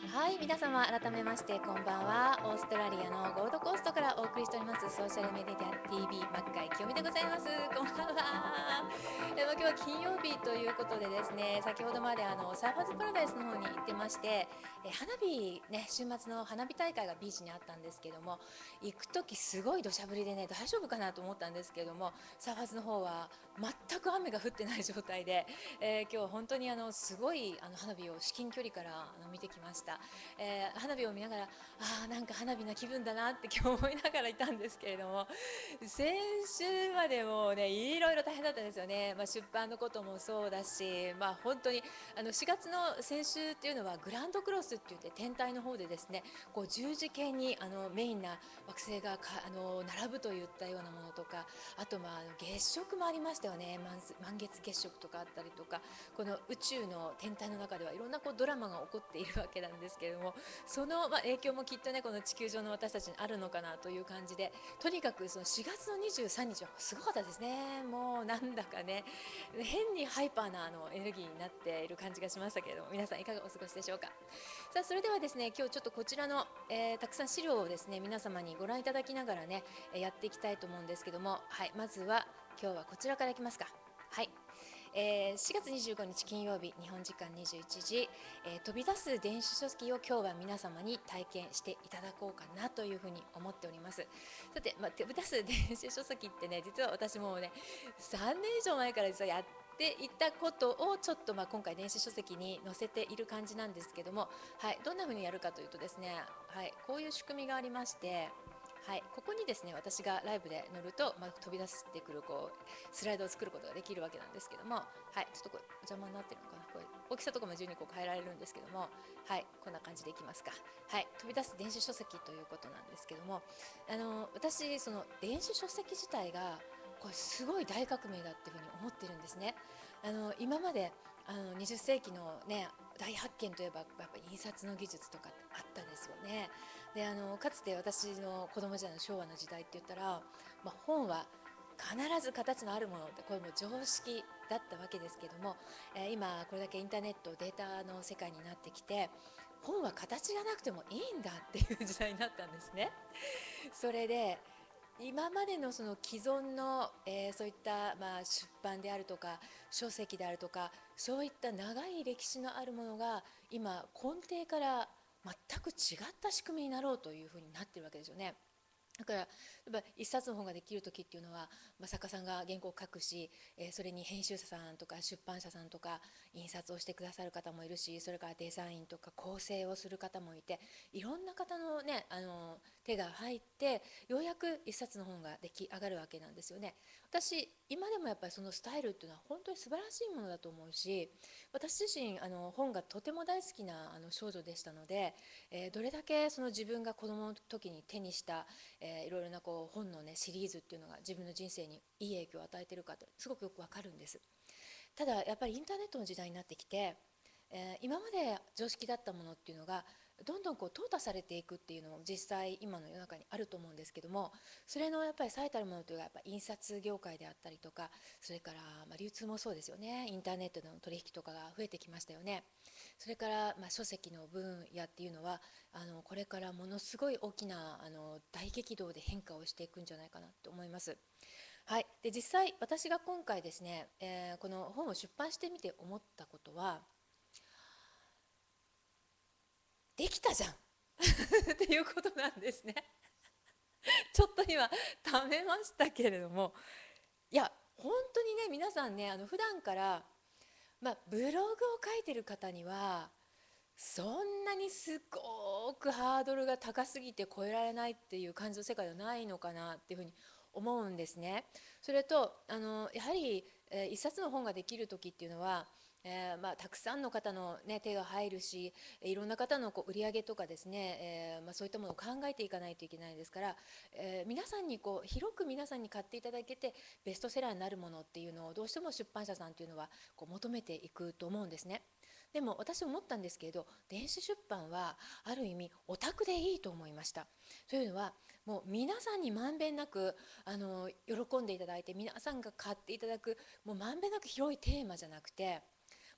はい、皆様改めましてこんばんは。オーストラリアのゴールドコーストからお送りしておりますソーシャルメディア TV マッカイ清美でございます。こんばんは。今日は金曜日ということでですね、先ほどまでサーファーズパラダイスの方に行ってまして、花火ね、週末の花火大会がビーチにあったんですけども、行く時すごい土砂降りでね、大丈夫かなと思ったんですけども、サーファーズの方は全く雨が降ってない状態で、今日本当にすごい花火を至近距離から見てきました。花火を見ながら、なんか花火な気分だなって今日思いながらいたんですけれども、先週までもねいろいろ大変だったんですよね。出版のこともそうだし、本当に4月の先週っていうのはグランドクロスって言って天体の方でですね、こう十字形にメインな惑星が並ぶといったようなものとか、あと月食もありましたよね。満月月食とかあったりとか、この宇宙の天体の中ではいろんなドラマが起こっているわけなんですけれども、その影響もきっとねこの地球上の私たちにあるのかなという感じで、とにかくその4月の23日はすごかったですね。もうなんだかね、変にハイパーなエネルギーになっている感じがしましたけれども、皆さんいかがお過ごしでしょうか。さあそれではですね、今日ちょっとこちらの、たくさん資料をですね皆様にご覧いただきながらね、やっていきたいと思うんですけども、はい、まずは今日はこちらからいきますか。はい、4月25日金曜日、日本時間21時、飛び出す電子書籍を今日は皆様に体験していただこうかなというふうに思っております。さて、飛び出す電子書籍ってね、実は私もね3年以上前から実はやっていたことをちょっと今回電子書籍に載せている感じなんですけども、はい、どんなふうにやるかというとですね、はい、こういう仕組みがありまして、はい、ここにですね私がライブで乗ると、飛び出してくるスライドを作ることができるわけなんですけども、はい、ちょっとこれ邪魔になってるのかな、これ大きさとかも自由に変えられるんですけども、はい、こんな感じでいきますか。はい、飛び出す電子書籍ということなんですけども、私その電子書籍自体がこれすごい大革命だっていうふうに思ってるんですね。今まで20世紀のね大発見といえばやっぱ印刷の技術とかってあったですよね。でかつて私の子供時代の昭和の時代って言ったら、本は必ず形のあるものってこれも常識だったわけですけども、今これだけインターネットデータの世界になってきて、本は形がなくてもいいんだっていう時代になったんですね。それで今までのその既存の、そういった、出版であるとか書籍であるとか、そういった長い歴史のあるものが今根底から全く違った仕組みになろうというふうになってるわけですよね。だから例えば一冊の本ができる時っていうのは、作家さんが原稿を書くし、それに編集者さんとか出版社さんとか印刷をしてくださる方もいるし、それからデザインとか構成をする方もいて、いろんな方のね手が入ってようやく一冊の本が出来上がるわけなんですよね。私今でもやっぱりそのスタイルっていうのは本当に素晴らしいものだと思うし、私自身本がとても大好きな少女でしたので、どれだけその自分が子供の時に手にしたいろいろな本のねシリーズっていうのが自分の人生にいい影響を与えているかとすごくよくわかるんです。ただやっぱりインターネットの時代になってきて、今まで常識だったものっていうのがどんどん淘汰されていくっていうのも実際今の世の中にあると思うんですけども、それのやっぱり最たるものというのはやっぱ印刷業界であったりとか、それから流通もそうですよね。インターネットでの取引とかが増えてきましたよね。それから書籍の分野っていうのはこれからものすごい大きな大激動で変化をしていくんじゃないかなと思います。はい、で実際私が今回ですね、この本を出版してみて思ったことは、できたじゃんっていうことなんですね。ちょっと今ためましたけれども、いや本当にね皆さんね普段から、ブログを書いてる方にはそんなにすごくハードルが高すぎて超えられないっていう感じの世界ではないのかなっていうふうに思うんですね。それとやはり、一冊の本ができる時っていうのは、たくさんの方の、ね、手が入るし、いろんな方の売り上げとかですね、そういったものを考えていかないといけないですから、皆さんに広く皆さんに買っていただけてベストセラーになるものっていうのをどうしても出版社さんっていうのは求めていくと思うんですね。でも私思ったんですけれど、電子出版はある意味オタクでいいと思いました。というのはもう皆さんにまんべんなく喜んでいただいて皆さんが買っていただく、もうまんべんなく広いテーマじゃなくて、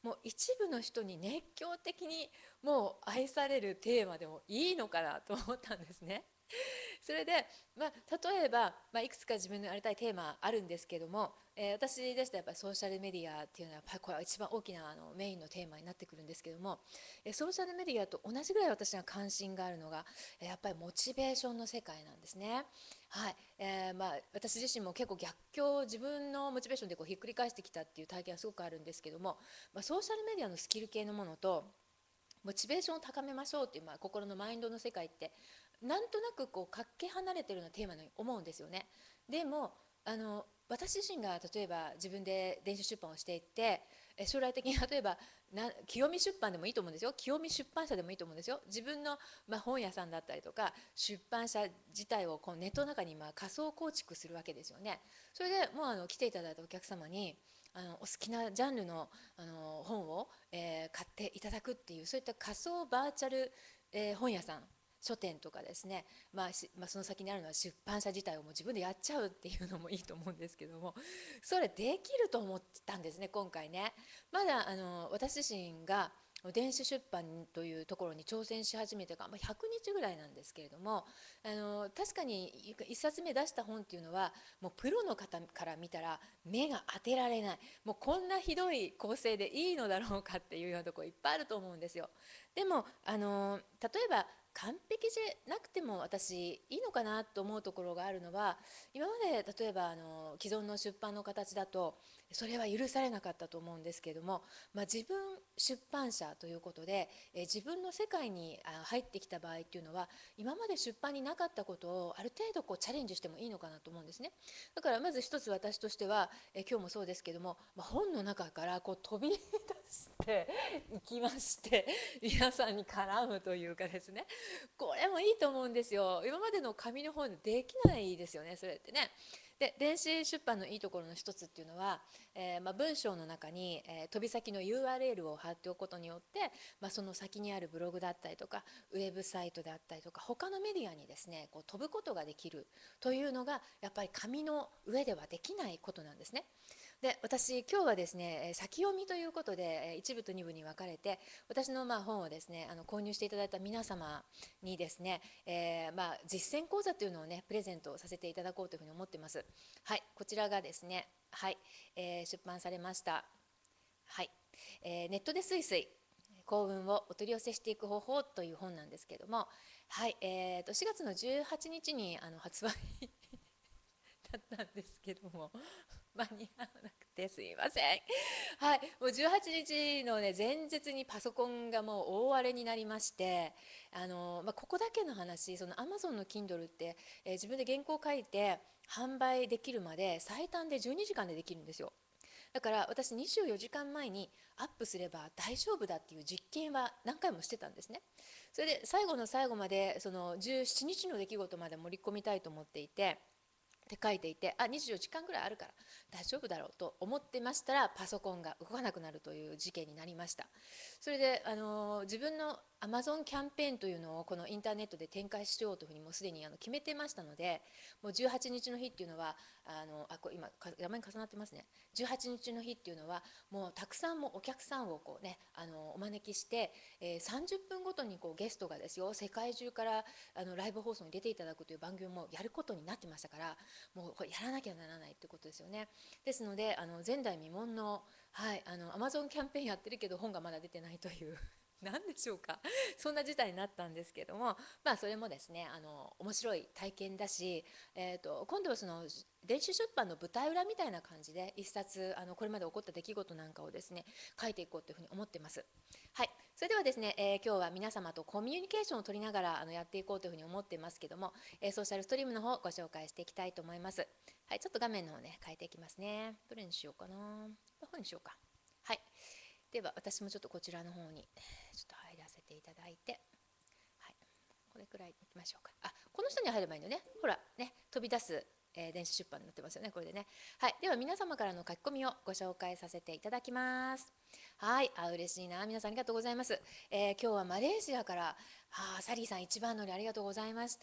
もう一部の人に熱狂的にもう愛されるテーマでもいいのかなと思ったんですね。それで、例えば、いくつか自分のやりたいテーマあるんですけども、私でしたらやっぱりソーシャルメディアっていうのはやっぱりこれは一番大きなメインのテーマになってくるんですけども、ソーシャルメディアと同じぐらい私が関心があるのが、やっぱりモチベーションの世界なんですね。はい、私自身も結構逆境、自分のモチベーションでこうひっくり返してきたっていう体験はすごくあるんですけども、ソーシャルメディアのスキル系のものとモチベーションを高めましょうっていう、心のマインドの世界ってなんとなくこうかけ離れてるようなテーマに思うんですよね。でも私自身が例えば自分で電子出版をしていって将来的に例えば清見出版でもいいと思うんですよ。清見出版社でもいいと思うんですよ。自分の、本屋さんだったりとか出版社自体をこうネットの中に仮想構築するわけですよね。それでもう来ていただいたお客様にお好きなジャンルの、本を、買っていただくっていうそういった仮想バーチャル、本屋さん書店とかですね、その先にあるのは出版社自体をもう自分でやっちゃうっていうのもいいと思うんですけども、それできると思ったんですね今回ね。まだ私自身が電子出版というところに挑戦し始めてから、100日ぐらいなんですけれども、確かに1冊目出した本っていうのはもうプロの方から見たら目が当てられない、もうこんなひどい構成でいいのだろうかっていうようなところいっぱいあると思うんですよ。でも例えば完璧じゃなくても私いいのかなと思うところがあるのは、今まで例えば既存の出版の形だとそれは許されなかったと思うんですけれども、自分出版社ということで、自分の世界に入ってきた場合っていうのは今まで出版になかったことをある程度こうチャレンジしてもいいのかなと思うんですね。だからまず一つ私としては、今日もそうですけども、本の中からこう飛び出していきまして皆さんに絡むというかですね、これもいいと思うんですよ。今までの紙の方でできないですよね、それってね。で電子出版のいいところの一つっていうのは、文章の中に、飛び先の URL を貼っておくことによって、その先にあるブログだったりとかウェブサイトであったりとか他のメディアにですねこう飛ぶことができるというのがやっぱり紙の上ではできないことなんですね。で私今日はですね先読みということで一部と二部に分かれて私の本をですね購入していただいた皆様にですね、実践講座というのをねプレゼントさせていただこうというふうに思ってます。はい、こちらがですね、はい、出版されました。はい、ネットでスイスイ幸運をお取り寄せしていく方法という本なんですけれども、はい、4月の18日に発売だったんですけども間に合わなくてすいません。はい、もう18日のね前日にパソコンがもう大荒れになりまして、ここだけの話、その Amazon の Kindle って、自分で原稿を書いて販売できるまで最短で12時間でできるんですよ。だから私24時間前にアップすれば大丈夫だっていう実験は何回もしてたんですね。それで最後の最後までその17日の出来事まで盛り込みたいと思っていて、って書いていて、24時間ぐらいあるから大丈夫だろうと思ってましたらパソコンが動かなくなるという事件になりました。それで、自分の Amazon キャンペーンというのをこのインターネットで展開しようというふうにもうすでに決めてましたので、もう18日の日っていうのはこれ今山に重なってますね。18日の日っていうのはもうたくさんもお客さんをこう、ね、お招きして、30分ごとにこうゲストがですよ世界中からライブ放送に出ていただくという番組もやることになってましたから、もうこれやらなきゃならないってことですよね。ですので前代未聞の、はい、Amazon キャンペーンやってるけど本がまだ出てないという何でしょうかそんな事態になったんですけども、それもですね面白い体験だし、今度はその電子出版の舞台裏みたいな感じで一冊これまで起こった出来事なんかをですね書いていこうというふうに思ってます。はい、それではですね、今日は皆様とコミュニケーションを取りながらやっていこうというふうに思ってますけども、ソーシャルストリームの方ご紹介していきたいと思います。はい、ちょっと画面の方ね変えていきますね。どれにしようかな。これにしようか。はい、では私もちょっとこちらの方にちょっと入らせていただいて、はい、これくらいいきましょうか。この下に入ればいいのね。ほらね、飛び出す、電子出版になってますよね、これでね。はい、では皆様からの書き込みをご紹介させていただきます。はい、嬉しいな、皆さんありがとうございます。今日はマレーシアから、サリーさん一番乗りありがとうございました。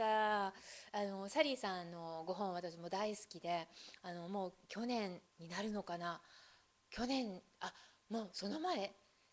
サリーさんのご本私も大好きで、もう去年になるのかな、去年もうその前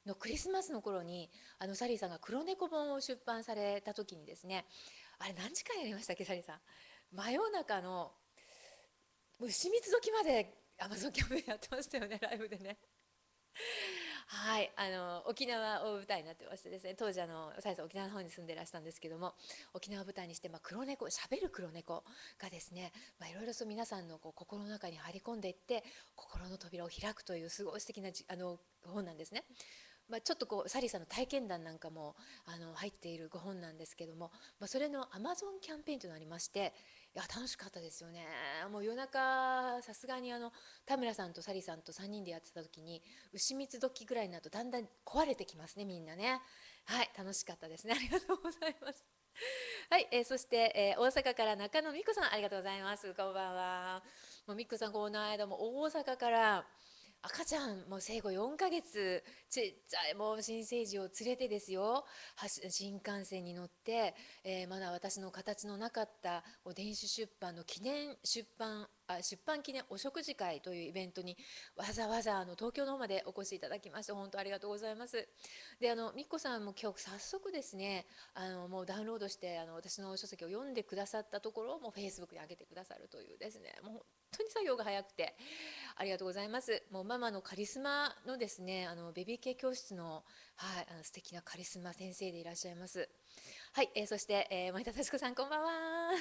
のクリスマスの頃にサリーさんが黒猫本を出版された時にですね、あれ何時間やりましたっけ、サリーさん。真夜中の牛蜜時までアマゾンキャンペーンやってましたよね、ライブでね。はい、沖縄を舞台になってましてですね、当時サイさん沖縄の方に住んでらしたんですけども、沖縄を舞台にして、黒猫、しゃべる黒猫がですね、いろいろと皆さんの心の中に入り込んでいって心の扉を開くというすごい素敵な本なんですね。ちょっとサリーさんの体験談なんかも入っているご本なんですけども、それのアマゾンキャンペーンというのがありまして、いや楽しかったですよね。もう夜中さすがに田村さんとサリーさんと3人でやってた時に牛蜜時ぐらいになるとだんだん壊れてきますね、みんなね。はい、楽しかったですね。ありがとうございます。はい、そして、大阪から中野美子さん、ありがとうございます。こんばんは。もう美子さん、この間も大阪から赤ちゃんもう生後4ヶ月ちっちゃいもう新生児を連れてですよ、新幹線に乗って、まだ私の形のなかった電子出版の記念出版記念お食事会というイベントにわざわざ東京の方までお越しいただきまして、本当ありがとうございます。でみっこさんも今日早速ですね、もうダウンロードして私の書籍を読んでくださったところをもうフェイスブックに上げてくださるというですね、もう本当に作業が早くてありがとうございます。もうママのカリスマのですね、ベビー系教室の、はい、素敵なカリスマ先生でいらっしゃいます。はい、そして、森田幸子さん、こんばんは。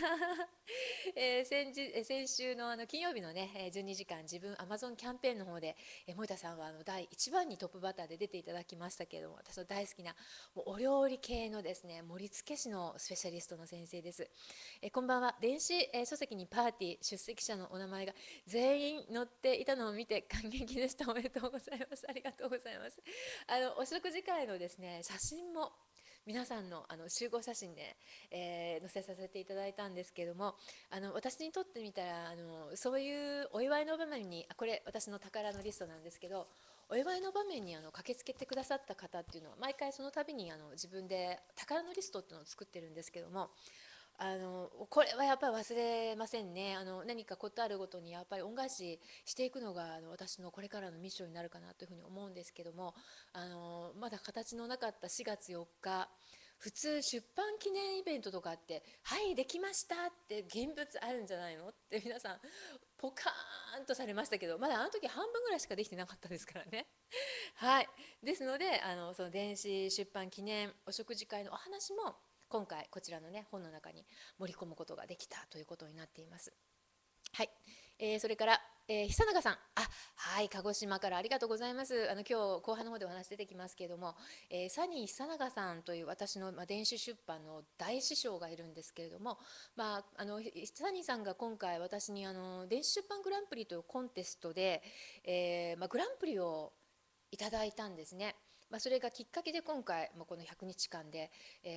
先週の金曜日のね、12時間自分アマゾンキャンペーンの方で、森田さんは第1番にトップバッターで出ていただきましたけれども、私の大好きなもうお料理系のですね、盛り付け師のスペシャリストの先生です。こんばんは。電子、書籍にパーティー出席者のお名前が全員載っていたのを見て感激でした。おめでとうございます。ありがとうございます。お食事会のですね、写真も皆さんの集合写真で、載せさせていただいたんですけども、私にとってみたらそういうお祝いの場面に、これ私の宝のリストなんですけど、お祝いの場面に駆けつけてくださった方っていうのは毎回その度に自分で宝のリストっていうのを作ってるんですけども、これはやっぱり忘れませんね。何かことあるごとにやっぱり恩返ししていくのが私のこれからのミッションになるかなというふうに思うんですけども、まだ形のなかった4月4日、普通出版記念イベントとかって「はいできました」って現物あるんじゃないのって皆さんポカーンとされましたけど、まだあの時半分ぐらいしかできてなかったですからね。はい、ですのでその電子出版記念お食事会のお話も今回こちらのね本の中に盛り込むことができたということになっています。はい、それから、久永さん、はい、鹿児島からありがとうございます。今日後半の方でお話出てきますけれども、サニー久永さんという私の、電子出版の大師匠がいるんですけれども、サニーさんが今回私に電子出版グランプリというコンテストで、グランプリをいただいたんですね。それがきっかけで今回もうこの100日間で、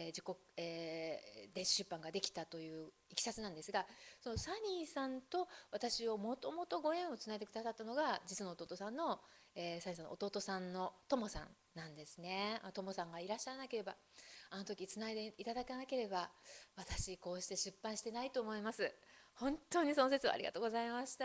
電子出版ができたといういきさつなんですが、そのサニーさんと私をもともとご縁をつないでくださったのが実の弟さんの、サニーさんの弟さんのトモさんなんですね。トモさんがいらっしゃらなければ、あの時つないでいただかなければ私こうして出版してないと思います。本当にその説はありがとうございました。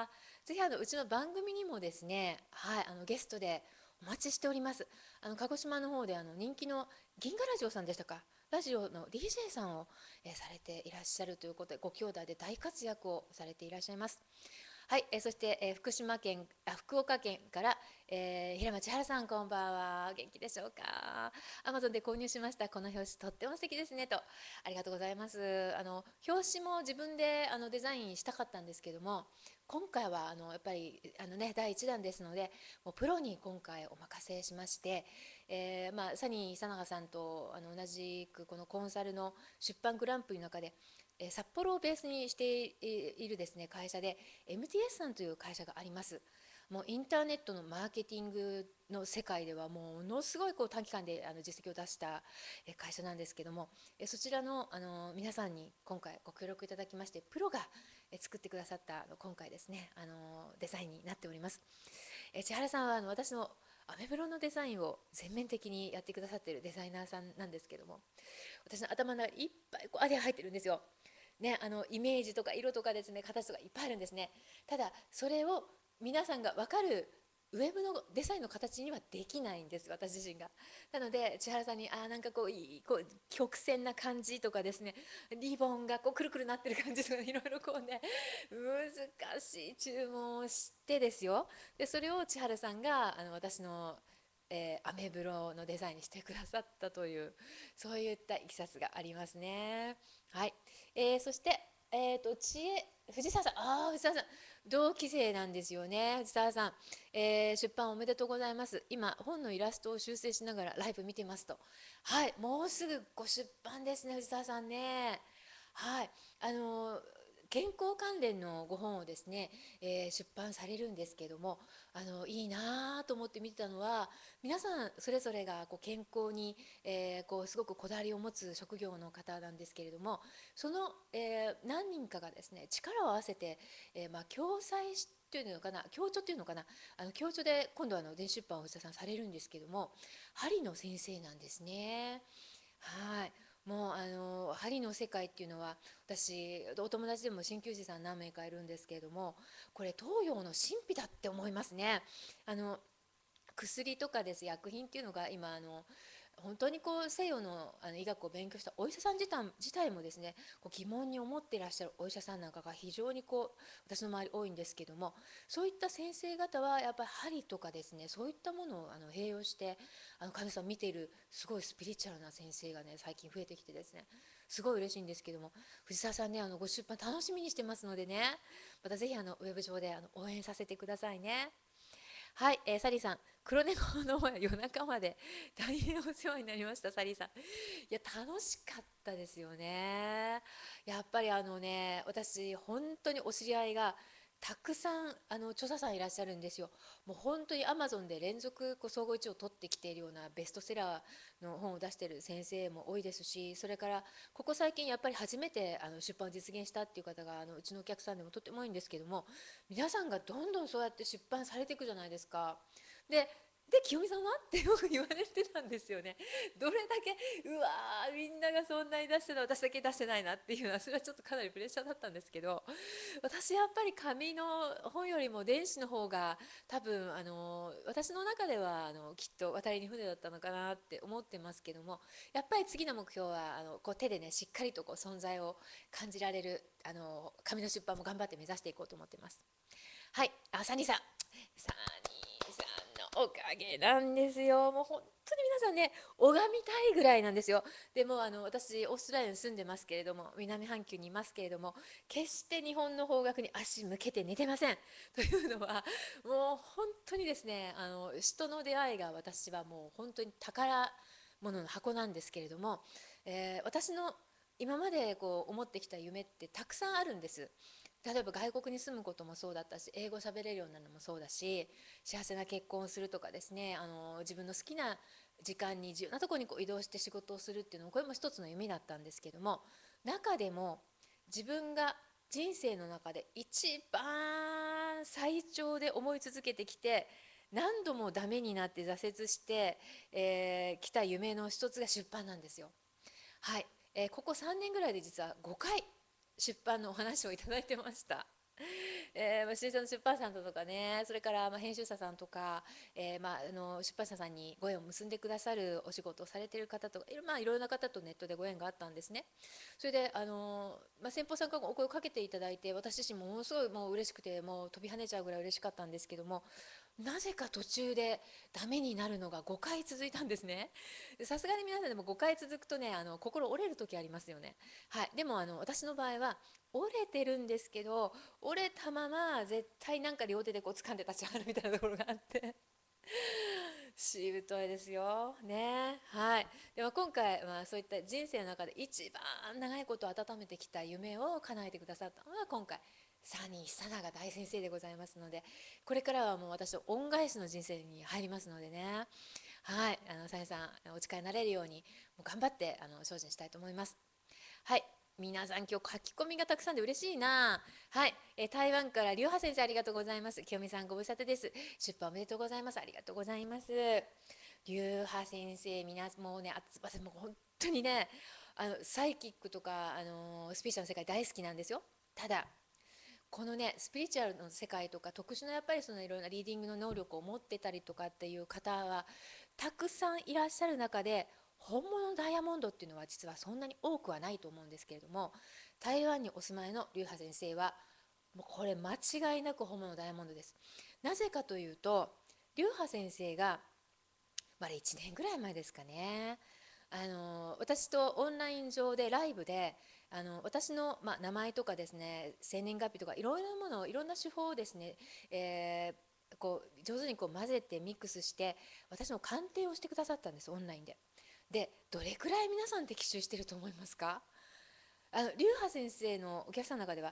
ぜひうちの番組にもですね、はい、ゲストでお待ちしております。鹿児島の方で人気の銀河ラジオさんでしたか、ラジオの DJ さんを、されていらっしゃるということで、ご兄弟で大活躍をされていらっしゃいます。はい、そして、福岡県から、平間千春さん、こんばんは。元気でしょうか。アマゾンで購入しました。この表紙とっても素敵ですねと。ありがとうございます。表紙も自分でデザインしたかったんですけども、今回はやっぱり第1弾ですので、もうプロに今回お任せしまして、サニー久永さんと同じくこのコンサルの出版グランプリの中で、札幌をベースにしているですね会社で MTS さんという会社があります。もうインターネットのマーケティングの世界ではものすごい短期間で実績を出した会社なんですけども、そちらの皆さんに今回ご協力いただきまして、プロが作ってくださった今回ですねデザインになっております。千原さんは私のアメブロのデザインを全面的にやってくださっているデザイナーさんなんですけども、私の頭の中にいっぱいアイデア入ってるんですよ。ね、イメージとか色とかですね、形とかいっぱいあるんですね。ただそれを皆さんが分かるウェブのデザインの形にはできないんです、私自身が。なので千原さんになんかこう曲線な感じとかですね、リボンがこうくるくるなってる感じとか、いろいろこうね、難しい注文をしてですよ。でそれを千原さんが私の、アメブロのデザインにしてくださったという、そういったいきさつがありますね。はい、そして、藤沢さん、藤沢さん同期生なんですよね、藤沢さん。出版おめでとうございます。今本のイラストを修正しながらライブ見てますと。はい、もうすぐご出版ですね、藤沢さんね。はい、健康関連のご本をですね、出版されるんですけども、いいなと思って見てたのは、皆さんそれぞれがこう健康に、こうすごくこだわりを持つ職業の方なんですけれども、その、何人かがですね力を合わせて、共催しというのかな、共著っていうのかな、共著で今度電子出版を藤田さんされるんですけども、針の先生なんですね。はい、もう針の世界っていうのは、私お友達でも鍼灸師さん何名かいるんですけれども、これ東洋の神秘だって思いますね。あの薬とかです、薬品っていうのが今本当にこう西洋の、医学を勉強したお医者さん自体もですね、こう疑問に思っていらっしゃるお医者さんなんかが非常にこう私の周り多いんですけども、そういった先生方はやっぱり針とかですね、そういったものを併用して患者さんを見ている、すごいスピリチュアルな先生がね最近増えてきてですね、すごい嬉しいんですけども、藤沢さんねご出版楽しみにしてますのでね、またぜひウェブ上で応援させてくださいね。はい、サリーさん、黒猫の夜中まで大変お世話になりました、サリーさん。いや、楽しかったですよね。やっぱり私、本当にお知り合いがたくさん著者さんいらっしゃるんですよ。もう本当にアマゾンで連続こう総合1位を取ってきているようなベストセラーの本を出している先生も多いですし、それからここ最近やっぱり初めて出版を実現したっていう方がうちのお客さんでもとっても多いんですけども、皆さんがどんどんそうやって出版されていくじゃないですか。で清美さんはってよく言われてたんですよね。どれだけみんながそんなに出してるの私だけ出してないなっていうのは、それはちょっとかなりプレッシャーだったんですけど、私やっぱり紙の本よりも電子の方が多分私の中ではきっと渡りに船だったのかなって思ってますけども、やっぱり次の目標はこう手でねしっかりとこう存在を感じられる紙の出版も頑張って目指していこうと思ってます。はい、サニーさん、サニーさんのおかげなんですよ。もう本当に皆さんね、拝みたいぐらいなんですよ。でも私、オーストラリアに住んでますけれども、南半球にいますけれども、決して日本の方角に足向けて寝てません。というのは、もう本当にですね、人の出会いが私はもう本当に宝物の箱なんですけれども、私の今までこう思ってきた夢ってたくさんあるんです。例えば外国に住むこともそうだったし、英語喋れるようになるのもそうだし、幸せな結婚をするとかですね、自分の好きな時間に自由なところにこう移動して仕事をするっていうのも、これも一つの夢だったんですけども、中でも自分が人生の中で一番最長で思い続けてきて、何度もダメになって挫折して、来た夢の一つが出版なんですよ。はい、ここ3年ぐらいで実は5回出版のお話をいただいてました。新書の出版社さんとかね、それから編集者さんとか、出版社さんにご縁を結んでくださるお仕事をされている方とか、いろいろな方とネットでご縁があったんですね。それで先方さんからお声をかけていただいて、私自身ものすごいもう嬉しくて、もう飛び跳ねちゃうぐらい嬉しかったんですけども、なぜか途中でダメになるのが5回続いたんですね。さすがに皆さんでも5回続くとね、心折れる時ありますよね。はい、でも私の場合は折れてるんですけど、折れたまま絶対なんか両手でこう掴んで立ち上がるみたいなところがあってしぶといですよね。はい、でも今回、そういった人生の中で一番長いこと温めてきた夢を叶えてくださったのは今回サニー久永大先生でございますので、これからはもう私の恩返しの人生に入りますのでね。はい、サニーさんお力になれるようにもう頑張って精進したいと思います。はい、皆さん今日書き込みがたくさんで嬉しいな。はい、台湾から劉波先生ありがとうございます。清美さんご無沙汰です。出版おめでとうございます。ありがとうございます。劉波先生、皆さんもうね、もう本当にね、サイキックとかスピーチの世界大好きなんですよ。ただこのねスピリチュアルの世界とか特殊なやっぱりそのいろんなリーディングの能力を持ってたりとかっていう方はたくさんいらっしゃる中で、本物のダイヤモンドっていうのは実はそんなに多くはないと思うんですけれども、台湾にお住まいの劉波先生はもうこれ間違いなく本物のダイヤモンドです。なぜかというと、劉波先生がまだ1年ぐらい前ですかね、私とオンライン上でライブで私の、名前とかですね、生年月日とかいろいろなものをいろんな手法をですね、こう上手にこう混ぜてミックスして私の鑑定をしてくださったんです、オンラインで。でどれくらい皆さん的中してると思いますか？劉波先生のお客さんの中では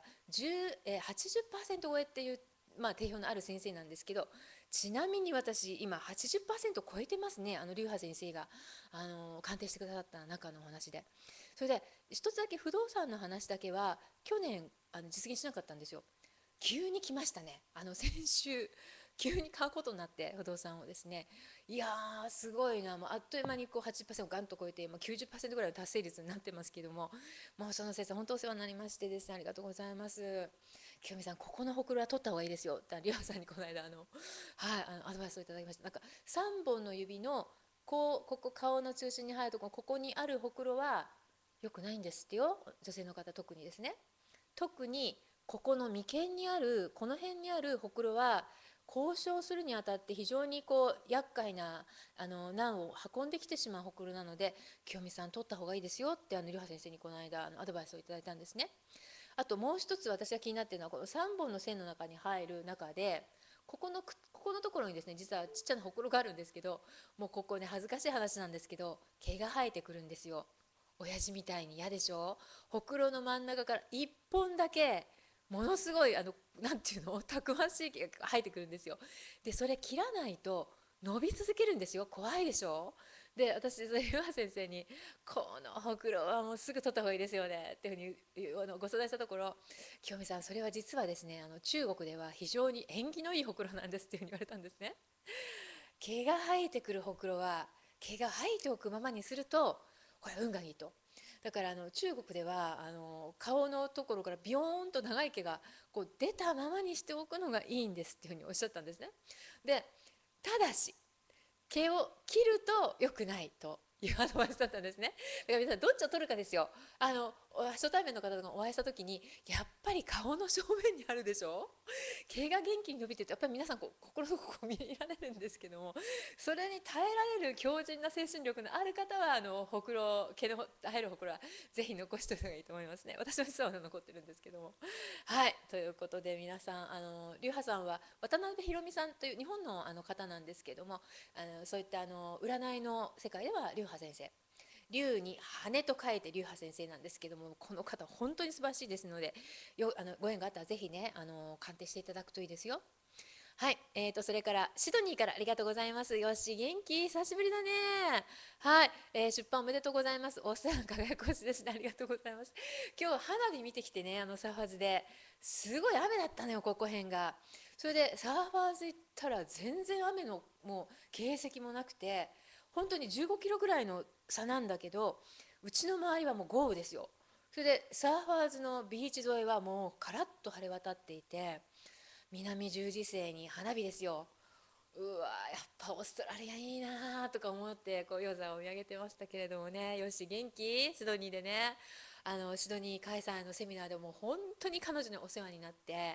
80%超えっていう、定評のある先生なんですけど、ちなみに私今80%超えてますね、劉波先生が鑑定してくださった中のお話で。それで一つだけ不動産の話だけは去年実現しなかったんですよ。急に来ましたね、先週急に買うことになって、不動産をですね。いやーすごいな、もうあっという間にこう80%ガンと超えて、90%ぐらいの達成率になってますけども、もうその先生本当お世話になりましてですね、ありがとうございます。清美さんここのほくろは取った方がいいですよってリオさんにこの間はいアドバイスをいただきました。なんか3本の指のここ顔の中心に入るところ、ここにあるほくろは良くないんですってよ、女性の方特にですね。特にここの眉間にあるこの辺にあるほくろは交渉するにあたって非常にこう厄介な難を運んできてしまうほくろなので、清美さん取った方がいいですよってリュハ先生にこの間アドバイスをいただいたんですね。あともう一つ私が気になっているのは、この3本の線の中に入る中でここのところにですね、実はちっちゃなほくろがあるんですけど、もうここね恥ずかしい話なんですけど毛が生えてくるんですよ。親父みたいに嫌でしょ。ほくろの真ん中から1本だけものすごいなんていうの、たくましい毛が生えてくるんですよ。でそれ切らないと伸び続けるんですよ。怖いでしょ。で私それ湯葉先生に「このほくろはもうすぐ取った方がいいですよね」っていうふうにご相談したところ「清美さんそれは実はですね、中国では非常に縁起のいいほくろなんです」っていうふうに言われたんですね。毛が生えてくるほくろは毛が生えておくままにするとこれ運がいいと。だから中国では顔のところからビヨーンと長い毛がこう出たままにしておくのがいいんですっていうふうにおっしゃったんですね。でただし毛を切ると良くないというアドバイスだったんですね。だから皆さんどっちを取るかですよ。初対面の方とかお会いした時にやっぱり顔の正面にあるでしょ。毛が元気に伸びてるとやっぱり皆さん心のここ見られるんですけども、それに耐えられる強靭な精神力のある方はほくろ毛の生えるほくろはぜひ残しておいた方がいいと思いますね。私の実は残ってるんですけども。はいということで皆さん劉波さんは渡辺裕美さんという日本の方なんですけども、そういった占いの世界では劉波先生、龍に羽と書いて劉波先生なんですけども、この方本当に素晴らしいですのでご縁があったらぜひね鑑定していただくといいですよ。はい、それからシドニーからありがとうございます。よし元気久しぶりだね。はい、出版おめでとうございます。お世話の輝く星ですね、ありがとうございます。今日花火見てきてね、サーファーズですごい雨だったのよ、ここ辺が。それでサーファーズ行ったら全然雨のもう形跡もなくて、本当に15キロぐらいの差なんだけど、うちの周りはもう豪雨ですよ。それでサーファーズのビーチ沿いはもうカラッと晴れ渡っていて、南十字星に花火ですよ。うわやっぱオーストラリアいいなとか思ってこう夜空を見上げてましたけれどもね。よし元気シドニーでね、シドニー開催のセミナーでも本当に彼女にお世話になって、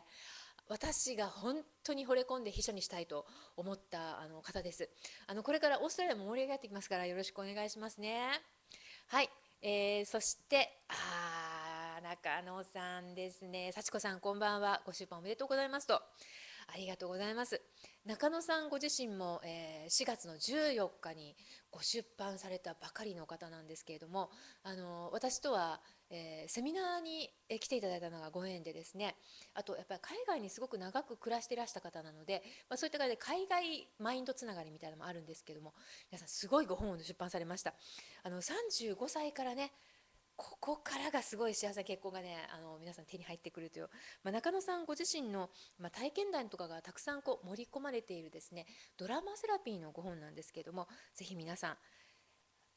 私が本当に惚れ込んで秘書にしたいと思った方です。これからオーストラリアも盛り上がってきますからよろしくお願いしますね。はい、そして中野さんですね。幸子さんこんばんは。ご出版おめでとうございますと。ありがとうございます。中野さんご自身も、4月の14日にご出版されたばかりの方なんですけれども、私とは、セミナーに来ていただいたのがご縁でですね、あとやっぱり海外にすごく長く暮らしていらした方なので、そういった感じで海外マインドつながりみたいなのもあるんですけども、皆さんすごいご本を出版されました。35歳からね、ここからがすごい幸せな結婚がね皆さん手に入ってくるという、中野さんご自身の、体験談とかがたくさんこう盛り込まれているですねドラマセラピーのご本なんですけれども、ぜひ皆さん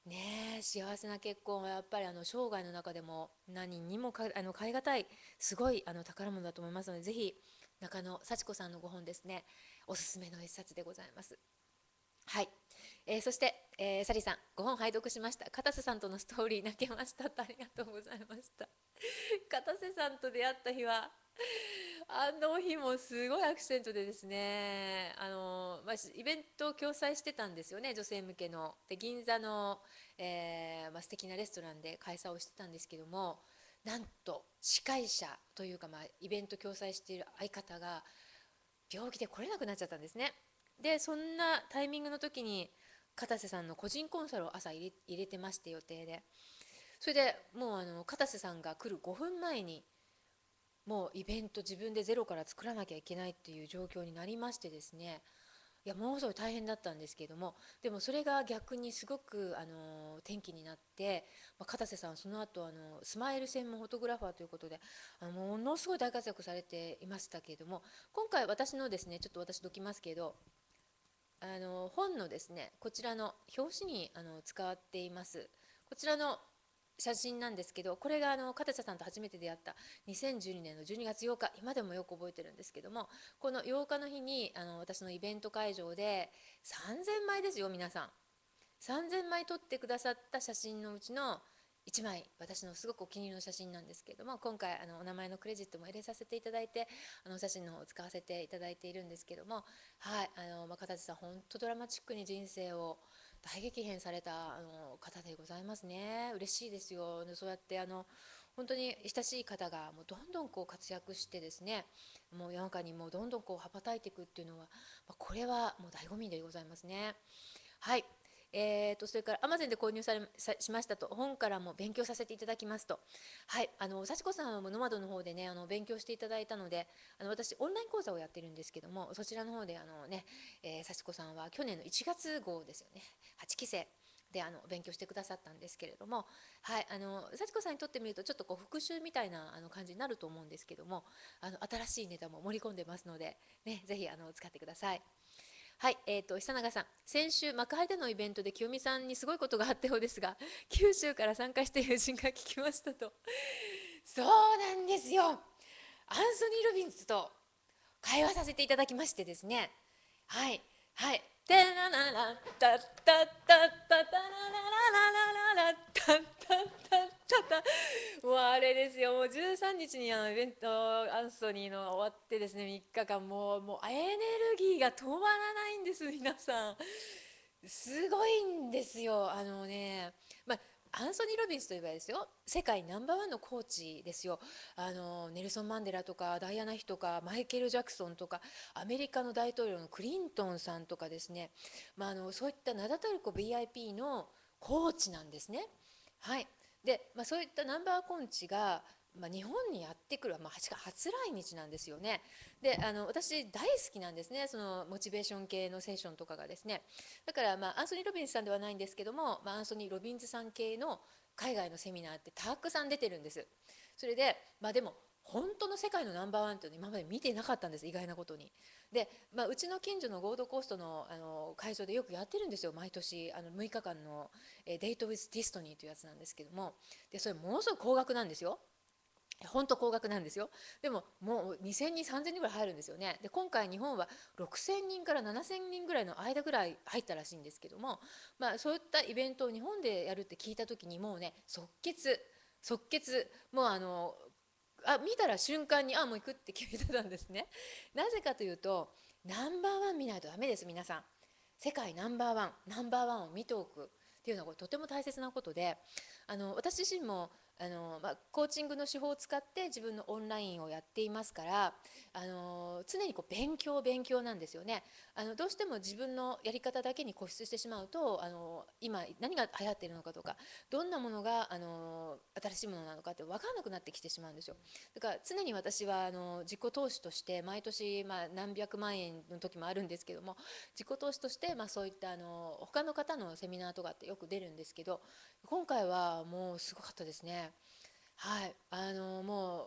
ねえ、幸せな結婚はやっぱり生涯の中でも何にも買い難いすごい宝物だと思いますので、ぜひ中野幸子さんのご本ですね、おすすめの一冊でございます。はい、そして、サリさんご本拝読しました。片瀬さんとのストーリー泣けましたと、ありがとうございました。片瀬さんと出会った日は、あの日もすごいアクセントでですね、イベントを共催してたんですよね、女性向けの。で、銀座の、素敵なレストランで開催をしてたんですけども、なんと司会者というか、イベント共催している相方が病気で来れなくなっちゃったんですね。で、そんなタイミングの時に片瀬さんの個人コンサルを朝入れてまして、予定で。それでもう片瀬さんが来る5分前にもうイベント自分でゼロから作らなきゃいけないっていう状況になりましてですね、いやものすごい大変だったんですけれども、でもそれが逆にすごく転機になって、片瀬さんはその後スマイル専門フォトグラファーということでものすごい大活躍されていましたけれども、今回私のですね、ちょっと私どきますけど、本のですね、こちらの表紙に使っていますこちらの写真なんですけど、これが片瀬さんと初めて出会った2012年の12月8日、今でもよく覚えてるんですけども、この8日の日に私のイベント会場で3000枚ですよ皆さん、3000枚撮ってくださった写真のうちの1枚、私のすごくお気に入りの写真なんですけれども、今回お名前のクレジットも入れさせていただいて、お写真の方を使わせていただいているんですけども、はい、片瀬さん本当ドラマチックに人生を大激変された方でございますね。嬉しいですよ。そうやって本当に親しい方がもうどんどんこう活躍してですね、もう世の中にもうどんどんこう羽ばたいていくっていうのは、これはもう醍醐味でございますね。はい。それから Amazon で購入しましたと、本からも勉強させていただきますと。はい、幸子さんはもうノマドの方でね、勉強していただいたので、私オンライン講座をやってるんですけども、そちらの方で幸子さんは去年の1月号ですよね、8期生で勉強してくださったんですけれども、はい、幸子さんにとってみるとちょっとこう復習みたいな感じになると思うんですけども、新しいネタも盛り込んでますので、ね、ぜひ使ってください。はい、久永さん、先週幕張でのイベントで清美さんにすごいことがあったようですが、九州から参加した友人が聞きましたと。そうなんですよ。アンソニー・ロビンズと会話させていただきましてですね。はい、はい。タラララタッタッタッタッタララララララタッタッタッタッタ、もうあれですよ、もう13日にイベントアンソニーの終わってですね、3日間もうエネルギーが止まらないんです、皆さん。すごいんですよ。アンソニー・ロビンスといえばですよ、世界ナンバーワンのコーチですよ。ネルソン・マンデラとかダイアナ妃とかマイケル・ジャクソンとかアメリカの大統領のクリントンさんとかですね、そういった名だたるVIP のコーチなんですね。はい。で、そういったナンバーコーチが、日本にやってくる、初来日なんですよね。で、私大好きなんですね、そのモチベーション系のセッションとかがですね。だから、アンソニー・ロビンズさんではないんですけども、アンソニー・ロビンズさん系の海外のセミナーってたくさん出てるんです。それで、でも本当の世界のナンバーワンっていうの今まで見てなかったんです、意外なことに。で、うちの近所のゴールドコーストの、会場でよくやってるんですよ、毎年6日間の、デート・ウィズ・ディストニーというやつなんですけども、でそれものすごく高額なんですよ。本当高額なんですよ。でももう2000人3000人ぐらい入るんですよね。で今回日本は6000人から7000人ぐらいの間ぐらい入ったらしいんですけども、そういったイベントを日本でやるって聞いた時にもうね、即決、もう見たら瞬間にもう行くって決めてたんですね。なぜかというと、ナンバーワン見ないとダメです皆さん。世界ナンバーワンを見ておくっていうのはこれとても大切なことで、私自身もコーチングの手法を使って自分のオンラインをやっていますから、常にこう勉強なんですよね。どうしても自分のやり方だけに固執してしまうと、今何が流行っているのかとか、どんなものが新しいものなのかって分からなくなってきてしまうんですよ。だから常に私は自己投資として毎年何百万円の時もあるんですけども、自己投資として、そういった他の方のセミナーとかってよく出るんですけど、今回はもうすごかったですね。はい、もう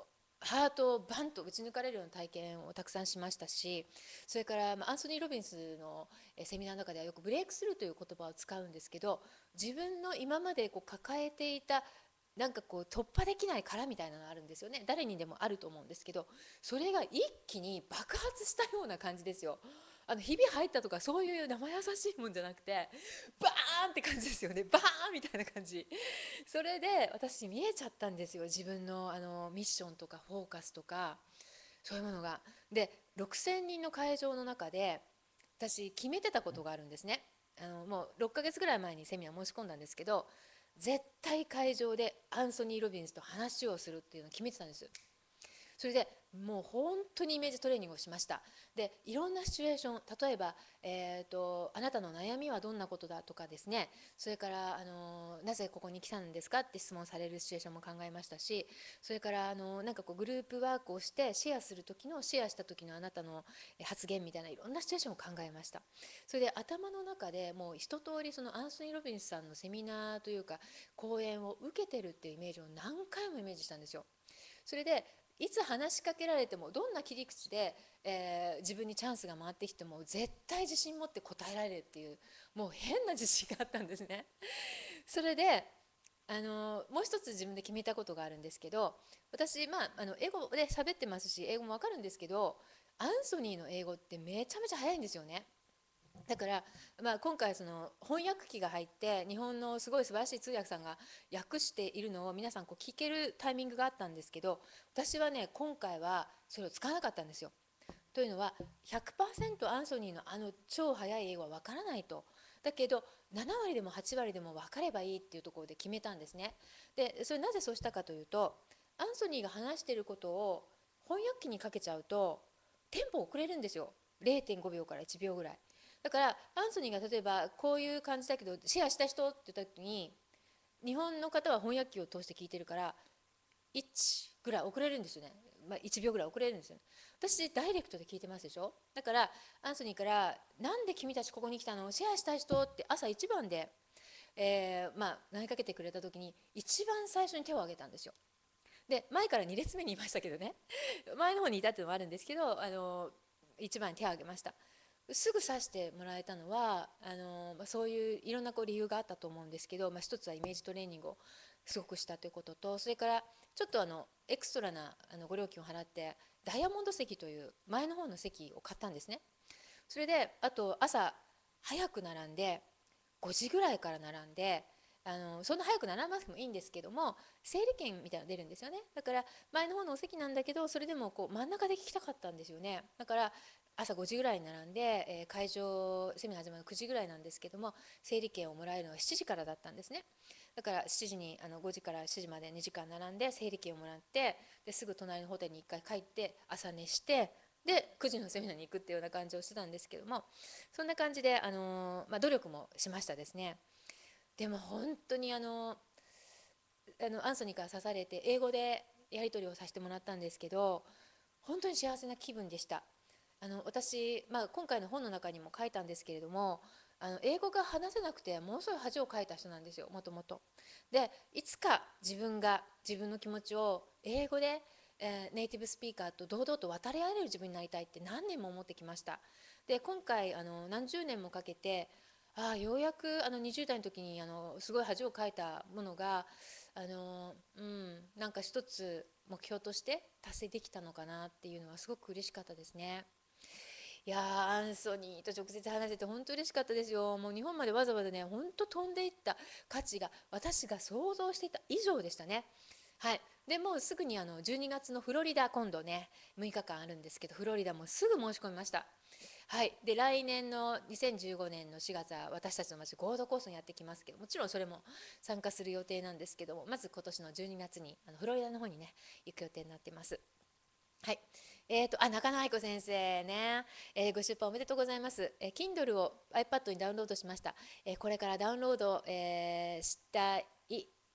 ハートをバンと打ち抜かれるような体験をたくさんしましたし、それから、アンソニー・ロビンスのセミナーの中ではよくブレイクスルーという言葉を使うんですけど、自分の今までこう抱えていたなんかこう突破できない殻みたいなのがあるんですよね。誰にでもあると思うんですけど、それが一気に爆発したような感じですよ。ひび入ったとかそういう生優しいもんじゃなくて、バーンって感じですよね。バーンみたいな感じ。それで私見えちゃったんですよ。自分のミッションとかフォーカスとかそういうものが。で、6000人の会場の中で私決めてたことがあるんですね。もう6ヶ月ぐらい前にセミナー申し込んだんですけど、絶対会場でアンソニー・ロビンスと話をするっていうのを決めてたんです。それでもう本当にイメージトレーニングをしました。で、いろんなシチュエーション、例えば、あなたの悩みはどんなことだとかですね、それから、なぜここに来たんですかって質問されるシチュエーションも考えましたし、それから、なんかこうグループワークをしてシェアする時の、シェアした時のあなたの発言みたいないろんなシチュエーションを考えました。それで頭の中でもう一通りそのアンソニー・ロビンスさんのセミナーというか講演を受けてるっていうイメージを何回もイメージしたんですよ。それでいつ話しかけられてもどんな切り口で、自分にチャンスが回ってきても絶対自信持って答えられるっていうもう変な自信があったんですね。それでもう一つ自分で決めたことがあるんですけど、私、英語で喋ってますし英語もわかるんですけど、アンソニーの英語ってめちゃめちゃ早いんですよね。だから、今回その翻訳機が入って日本のすごい素晴らしい通訳さんが訳しているのを皆さんこう聞けるタイミングがあったんですけど、私はね今回はそれを使わなかったんですよ。というのは100%アンソニーの超速い英語は分からないと。だけど7割でも8割でも分かればいいっていうところで決めたんですね。でそれなぜそうしたかというと、アンソニーが話していることを翻訳機にかけちゃうとテンポ遅れるんですよ。0.5秒から1秒ぐらい。だからアンソニーが例えばこういう感じだけどシェアした人って言った時に、日本の方は翻訳機を通して聞いてるから1ぐらい遅れるんですよね。1秒ぐらい遅れるんですよね。私ダイレクトで聞いてますでしょ。だからアンソニーから「なんで君たちここに来たの？シェアした人」って朝一番で、投げかけてくれた時に一番最初に手を挙げたんですよ。で前から2列目にいましたけどね、前の方にいたっていうのもあるんですけど、一番に手を挙げました。すぐ指してもらえたのはそういういろんなこう理由があったと思うんですけど、一つはイメージトレーニングをすごくしたということと、それからちょっとエクストラなご料金を払ってダイヤモンド席という前の方の席を買ったんですね。それであと朝早く並んで5時ぐらいから並んで、そんな早く並ばなくてもいいんですけども整理券みたいなの出るんですよね。だから前の方のお席なんだけどそれでもこう真ん中で聞きたかったんですよね。だから朝5時ぐらいに並んで、会場セミナー始まる9時ぐらいなんですけども整理券をもらえるのは7時からだったんですね。だから7時に5時から7時まで2時間並んで整理券をもらって、ですぐ隣のホテルに1回帰って朝寝してで9時のセミナーに行くっていうような感じをしてたんですけども、そんな感じで、努力もしましたですね。でも本当にアンソニーから刺されて英語でやり取りをさせてもらったんですけど、本当に幸せな気分でした。私、今回の本の中にも書いたんですけれども、英語が話せなくてものすごい恥をかいた人なんですよ、もともと。でいつか自分が自分の気持ちを英語で、ネイティブスピーカーと堂々と渡り合える自分になりたいって何年も思ってきました。で今回何十年もかけてようやく20代の時にすごい恥をかいたものがなんか一つ目標として達成できたのかなっていうのはすごく嬉しかったですね。いやーアンソニーと直接話せて本当嬉しかったですよ。もう日本までわざわざね本当飛んでいった価値が私が想像していた以上でしたね。はい、でもうすぐに12月のフロリダ今度ね6日間あるんですけど、フロリダもすぐ申し込みました。はい、で来年の2015年の4月は私たちの町ゴールドコーストにやってきますけど、もちろんそれも参加する予定なんですけども、まず今年の12月にフロリダの方にね行く予定になってます。はい。中野愛子先生ね、ご出版おめでとうございます。Kindle を iPad にダウンロードしました。これからダウンロード、したい、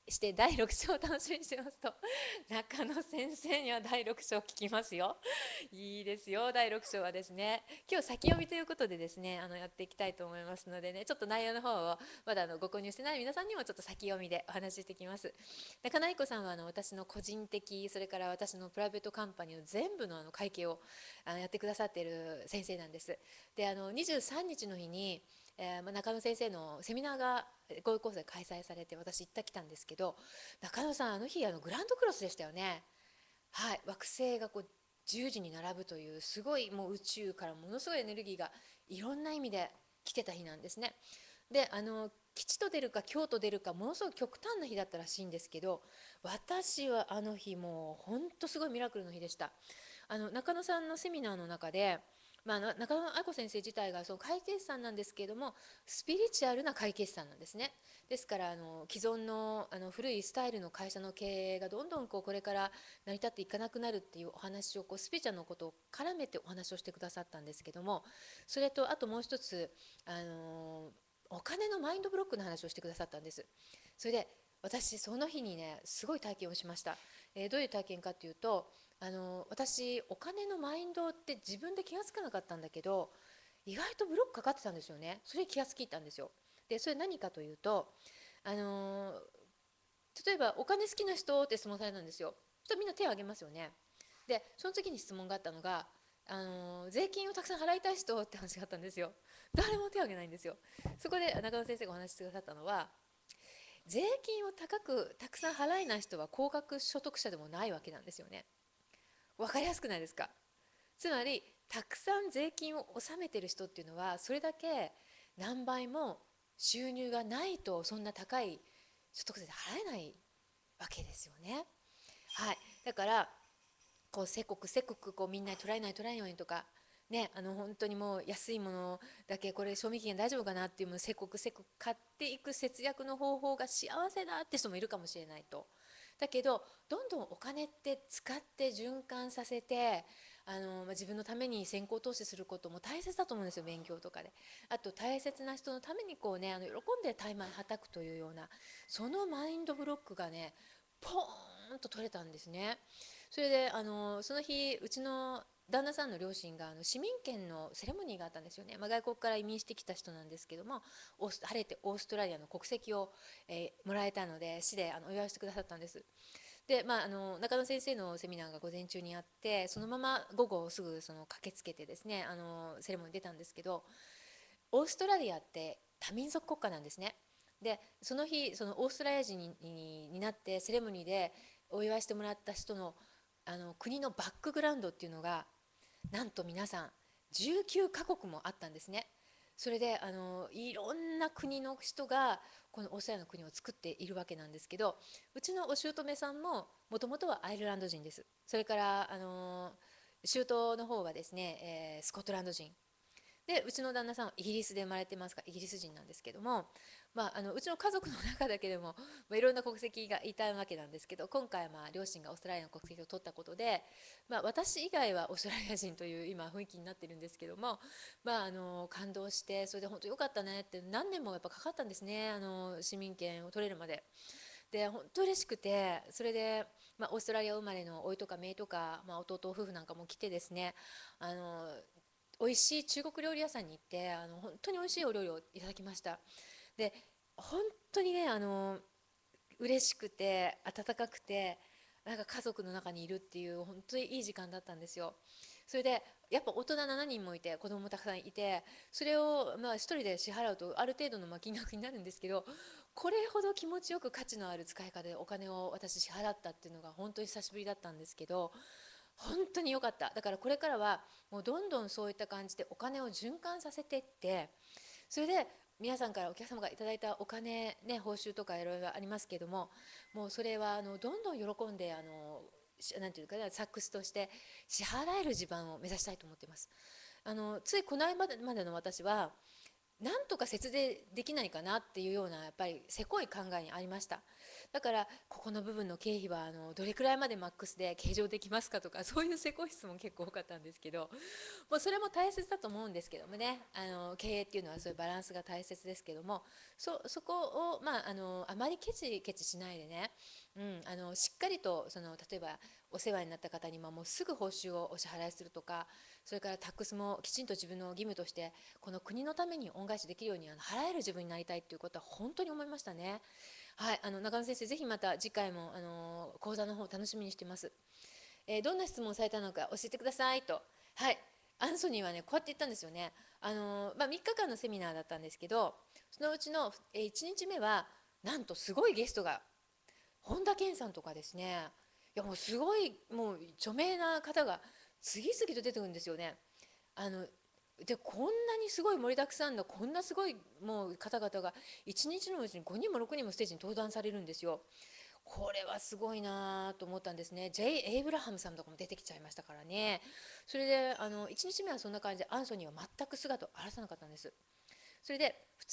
して第6章を楽しみにしてますと、中野先生には第6章聞きますよ。いいですよ、第6章はですね、今日先読みということでですね、やっていきたいと思いますのでね、ちょっと内容の方をまだご購入してない皆さんにもちょっと先読みでお話ししていきます。中野愛子さんは私の個人的、それから私のプライベートカンパニーの全部の会計をやってくださっている先生なんです。で、23日の日に中野先生のセミナーがゴールコースで開催されて、私行ってきたんですけど、中野さん、あの日グランドクロスでしたよね。はい、惑星がこう10時に並ぶというすごい、もう宇宙からものすごいエネルギーがいろんな意味で来てた日なんですね。で、吉と出るか凶と出るか、ものすごく極端な日だったらしいんですけど、私はあの日もうほんとすごいミラクルの日でした。中野さんのセミナーの中で、中野愛子先生自体がその会計士さんなんですけれども、スピリチュアルな会計士さんなんですね。ですから既存の古いスタイルの会社の経営がどんどんこれから成り立っていかなくなるっていうお話をスピリチュアルのことを絡めてお話をしてくださったんですけども、それとあともう一つお金のマインドブロックの話をしてくださったんです。それで私その日にねすごい体験をしました。どういう体験かというと、私お金のマインドって自分で気が付かなかったんだけど、意外とブロックかかってたんですよね。それに気が付いたんですよ。でそれ何かというと、あの例えばお金好きな人って質問されたんですよ。そしたらみんな手を挙げますよね。でその次に質問があったのが、税金をたくさん払いたい人って話があったんですよ。誰も手を挙げないんですよ。そこで中野先生がお話ししてくださったのは、税金をたくさん払えない人は高額所得者でもないわけなんですよね。わかりやすくないですか？つまりたくさん税金を納めてる人っていうのは、それだけ何倍も収入がないとそんな高い所得税で払えないわけですよね。はい、だからせこくせこくみんなに取られないようにとかね、本当にもう安いものだけ、これ賞味期限大丈夫かなっていうものをせこくせこく買っていく節約の方法が幸せだって人もいるかもしれないと。だけどどんどんお金って使って循環させて、自分のために先行投資することも大切だと思うんですよ、勉強とかで。あと大切な人のために喜んでタイマーはたくというような、そのマインドブロックがねポーンと取れたんですね。それでその日うちの旦那さんの両親が市民権のセレモニーがあったんですよね。外国から移民してきた人なんですけども、晴れてオーストラリアの国籍を、もらえたので市でお祝いしてくださったんです。で、中野先生のセミナーが午前中にあって、そのまま午後すぐ駆けつけてですね、セレモニーに出たんですけど、オーストラリアって多民族国家なんですね。でその日そのオーストラリア人になってセレモニーでお祝いしてもらった人の国のバックグラウンドっていうのが、なんと皆さん19カ国もあったんですね。それでいろんな国の人がこのオーストラリアの国を作っているわけなんですけど、うちのお姑さんももともとはアイルランド人です。それから姑の方はですね、スコットランド人で、うちの旦那さんはイギリスで生まれてますからイギリス人なんですけども、うちの家族の中だけでも、いろんな国籍がいたわけなんですけど、今回は両親がオーストラリアの国籍を取ったことで、私以外はオーストラリア人という今雰囲気になってるんですけども、感動して、それで本当良かったねって、何年もやっぱかかったんですね、市民権を取れるまで。で本当嬉しくて、それで、オーストラリア生まれの甥とか姪とか、弟夫婦なんかも来てですね、あの美味しい中国料理屋さんに行って、本当に美味しいお料理をいただきました。で本当にね嬉しくて温かくて、なんか家族の中にいるっていう本当にいい時間だったんですよ。それでやっぱ大人7人もいて子供もたくさんいて、それを1人で支払うとある程度の金額になるんですけど、これほど気持ちよく価値のある使い方でお金を私支払ったっていうのが本当に久しぶりだったんですけど、本当に良かった。だからこれからはもうどんどんそういった感じでお金を循環させていって、それで皆さんからお客様がいただいたお金ね、報酬とかいろいろありますけども、もうそれはどんどん喜んでなんていうかな、サックスとして支払える地盤を目指したいと思っています。ついこの間までの私はなんとか節税できないかなっていうようなやっぱりせこい考えにありました。だからここの部分の経費はどれくらいまでマックスで計上できますかとか、そういうせこい質問結構多かったんですけど、もうそれも大切だと思うんですけどもね、経営っていうのはそういうバランスが大切ですけども、そこを、あまりケチケチしないでね、しっかりと例えばお世話になった方にもうすぐ報酬をお支払いするとか、それからタックスもきちんと自分の義務としてこの国のために恩返しできるように払える自分になりたいということは本当に思いましたね。はい、中野先生、ぜひまた次回も講座の方楽しみにしてます。どんな質問をされたのか教えてくださいと。はい、アンソニーはねこうやって言ったんですよね。3日間のセミナーだったんですけど、そのうちの、1日目はなんとすごいゲストが本田健さんとかですね、いやもうすごいもう著名な方が次々と出てくるんですよね。あのでこんなにすごい盛りだくさんのこんなすごいもう方々が1日のうちに5人も6人もステージに登壇されるんですよ。これはすごいなと思ったんですね。エイブラハムさんとかも出てきちゃいましたからね。それで1日目はそんな感じでアンソニーは全く姿を現さなかったんです。それで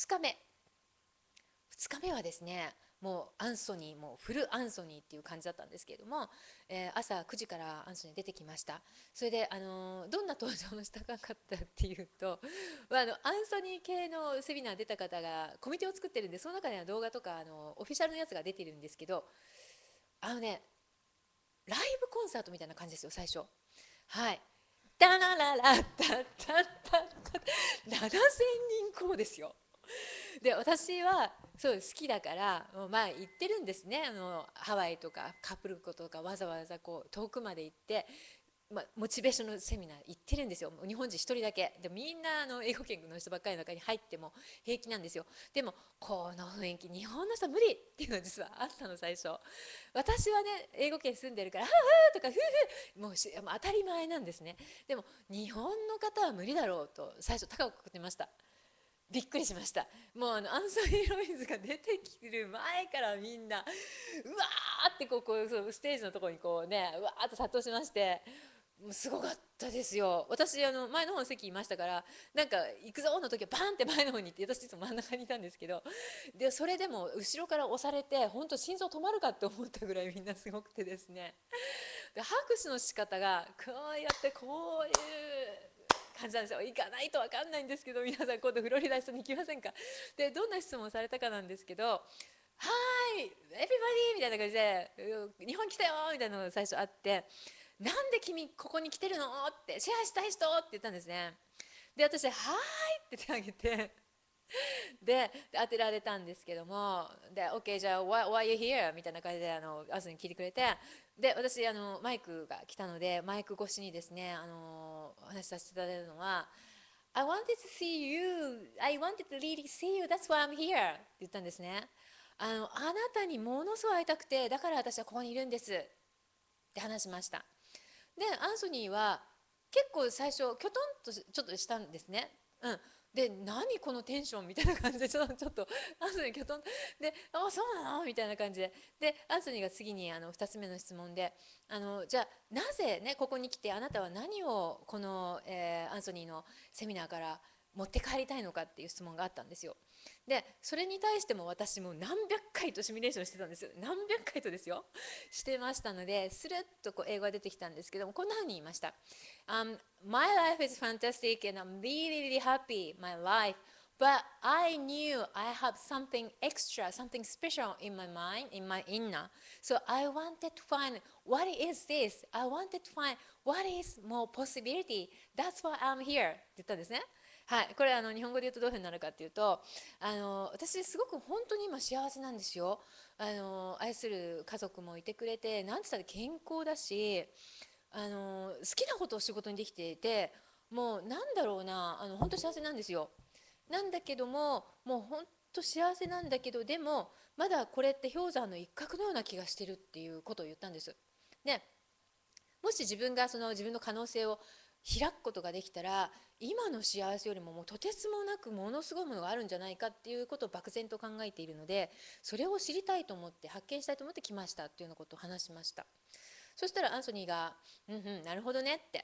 2日目はですね、もうアンソニー、もうフルアンソニーっていう感じだったんですけれども、朝9時からアンソニー出てきました。それで、どんな登場のしたかったっていうと、アンソニー系のセミナー出た方がコミュニティを作ってるんで、その中には動画とかオフィシャルのやつが出てるんですけど、あのねライブコンサートみたいな感じですよ最初。はい、ダラララッタッタッタッタ7000人こうですよ。で私はそう好きだからもうまあ行ってるんですね。ハワイとかカップルコとかわざわざこう遠くまで行って、モチベーションのセミナー行ってるんですよ。日本人1人だけで、みんな英語圏の人ばっかりの中に入っても平気なんですよ。でもこの雰囲気日本の人無理っていうのは実はあったの最初。私はね英語圏住んでるから「はふとか「ふふ」もう当たり前なんですね。でも日本の方は無理だろうと最初高くくってました。びっくりしました。もうアンソニー・ロインズが出てきる前からみんなうわーってそうステージのところにこうねうわーっと殺到しまして、もうすごかったですよ。私前の方の席いましたから、なんか行くぞの時はバンって前の方に行って、私いつも真ん中にいたんですけど、でそれでも後ろから押されて本当心臓止まるかって思ったぐらいみんなすごくてですね、で拍手の仕方がこうやってこういう感じなんですよ。行かないと分かんないんですけど、皆さん今度フロリダ一緒に行きませんか。でどんな質問をされたかなんですけど、はーい、エビバディみたいな感じで、日本来たよみたいなのが最初あって、なんで君ここに来てるのってシェアしたい人って言ったんですね。で私「はーい」って手を挙げてで当てられたんですけども、で「 OK じゃあ why you here?」みたいな感じでアスに聞いてくれて、で私マイクが来たのでマイク越しにですねお話しさせていただいたのは「I wanted to see you, I wanted to really see you, that's why I'm here」って言ったんですね。あなたにものすごい会いたくて、だから私はここにいるんですって話しました。でアンソニーは結構最初きょとんとちょっとしたんですね。で何このテンションみたいな感じでちょっとアンソニーきょとんで「あそうなの?」みたいな感じでアンソニーが次に2つ目の質問でじゃあなぜねここに来てあなたは何をこの、アンソニーのセミナーから持って帰りたいのかっていう質問があったんですよ。でそれに対しても私も何百回とシミュレーションしてたんですよ。何百回とですよしてましたので、スルッと英語が出てきたんですけども、こんなふうに言いました。My life is fantastic and I'm really really happy my life, but I knew I have something extra, something special in my mind, in my inner. So I wanted to find what is this? I wanted to find what is more possibility. That's why I'm here って言ったんですね。はい、これ日本語で言うとどういうふうになるかっていうと、私すごく本当に今幸せなんですよ。愛する家族もいてくれて、なんて言ったら健康だし、好きなことを仕事にできていて、もうなんだろうな、本当幸せなんですよ。なんだけども、もう本当幸せなんだけど、でもまだこれって氷山の一角のような気がしてるっていうことを言ったんです。でもし自分が自分の可能性を開くことができたら、今の幸せよりももうとてつもなくものすごいものがあるんじゃないかっていうことを漠然と考えているので、それを知りたいと思って発見したいと思って来ましたっていうようなことを話しました。そしたらアンソニーが「うんうんなるほどね」って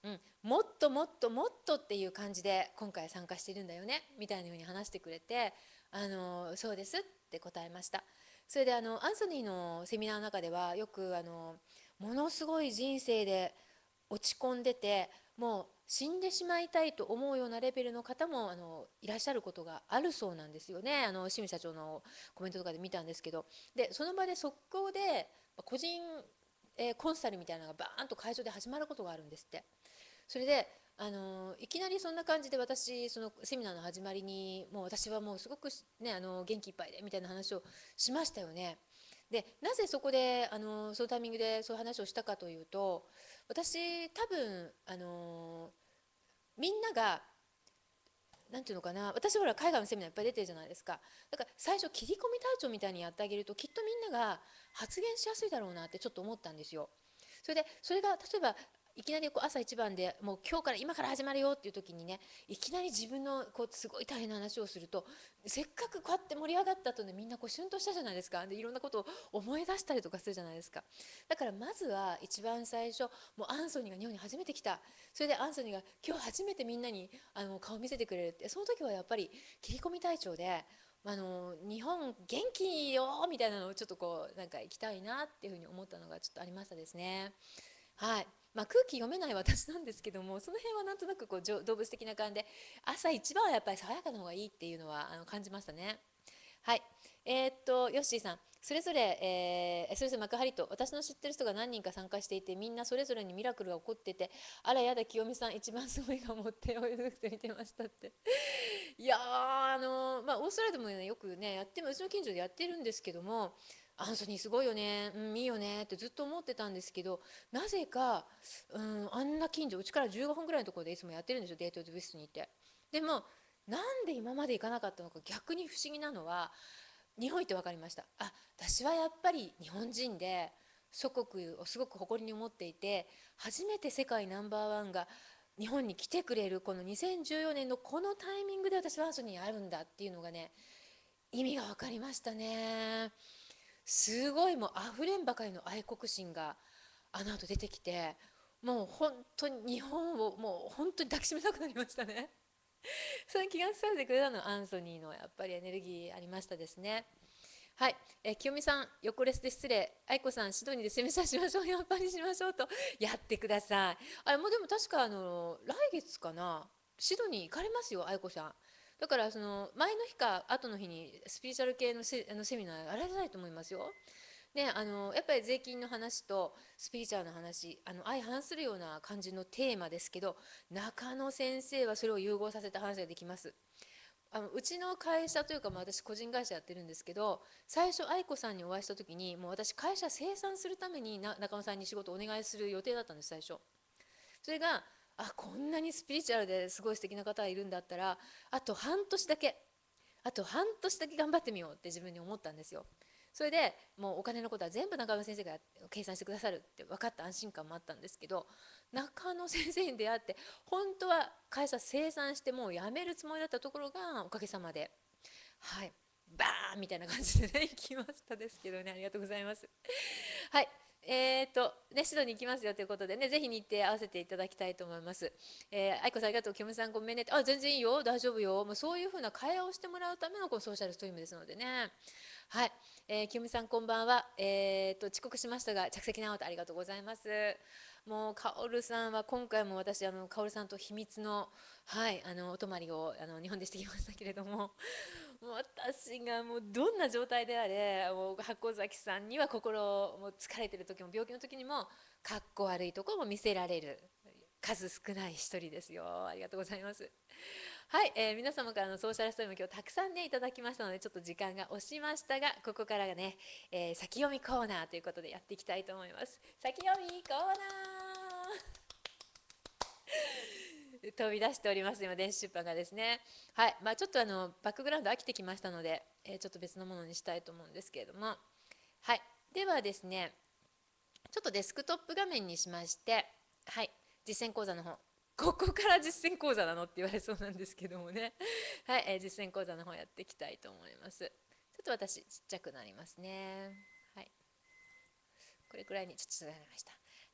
うん、もっともっともっとっていう感じで今回参加してるんだよねみたいなふうに話してくれて、そうですって答えました。それでアンソニーのセミナーの中ではよくものすごい人生で落ち込んでてもう死んでしまいたいと思うようなレベルの方もいらっしゃることがあるそうなんですよね。清水社長のコメントとかで見たんですけど、でその場で即興で個人、コンサルみたいなのがバーンと会場で始まることがあるんですって。それでいきなりそんな感じで私そのセミナーの始まりにもう私はもうすごくね元気いっぱいでみたいな話をしましたよね。でなぜそこでそのタイミングでそういう話をしたかというと、私多分みんながなんていうのかな、私ほら海外のセミナーいっぱい出てるじゃないですか。だから最初切り込み隊長みたいにやってあげるときっとみんなが発言しやすいだろうなってちょっと思ったんですよ。それでそれが例えばいきなりこう朝一番でもう今日から今から始まるよっていう時にね、いきなり自分のこうすごい大変な話をすると、せっかくこうやって盛り上がった後でみんなこうシュンとしたじゃないですか。でいろんなことを思い出したりとかするじゃないですか。だからまずは一番最初、もうアンソニーが日本に初めて来た、それでアンソニーが今日初めてみんなに顔見せてくれるって、その時はやっぱり切り込み隊長で日本元気よみたいなのをちょっとこうなんか行きたいなっていうふうに思ったのがちょっとありましたですね。はい。まあ、空気読めない私なんですけども、その辺はなんとなくこう動物的な感じで朝一番はやっぱり爽やかな方がいいっていうのは感じましたね。はい。ヨッシーさん、それぞれ幕張と私の知ってる人が何人か参加していて、みんなそれぞれにミラクルが起こってて、あらやだ、清美さん一番すごいが持っておいでく見てましたって。いやー、まあ、オーストラリアでもね、よくね、やっても、うちの近所でやってるんですけども、アンソニーすごいよね、うん、いいよねってずっと思ってたんですけど、なぜか、あんな近所、うちから15分ぐらいのところでいつもやってるんですよ、デートウィスにいて。でも、なんで今まで行かなかったのか逆に不思議なのは、日本行って分かりました。あ、私はやっぱり日本人で祖国をすごく誇りに思っていて、初めて世界ナンバーワンが日本に来てくれるこの2014年のこのタイミングで私はアンソニーにあるんだっていうのがね、意味が分かりましたね。すごいもう溢れんばかりの愛国心があの後出てきて、もう本当に日本をもう本当に抱きしめたくなりましたね。その気がさせてくれたのはアンソニーのやっぱりエネルギーありましたですね。はい、清美さん、横レスで失礼。愛子さん、シドニーで攻めさしましょう。やっぱりしましょうと。やってください。もうでも確か来月かな。シドニー行かれますよ、愛子さん。だからその前の日か後の日にスピリチュアル系のセミナーやられないと思いますよ。で、やっぱり税金の話とスピリチュアルの話、相反するような感じのテーマですけど、中野先生はそれを融合させた話ができます。うちの会社というか、まあ、私個人会社やってるんですけど、最初愛子さんにお会いした時にもう私会社清算するために中野さんに仕事をお願いする予定だったんです、最初。それがこんなにスピリチュアルですごい素敵な方がいるんだったら、あと半年だけあと半年だけ頑張ってみようって自分に思ったんですよ。それでもうお金のことは全部中野先生が計算してくださるって分かった安心感もあったんですけど、中野先生に出会って本当は会社清算してもう辞めるつもりだったところがおかげさまで、はい、バーンみたいな感じでね行きましたですけどね、ありがとうございます。はい。シドに行きますよということでね、ぜひ日程合わせていただきたいと思います。愛子さんありがとう、キムさんごめんねって、全然いいよ、大丈夫よ。もうそういうふうな会話をしてもらうためのこのソーシャルストリームですのでね。はい。キムさんこんばんは。遅刻しましたが、着席直ってありがとうございます。もう、カオルさんは今回も私、カオルさんと秘密の、はい、お泊まりを日本でしてきましたけれども、もう私がもうどんな状態であれ、もう箱崎さんには心もう疲れてる時も病気の時にもかっこ悪いところも見せられる数少ない一人ですよ。ありがとうございます。はい、皆様からのソーシャルストーリーも今日たくさんねいただきましたので、ちょっと時間が押しましたが、ここからがね、先読みコーナーということでやっていきたいと思います。先読みコーナー飛び出しております今電子出版がですね。はい、まあ、ちょっとバックグラウンド飽きてきましたので、ちょっと別のものにしたいと思うんですけれども、はい、ではですね、ちょっとデスクトップ画面にしまして、はい、実践講座の方、ここから実践講座なのって言われそうなんですけどもね、はい、実践講座の方やっていきたいと思います。ちょっと私ちっちゃくなりますね。はい、これくらいにちょっとなりました。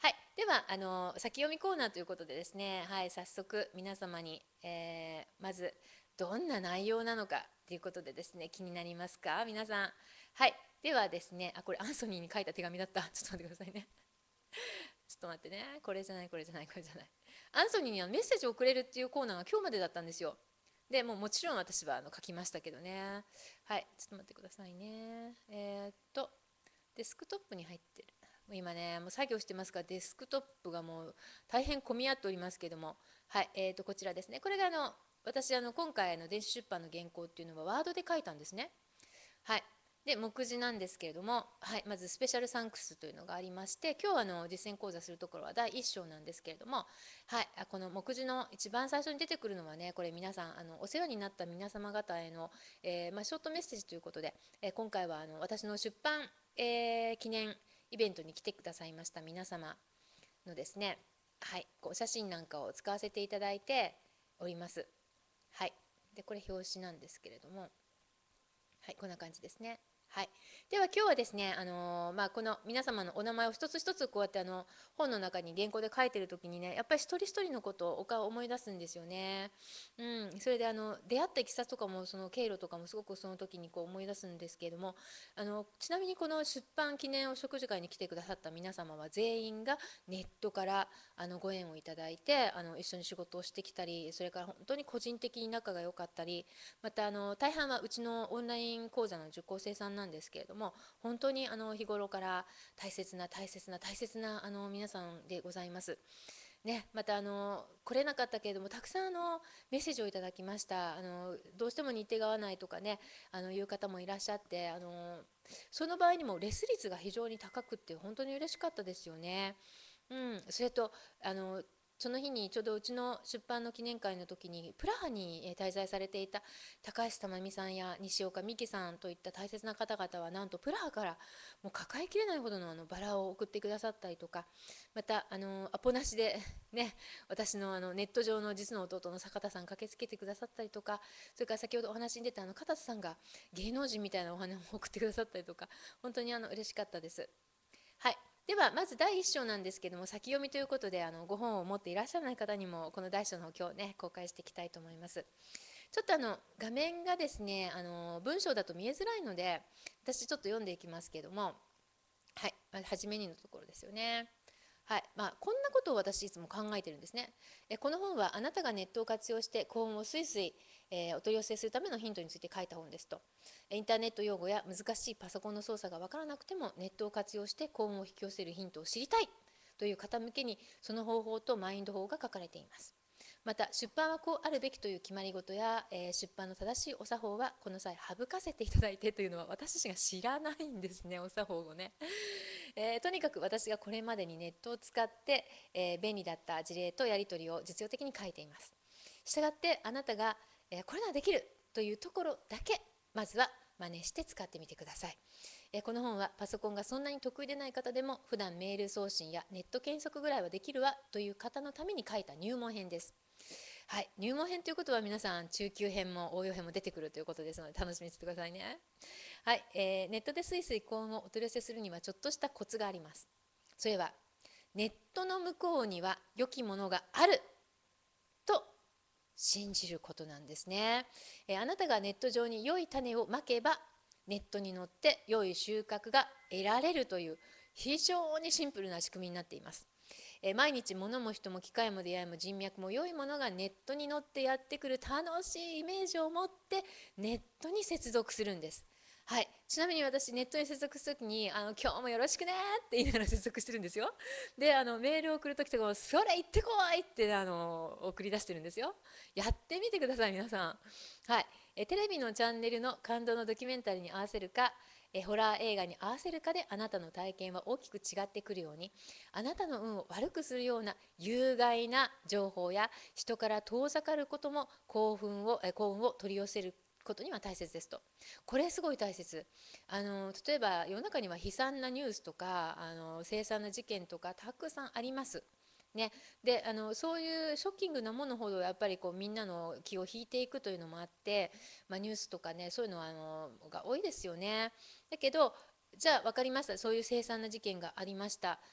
はい、では先読みコーナーということでですね、はい、早速皆様に、まずどんな内容なのかということでですね、気になりますか皆さん。はい、ではですね、これアンソニーに書いた手紙だった。ちょっと待ってくださいね。ちょっと待ってね、これじゃないこれじゃないこれじゃない。アンソニーにはメッセージを送れるっていうコーナーが今日までだったんですよ。でもちろん私は書きましたけどね。はい、ちょっと待ってくださいね。デスクトップに入ってる。もう今ね、もう作業してますから、デスクトップがもう大変混み合っておりますけども、はい、こちらですね。これが私今回電子出版の原稿っていうのはワードで書いたんですね。はい。で、目次なんですけれども、はい、まずスペシャルサンクスというのがありまして、今日実践講座するところは第1章なんですけれども、はい、この目次の一番最初に出てくるのはね、これ皆さんお世話になった皆様方への、ショートメッセージということで、今回は私の出版、記念イベントに来てくださいました皆様のですね、はい、お写真なんかを使わせていただいております。はい、でこれ表紙なんですけれども、はい、こんな感じですね。はい、では今日はですね、この皆様のお名前を一つ一つこうやって本の中に原稿で書いてる時にね、やっぱり一人一人のことをお顔思い出すんですよね。それで出会ったいきさつとかもその経路とかもすごくその時にこう思い出すんですけれども、ちなみにこの出版記念お食事会に来てくださった皆様は全員がネットからご縁をいただいて一緒に仕事をしてきたり、それから本当に個人的に仲が良かったり、また大半はうちのオンライン講座の受講生さんなんですけれども、本当に日頃から大切な大切な大切な皆さんでございます。ね、また来れなかったけれどもたくさんメッセージをいただきました。どうしても日程が合わないとかねいう方もいらっしゃって、その場合にもレス率が非常に高くって本当に嬉しかったですよね。それとその日にちょうどうちの出版の記念会の時にプラハに滞在されていた高橋珠美さんや西岡美希さんといった大切な方々はなんとプラハからもう抱えきれないほどのバラを送ってくださったりとか、またアポなしでね、私のネット上の実の弟の坂田さん駆けつけてくださったりとか、それから先ほどお話に出た片瀬さんが芸能人みたいなお花を送ってくださったりとか、本当に嬉しかったです。はい、ではまず第1章なんですけども、先読みということでご本を持っていらっしゃらない方にもこの第1章の方今日ね公開していきたいと思います。ちょっと画面がですね文章だと見えづらいので私ちょっと読んでいきますけども、はい、初めにのところですよね。はい、こんなことを私いつも考えてるんですね。この本はあなたがネットを活用して幸運をスイスイ、お取り寄せするためのヒントについて書いた本ですと。インターネット用語や難しいパソコンの操作が分からなくてもネットを活用して幸運を引き寄せるヒントを知りたいという方向けにその方法とマインド法が書かれています。また出版はこうあるべきという決まり事や、出版の正しいお作法はこの際省かせていただいてというのは私たちが知らないんですね、お作法をね。とにかく私がこれまでにネットを使って、便利だった事例とやり取りを実用的に書いています。したがってあなたが、これならできるというところだけまずは真似して使ってみてください。この本はパソコンがそんなに得意でない方でも普段メール送信やネット検索ぐらいはできるわという方のために書いた入門編です。はい、入門編ということは皆さん中級編も応用編も出てくるということですので楽しみにしてくださいね。はい、ネットでスイスイ幸運をお取り寄せするにはちょっとしたコツがあります。それはネットの向こうには良きものがあると信じることなんですね。あなたがネット上に良い種をまけばネットに乗って良い収穫が得られるという非常にシンプルな仕組みになっています。毎日物も人も機械も出会いも人脈も良いものがネットに乗ってやってくる楽しいイメージを持ってネットに接続するんです。はい、ちなみに私ネットに接続するときに今日もよろしくねって言いながら接続してるんですよ。でメールを送るときとかもそれ行ってこいって送り出してるんですよ。やってみてください皆さん。はい、テレビのチャンネルの感動のドキュメンタリーに合わせるかホラー映画に合わせるかであなたの体験は大きく違ってくるように、あなたの運を悪くするような有害な情報や人から遠ざかることも幸運を取り寄せることには大切ですと。これすごい大切。例えば世の中には悲惨なニュースとか凄惨な事件とかたくさんあります。ね、でそういうショッキングなものほどやっぱりこうみんなの気を引いていくというのもあって、ニュースとかねそういうのはが多いですよね。だけどじゃあ分かりました、そういう凄惨な事件がありました。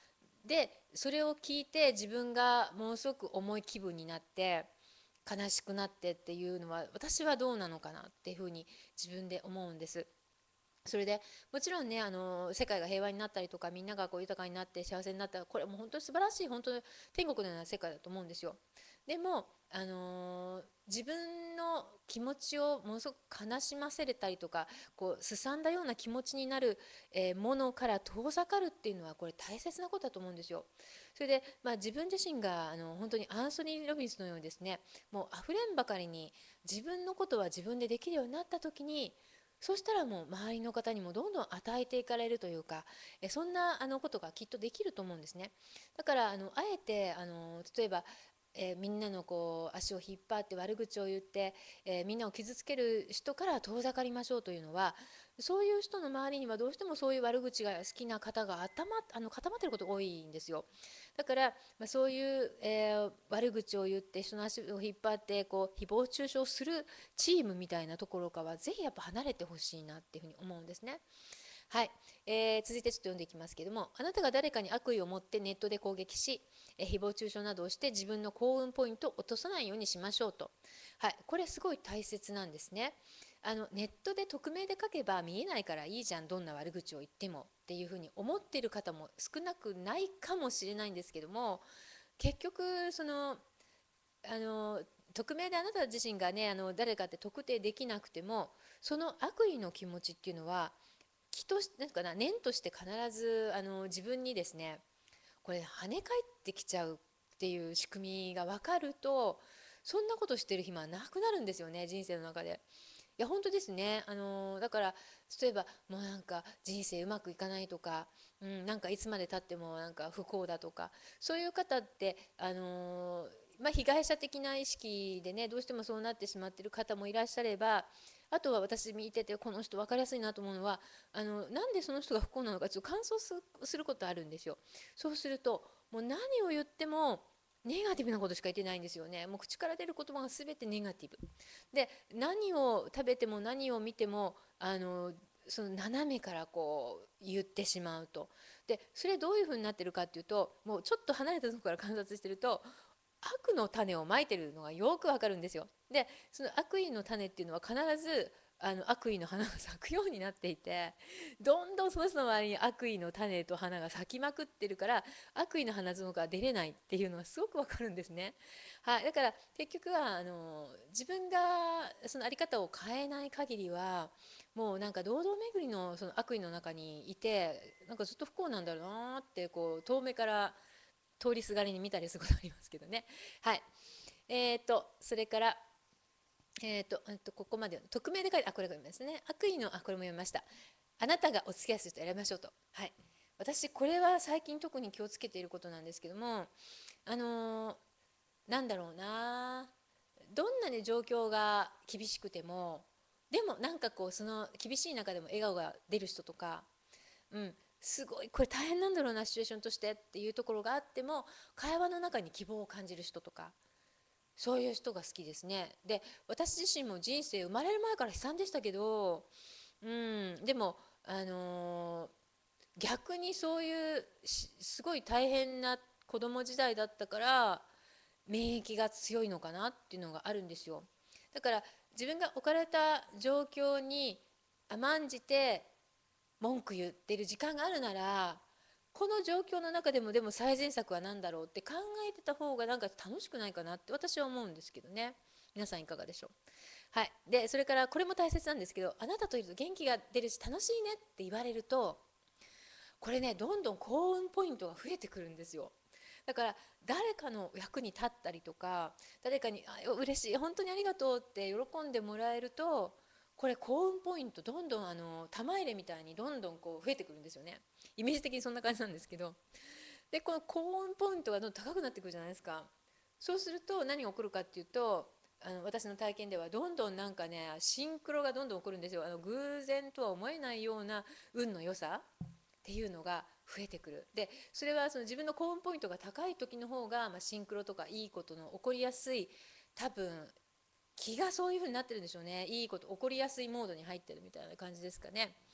でそれを聞いて自分がものすごく重い気分になって悲しくなってっていうのは私はどうなのかなっていうふうに自分で思うんです。それでもちろんね世界が平和になったりとかみんながこう豊かになって幸せになったらこれもう本当に素晴らしい本当に天国のような世界だと思うんですよ。でも、自分の気持ちをものすごく悲しませれたりとかこうすさんだような気持ちになる、ものから遠ざかるっていうのはこれ大切なことだと思うんですよ。それで、自分自身が本当にアンソニー・ロビンスのようにですねもう溢れんばかりに自分のことは自分でできるようになった時にそうしたらもう周りの方にもどんどん与えていかれるというか、そんなことがきっとできると思うんですね。だからあえて例えば、みんなのこう足を引っ張って悪口を言って、みんなを傷つける人から遠ざかりましょうというのはそういう人の周りにはどうしてもそういう悪口が好きな方が固まってることが多いんですよ。だから、そういう、悪口を言って人の足を引っ張ってこう誹謗中傷するチームみたいなところからはぜひやっぱ離れてほしいなっていうふうに思うんですね。はい、続いてちょっと読んでいきますけども、あなたが誰かに悪意を持ってネットで攻撃し、誹謗中傷などをして自分の幸運ポイントを落とさないようにしましょうと。はい、これすごい大切なんですね。ネットで匿名で書けば見えないからいいじゃんどんな悪口を言ってもっていうふうに思っている方も少なくないかもしれないんですけども、結局あの匿名であなた自身がね誰かって特定できなくてもその悪意の気持ちっていうのは気としなんかな念として必ず自分にですねこれ跳ね返ってきちゃうっていう仕組みが分かるとそんなことしてる暇はなくなるんですよね人生の中で。いや本当ですね、だから例えばもうなんか人生うまくいかないとか、なんかいつまでたってもなんか不幸だとかそういう方って、被害者的な意識でねどうしてもそうなってしまっている方もいらっしゃれば、あとは私見ててこの人分かりやすいなと思うのはなんでその人が不幸なのかちょっと感想することあるんですよ。そうするともう何を言ってもネガティブなことしか言ってないんですよね。もう口から出る言葉が全てネガティブで、何を食べても何を見てもその斜めからこう言ってしまうと。でそれどういうふうになってるかっていうともうちょっと離れたところから観察してると悪の種をまいてるのがよくわかるんですよ。でその悪意の種っていうのは必ず悪意の花が咲くようになっていてどんどんその人の周りに悪意の種と花が咲きまくってるから悪意の花園が出れないっていうのはすごくわかるんですね。はい、だから結局は自分がその在り方を変えない限りはもうなんか堂々巡りのその悪意の中にいてなんかずっと不幸なんだろうなってこう遠目から通りすがりに見たりすることありますけどね。はい。それから、ここまで、匿名で書いて、これが読みますね。悪意の、これも読みました。あなたがお付き合いする人選びましょうと。はい。私、これは最近特に気をつけていることなんですけども、あのーなんだろうな。どんなに状況が厳しくても、でもなんかこう、その厳しい中でも笑顔が出る人とか、すごいこれ大変なんだろうなシチュエーションとしてっていうところがあっても会話の中に希望を感じる人とかそういう人が好きですね。で私自身も人生生まれる前から悲惨でしたけど、でも、あのー逆にそういうすごい大変な子供時代だったから免疫が強いのかなっていうのがあるんですよ。だから自分が置かれた状況に甘んじて文句言ってる時間があるならこの状況の中でもでも最善策は何だろうって考えてた方がなんか楽しくないかなって私は思うんですけどね。皆さんいかがでしょう。はい、でそれからこれも大切なんですけどあなたといると元気が出るし楽しいねって言われるとこれねどんどん幸運ポイントが増えてくるんですよ。だから誰かの役に立ったりとか誰かに嬉しい本当にありがとうって喜んでもらえるとこれ幸運ポイントどんどん玉入れみたいにどんどんこう増えてくるんですよね。イメージ的にそんな感じなんですけどでこの幸運ポイントがどんどん高くなってくるじゃないですか。そうすると何が起こるかっていうと私の体験ではどんどんなんかねシンクロがどんどん起こるんですよ。偶然とは思えないような運の良さっていうのが増えてくる。でそれはその自分の幸運ポイントが高い時の方が、シンクロとかいいことの起こりやすい多分気がそういう風になってるんでしょうね。いいこと起こりやすいモードに入ってるみたいな感じですかね。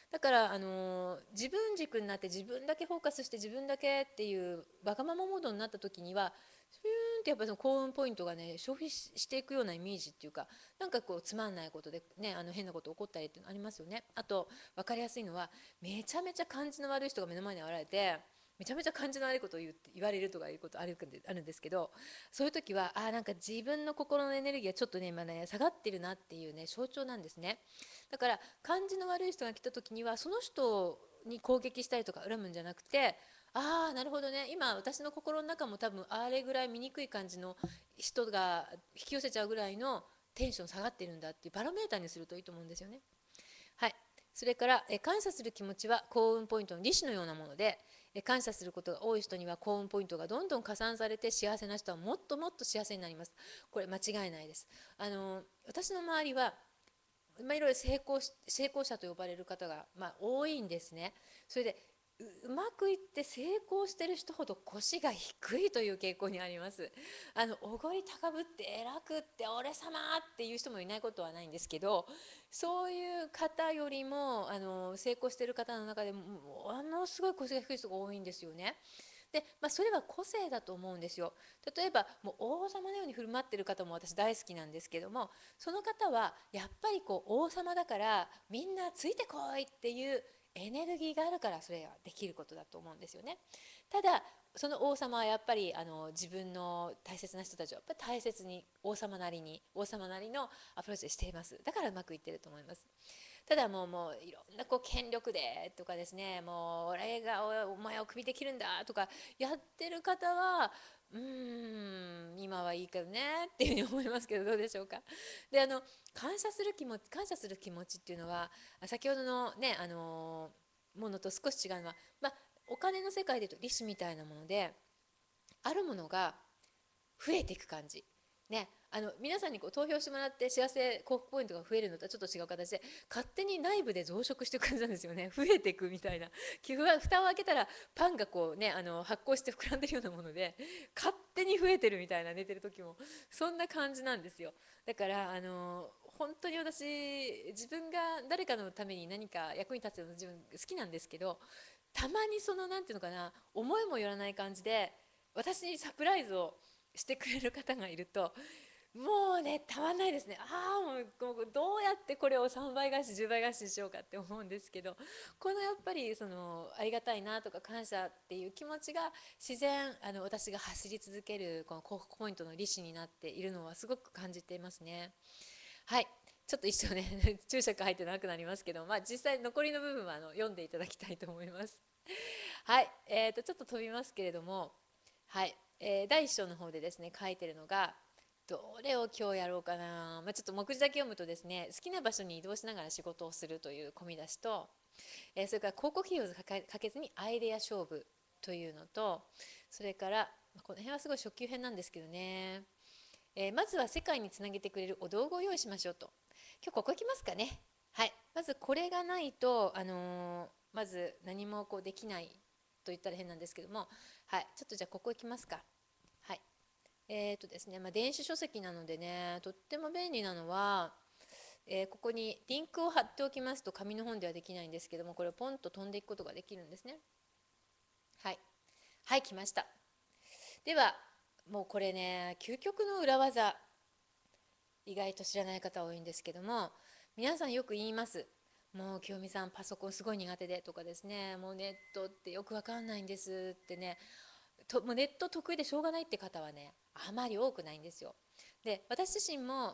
だから、自分軸になって自分だけフォーカスして自分だけっていうわがままモードになった時にはヒューンってやっぱその幸運ポイントがね消費していくようなイメージっていうか、なんかこうつまんないことでね、変なこと起こったりっていうのありますよね。あと分かりやすいのは、めちゃめちゃ感じの悪い人が目の前に現れてめちゃめちゃ感じの悪いことを言われるとかいうことあるんですけど、そういう時はなんか自分の心のエネルギーがちょっとね今ね下がってるなっていうね象徴なんですね。だから感じの悪い人が来た時にはその人に攻撃したりとか恨むんじゃなくて、ああなるほどね、今私の心の中も多分あれぐらい醜い感じの人が引き寄せちゃうぐらいのテンション下がってるんだっていうバロメーターにするといいと思うんですよね。はい。それから感謝する気持ちは幸運ポイントの利子のようなもので、感謝することが多い人には幸運ポイントがどんどん加算されて幸せな人はもっともっと幸せになります。これ間違いないです。私の周りはいろいろ成功者と呼ばれる方が、多いんですね。それでうまくいって成功してる人ほど腰が低いという傾向にあります。おごり高ぶって偉くって俺様っていう人もいないことはないんですけど、そういう方よりも成功してる方の中でもものすごい腰が低い人が多いんですよね。で、それは個性だと思うんですよ。例えばもう王様のように振る舞ってる方も私大好きなんですけども、その方はやっぱりこう王様だからみんなついてこいっていうエネルギーがあるからそれができることだと思うんですよね。ただその王様はやっぱり自分の大切な人たちをやっぱり大切に王様なりのアプローチしています。だからうまくいってると思います。ただもういろんなこう権力でとかですね、もう俺がお前をクビできるんだとかやってる方は今はいいけどねっていうふうに思いますけど、どうでしょうか。で感謝する気持ちっていうのは先ほどのねものと少し違うのは、お金の世界でいうと利子みたいなもので、あるものが増えていく感じ。ね、皆さんにこう投票してもらって幸せ幸福ポイントが増えるのとはちょっと違う形で勝手に内部で増殖していく感じなんですよね。増えていくみたいな。寄付は蓋を開けたらパンがこうね発酵して膨らんでるようなもので勝手に増えてるみたいな、寝てる時もそんな感じなんですよ。だから本当に私自分が誰かのために何か役に立つの自分好きなんですけど、たまにそのなんていうのかな、思いもよらない感じで私にサプライズをしてくれる方がいると、もうねたまんないですね。もうどうやってこれを3倍返し10倍返しにしようかって思うんですけど、このやっぱりそのありがたいなとか感謝っていう気持ちが自然私が走り続けるこの幸福ポイントの利子になっているのはすごく感じていますね。はい。ちょっと一生ね注釈入ってなくなりますけど、実際残りの部分は読んでいただきたいと思います。はい。ちょっと飛びますけれども、はい。第一章の方でですね書いてるのが、どれを今日やろうかな、ちょっと目次だけ読むとですね、好きな場所に移動しながら仕事をするという込み出しと、それから広告費用をかけずにアイデア勝負というのと、それからこの辺はすごい初級編なんですけどね、まずは世界につなげてくれるお道具を用意しましょうと。今日ここ行きますかね。はい。まずこれがないと、まず何もこうできないと言ったら変なんですけども、はい。ちょっとじゃあここ行きますか。はい。ですね、電子書籍なのでね、とっても便利なのは、ここにリンクを貼っておきますと紙の本ではできないんですけども、これをポンと飛んでいくことができるんですね。はい。はい、来ました。では、もうこれね、究極の裏技、意外と知らない方多いんですけども、皆さんよく言います。もう清美さんパソコンすごい苦手でとかですね、もうネットってよくわかんないんですってね、もうネット得意でしょうがないって方はねあまり多くないんですよ。で私自身も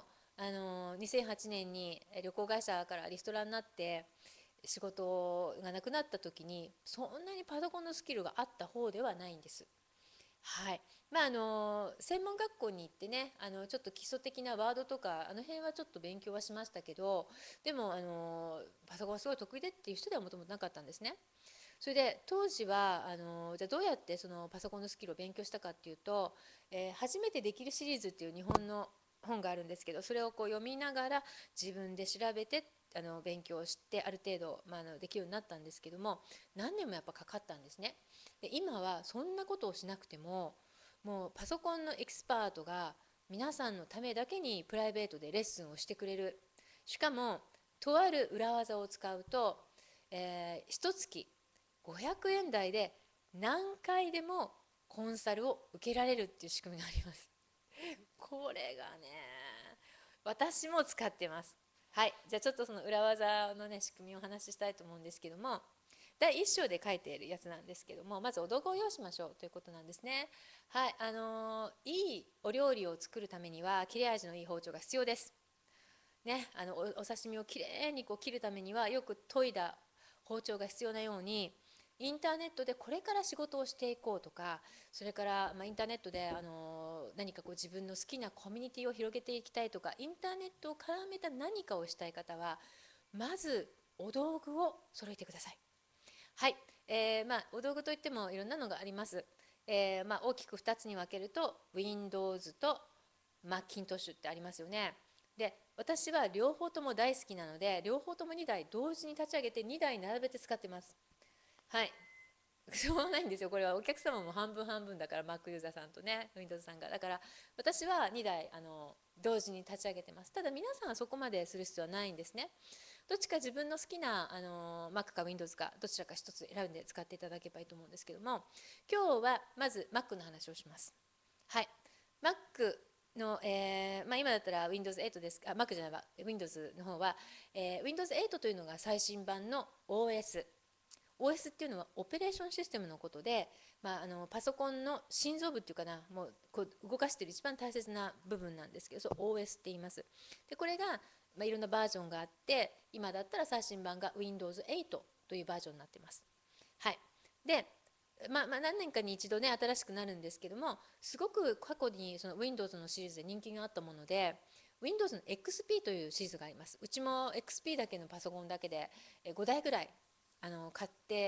2008年に旅行会社からリストラになって仕事がなくなった時にそんなにパソコンのスキルがあった方ではないんです。はい。専門学校に行ってねちょっと基礎的なワードとか辺はちょっと勉強はしましたけど、でもパソコンすごい得意でっていう人ではもともとなかったんですね。それで当時はじゃあどうやってそのパソコンのスキルを勉強したかっていうと、初めてできるシリーズっていう日本の本があるんですけど、それをこう読みながら自分で調べて勉強してある程度、できるようになったんですけども、何年もやっぱかかったんですね。で今はそんなことをしなくても、もうパソコンのエキスパートが皆さんのためだけにプライベートでレッスンをしてくれる。しかもとある裏技を使うと 1月500円台で何回でもコンサルを受けられるっていう仕組みがあります。これがね、私も使ってます。はい、じゃあちょっとその裏技のね仕組みをお話ししたいと思うんですけども、第1章で書いているやつなんですけども、まずお道具を用意しましょうということなんですね。はい、いいお料理を作るためには切れ味のいい包丁が必要です。ね、お刺身をきれいにこう切るためにはよく研いだ包丁が必要なように、インターネットでこれから仕事をしていこうとか、それから、インターネットで、何かこう自分の好きなコミュニティを広げていきたいとか、インターネットを絡めた何かをしたい方はまずお道具を揃えてください。はい、お道具といってもいろんなのがあります。大きく2つに分けると Windows と Macintosh ってありますよね。で、私は両方とも大好きなので、両方とも2台同時に立ち上げて2台並べて使ってます。はい、しょうがないんですよ。これはお客様も半分半分だから、Mac ユーザーさんとね Windows さんが。だから私は2台同時に立ち上げてます。ただ皆さんはそこまでする必要はないんですね。どっちか自分の好きなMac か Windows かどちらか一つ選んで使っていただければいいと思うんですけども、今日はまず Mac の話をします。はい、 Mac の、今だったら Windows 8です。Mac じゃないわ、 Windows の方は、Windows 8というのが最新版の OS っていうのはオペレーションシステムのことで、パソコンの心臓部っていうかな、もうこう動かしている一番大切な部分なんですけど、そう OS って言います。でこれが、いろんなバージョンがあって、今だったら最新版が Windows 8というバージョンになっています。はい、で、何年かに一度ね新しくなるんですけども、すごく過去にその Windows のシリーズで人気があったもので、 Windows の XP というシリーズがあります。うちも XP だけのパソコンだけで5台ぐらい買って、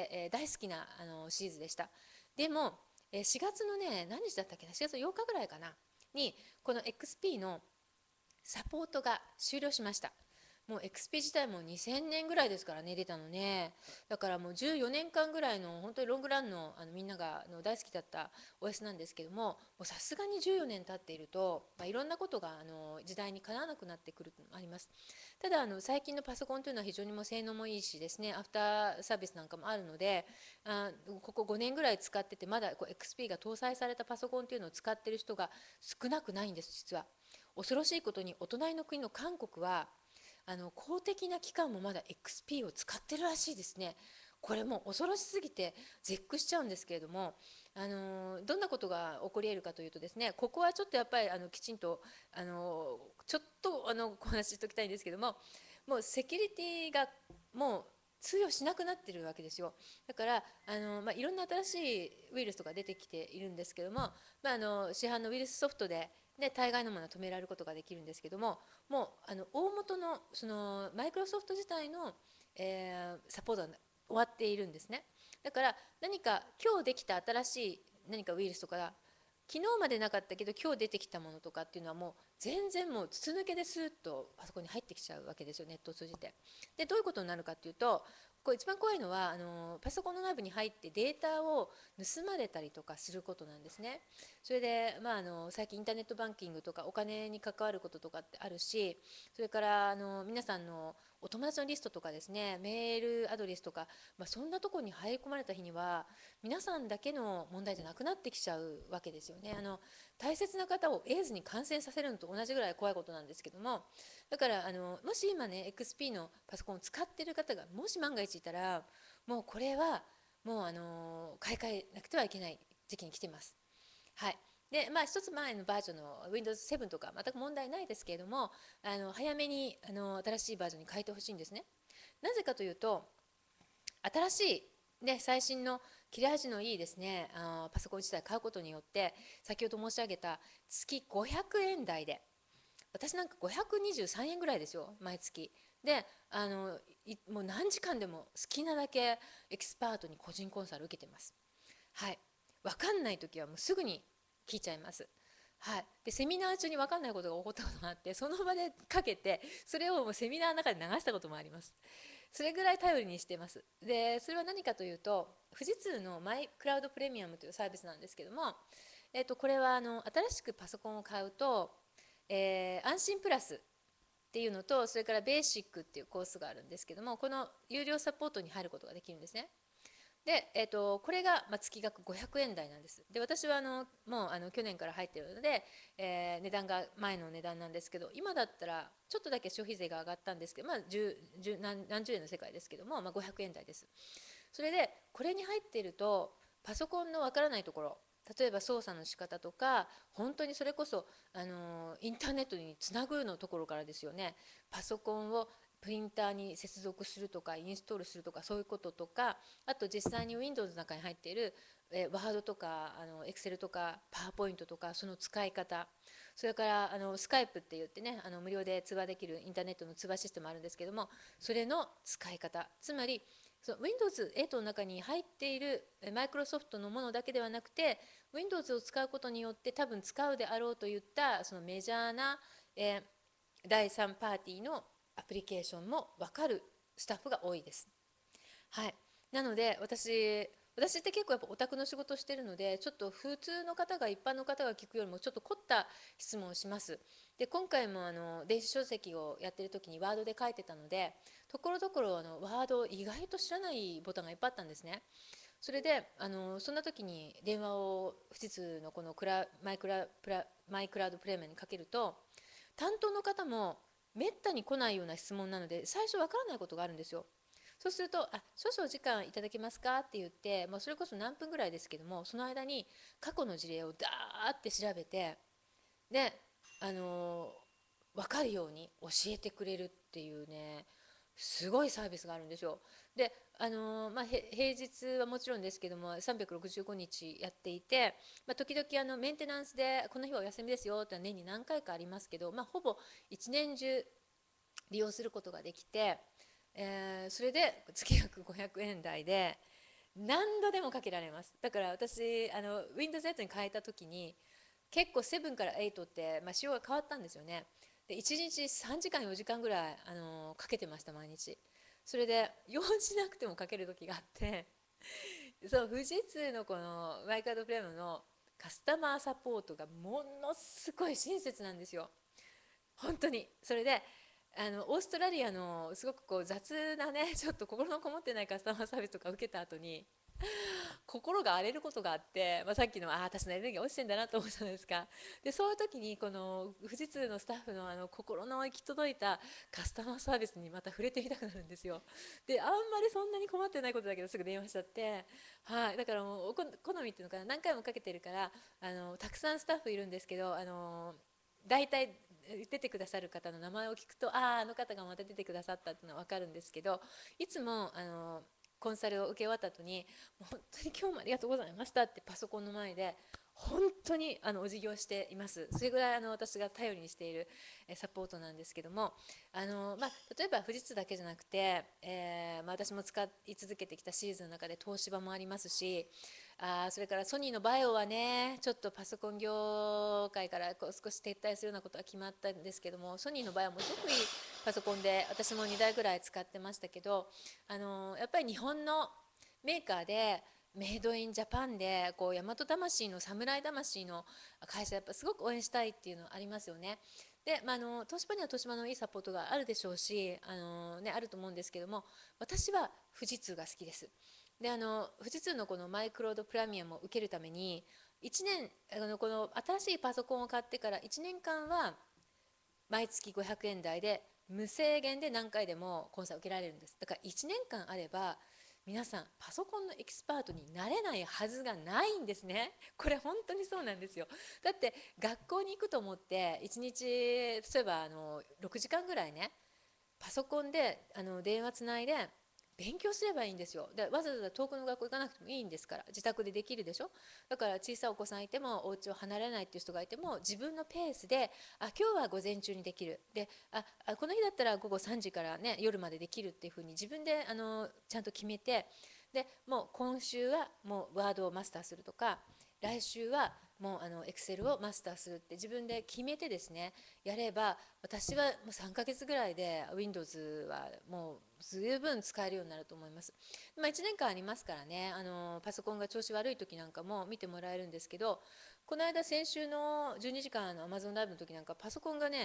大好きなシリーズでした。でも、4月のね何日だったっけな、4月8日ぐらいかなにこの XP のサポートが終了しました。もう XP 自体も2000年ぐらいですからね、出たのね。だからもう14年間ぐらいの本当にロングランの、みんなが大好きだった OS なんですけども、さすがに14年経っていると、いろんなことが時代にかなわなくなってくるのもあります。ただ最近のパソコンというのは非常にもう性能もいいしですね、アフターサービスなんかもあるので、ここ5年ぐらい使っててまだこう XP が搭載されたパソコンというのを使ってる人が少なくないんです、実は。恐ろしいことにお隣の国の韓国は公的な機関もまだ XP を使ってるらしいですね。これも恐ろしすぎて絶句しちゃうんですけれども、どんなことが起こり得るかというとですね、ここはちょっとやっぱりきちんとちょっとお話ししておきたいんですけども、もうセキュリティがもう通用しなくなってるわけですよ。だからいろんな新しいウイルスとか出てきているんですけども、市販のウイルスソフトで大概のものは止められることができるんですけども、もう大元のそのマイクロソフト自体の、サポートが終わっているんですね。だから何か今日できた新しい何かウイルスとか、昨日までなかったけど今日出てきたものとかっていうのはもう全然もう筒抜けでスーッとパソコンに入ってきちゃうわけですよ、ネットを通じて。でどういうことになるかっていうと、これ一番怖いのはパソコンの内部に入ってデータを盗まれたりとかすることなんですね。それで、最近インターネットバンキングとかお金に関わることとかってあるし、それから皆さんのお友達のリストとかですね、メールアドレスとか、そんなところに入り込まれた日には皆さんだけの問題じゃなくなってきちゃうわけですよね。大切な方をエイズに感染させるのと同じぐらい怖いことなんですけども、だからもし今ね XP のパソコンを使っている方がもし万が一いたら、もうこれはもう買い替えなくてはいけない時期に来てます。はい。で一つ前のバージョンの Windows 7とか全く問題ないですけれども、早めに新しいバージョンに変えてほしいんですね。なぜかというと、新しい、最新の切れ味のいいですねパソコン自体買うことによって、先ほど申し上げた月500円台で、私なんか523円ぐらいですよ、毎月。でもう何時間でも好きなだけエキスパートに個人コンサル受けてます。はい、分かんない時はもうすぐに聞いちゃいます。はい、でセミナー中に分かんないことが起こったことがあって、その場でかけてそれをもうセミナーの中で流したこともあります。それぐらい頼りにしてます。でそれは何かというと、富士通のマイクラウドプレミアムというサービスなんですけども、これは新しくパソコンを買うと、安心プラスっていうのと、それからベーシックっていうコースがあるんですけども、この有料サポートに入ることができるんですね。で、これが月額500円台なんです。で、私はもう去年から入っているので、値段が前の値段なんですけど、今だったらちょっとだけ消費税が上がったんですけど、何十円の世界ですけども、500円台です。それでこれに入っていると、パソコンのわからないところ、例えば操作の仕方とか、本当にそれこそ、インターネットにつなぐのところからですよね。パソコンをプリンターに接続するとかインストールするとか、そういうこととか、あと実際に Windows の中に入っているWord とかExcel とか PowerPoint とか、その使い方、それからスカイプって言ってね、無料で通話できるインターネットの通話システムあるんですけども、それの使い方、つまりその Windows 8の中に入っているマイクロソフトのものだけではなくて、 Windows を使うことによって多分使うであろうといったそのメジャーな、え第3パーティーのアプリケーションも分かるスタッフが多いです。はい、なので私って結構やっぱオタクの仕事をしているので、ちょっと普通の方が一般の方が聞くよりもちょっと凝った質問をします。で、今回も電子書籍をやってる時にワードで書いてたので、ところどころワードを意外と知らないボタンがいっぱいあったんですね。それでそんな時に電話を富士通のこのマイクラウドプレミアにかけると、担当の方もめったに来ないような質問なので、最初わからないことがあるんですよ。そうすると少々お時間いただけますかって言って、それこそ何分ぐらいですけども、その間に過去の事例をダーって調べて、で分かるように教えてくれるっていうね、すごいサービスがあるんですよ。で、平日はもちろんですけども、365日やっていて、時々メンテナンスでこの日はお休みですよって年に何回かありますけど、ほぼ一年中利用することができて、それで月額500円台で何度でもかけられます。だから私Windows 8に変えた時に、結構7から8って、仕様が変わったんですよね。で、1日3時間4時間ぐらいかけてました、毎日。それで用事なくてもかける時があって、そう、富士通のこのマイカードプレミアムのカスタマーサポートがものすごい親切なんですよ、本当に。それでオーストラリアのすごくこう雑なね、ちょっと心のこもってないカスタマーサービスとか受けた後に心が荒れることがあって、さっきの私のエネルギー落ちてんだなと思うじゃないですか。で、そういう時にこの富士通のスタッフの心の行き届いたカスタマーサービスにまた触れてみたくなるんですよ。で、あんまりそんなに困ってないことだけどすぐ電話しちゃって、はい、だからもう好みっていうのかな、何回もかけてるから、たくさんスタッフいるんですけど、大体出てくださる方の名前を聞くと、あの方がまた出てくださったっていうのは分かるんですけど、いつもコンサルを受け終わった後に、もう本当に今日もありがとうございましたってパソコンの前で本当にお辞儀をしています。それぐらい私が頼りにしているサポートなんですけども、例えば富士通だけじゃなくて、私も使い続けてきたシリーズの中で東芝もありますし、それからソニーのバイオはね、ちょっとパソコン業界からこう少し撤退するようなことが決まったんですけども、ソニーのバイオもすごくいいパソコンで、私も2台ぐらい使ってましたけど、やっぱり日本のメーカーでメイドインジャパンでこう大和魂の侍魂の会社、やっぱすごく応援したいっていうのはありますよね。で、東芝には東芝のいいサポートがあるでしょうし、あると思うんですけども、私は富士通が好きです。で、富士通のこのマイクロードプレミアムを受けるために1年この新しいパソコンを買ってから1年間は毎月500円台で無制限で何回でもコンサル受けられるんです。だから1年間あれば皆さんパソコンのエキスパートになれないはずがないんですね。これ本当にそうなんですよ。だって学校に行くと思って1日例えば6時間ぐらいね、パソコンで電話つないで勉強すればいいんですよ。で、わざわざ遠くの学校行かなくてもいいんですから、自宅でできるでしょ。だから小さいお子さんいてもお家を離れないっていう人がいても、自分のペースで今日は午前中にできる、でこの日だったら午後3時からね夜までできるっていうふうに自分でちゃんと決めて、でもう今週はもうワードをマスターするとか、来週はもうエクセルをマスターするって自分で決めてですね、やれば、私はもう3ヶ月ぐらいで Windows はもう十分使えるようになると思います。1年間ありますからね、パソコンが調子悪い時なんかも見てもらえるんですけど、この間先週の12時間Amazon ライブの時なんかパソコンがね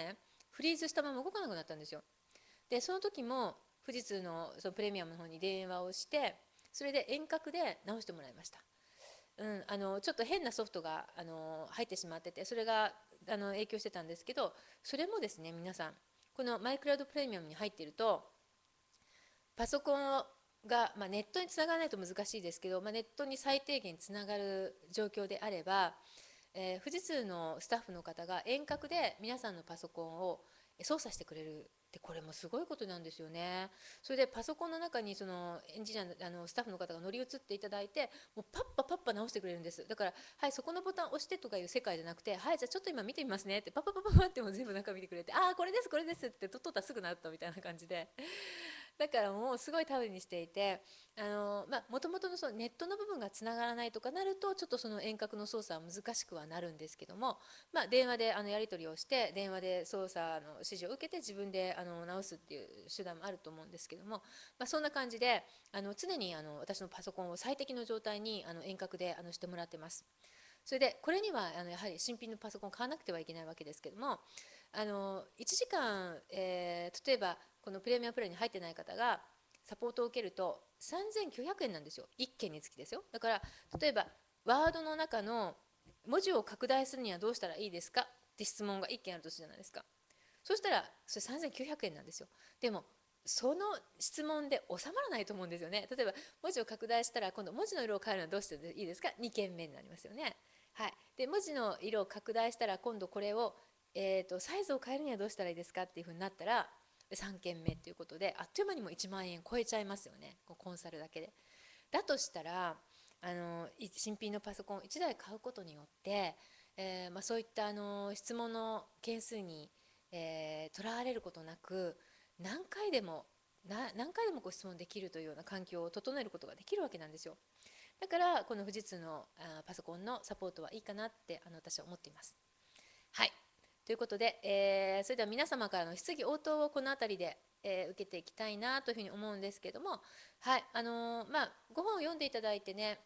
フリーズしたまま動かなくなったんですよ。でその時も富士通のそのプレミアムの方に電話をして、それで遠隔で直してもらいました。ちょっと変なソフトが入ってしまってて、それが影響してたんですけど、それもですね、皆さんこのマイクラウドプレミアムに入っていると、パソコンが、ネットにつながらないと難しいですけど、ネットに最低限つながる状況であれば、富士通のスタッフの方が遠隔で皆さんのパソコンを操作してくれるって、これもすごいことなんですよね。それでパソコンの中にそのエンジニアスタッフの方が乗り移っていただいて、もうパッパパッパ直してくれるんです。だから「はい、そこのボタン押して」とかいう世界じゃなくて「はい、じゃあちょっと今見てみますね」ってパッパパッパッパっても全部中見てくれて「ああこれですこれです」ってとっとったらすぐなったみたいな感じで、だからもうすごい頼りにしていて、もともとのそのネットの部分がつながらないとかなると、ちょっとその遠隔の操作は難しくはなるんですけども、電話でやり取りをして、電話で操作の指示を受けて自分で直すっていう手段もあると思うんですけども、そんな感じで常に私のパソコンを最適の状態に遠隔でしてもらってます。それでこれにはやはり新品のパソコンを買わなくてはいけないわけですけども、1時間、例えばこのプレミアムプランに入ってない方がサポートを受けると3900円なんですよ、1件につきですよ。だから例えばワードの中の文字を拡大するにはどうしたらいいですかって質問が1件あるとするじゃないですか。そしたらそれ3900円なんですよ。でもその質問で収まらないと思うんですよね。例えば文字を拡大したら今度文字の色を変えるのはどうしていいですか、2件目になりますよね。はい、で文字の色を拡大したら今度これを、サイズを変えるにはどうしたらいいですかっていうふうになったら3件目ということで、あっという間にも1万円超えちゃいますよね、コンサルだけで。だとしたら新品のパソコンを1台買うことによって、そういった質問の件数に、とらわれることなく、何回でも何回でもご質問できるというような環境を整えることができるわけなんですよ。だからこの富士通のパソコンのサポートはいいかなって私は思っています。はい、ということで、それでは皆様からの質疑応答をこの辺りで、受けていきたいなというふうに思うんですけども、はい、ご本を読んでいただいてね、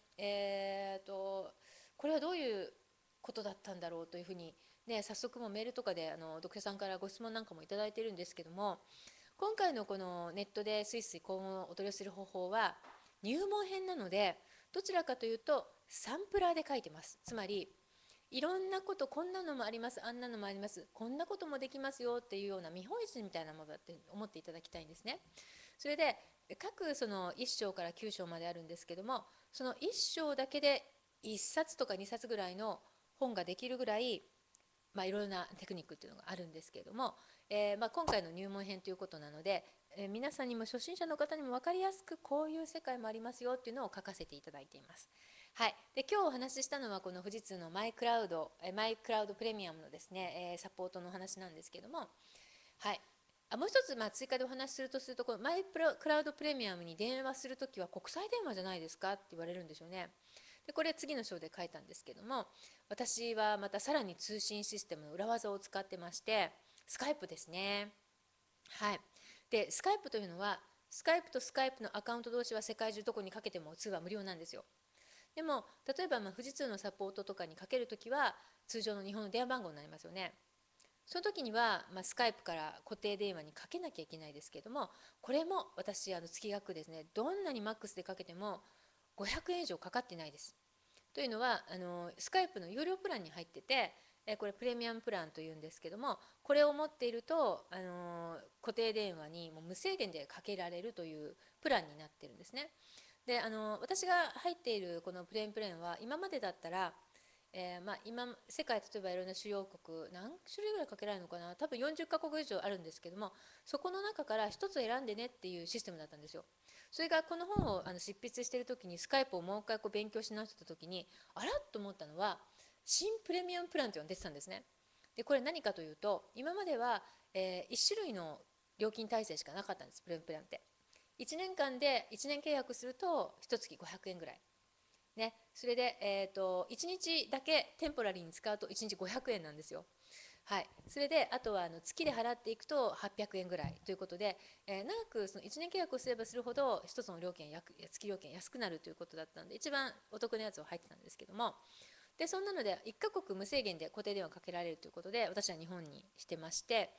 これはどういうことだったんだろうというふうに、ね、早速もメールとかで読者さんからご質問なんかもいただいているんですけども、今回のこのネットでスイスイ今後お取り寄せする方法は入門編なので、どちらかというとサンプラーで書いてます。つまりいろんなこと、こんなのもあります、あんなのもあります、こんなこともできますよっていうような見本市みたいなものだって思っていただきたいんですね。それで各その1章から9章まであるんですけども、その1章だけで1冊とか2冊ぐらいの本ができるぐらい、いろいろなテクニックっていうのがあるんですけれども、今回の入門編ということなので、皆さんにも初心者の方にも分かりやすくこういう世界もありますよっていうのを書かせていただいています。はい、で今日お話ししたのはこの富士通のマイクラウドプレミアムのですね、サポートのお話なんですけども、はい、もう一つ追加でお話しするとこのマイクラウドプレミアムに電話するときは国際電話じゃないですかって言われるんですよね。でこれ次の章で書いたんですけども、私はまたさらに通信システムの裏技を使ってまして、スカイプですね。はい、でスカイプというのはスカイプとスカイプのアカウント同士は世界中どこにかけても通話無料なんですよ。でも例えば富士通のサポートとかにかけるときは通常の日本の電話番号になりますよね。その時には、スカイプから固定電話にかけなきゃいけないですけれども、これも私月額ですね、どんなにマックスでかけても500円以上かかってないです。というのはスカイプの有料プランに入ってて、これプレミアムプランというんですけども、これを持っていると固定電話にもう無制限でかけられるというプランになってるんですね。で私が入っているこのプレーンプレーンは今までだったら、今世界例えばいろんな主要国何種類ぐらいかけられるのかな、多分40カ国以上あるんですけども、そこの中から1つ選んでねっていうシステムだったんですよ。それがこの本を執筆している時にスカイプをもう一回勉強し直した時にあらっと思ったのは、新プレミアムプランというのが出てたんですね。でこれ何かというと、今までは、1種類の料金体制しかなかったんです、プレミアムプランって。1年間で1年契約すると1月500円ぐらい、ね、それで、1日だけテンポラリーに使うと1日500円なんですよ。はい、それであとは月で払っていくと800円ぐらいということで、長くその1年契約をすればするほど1つの料金月料金安くなるということだったので、一番お得なやつを入ってたんですけども、でそんなので1カ国無制限で固定電話かけられるということで私は日本にしてまして、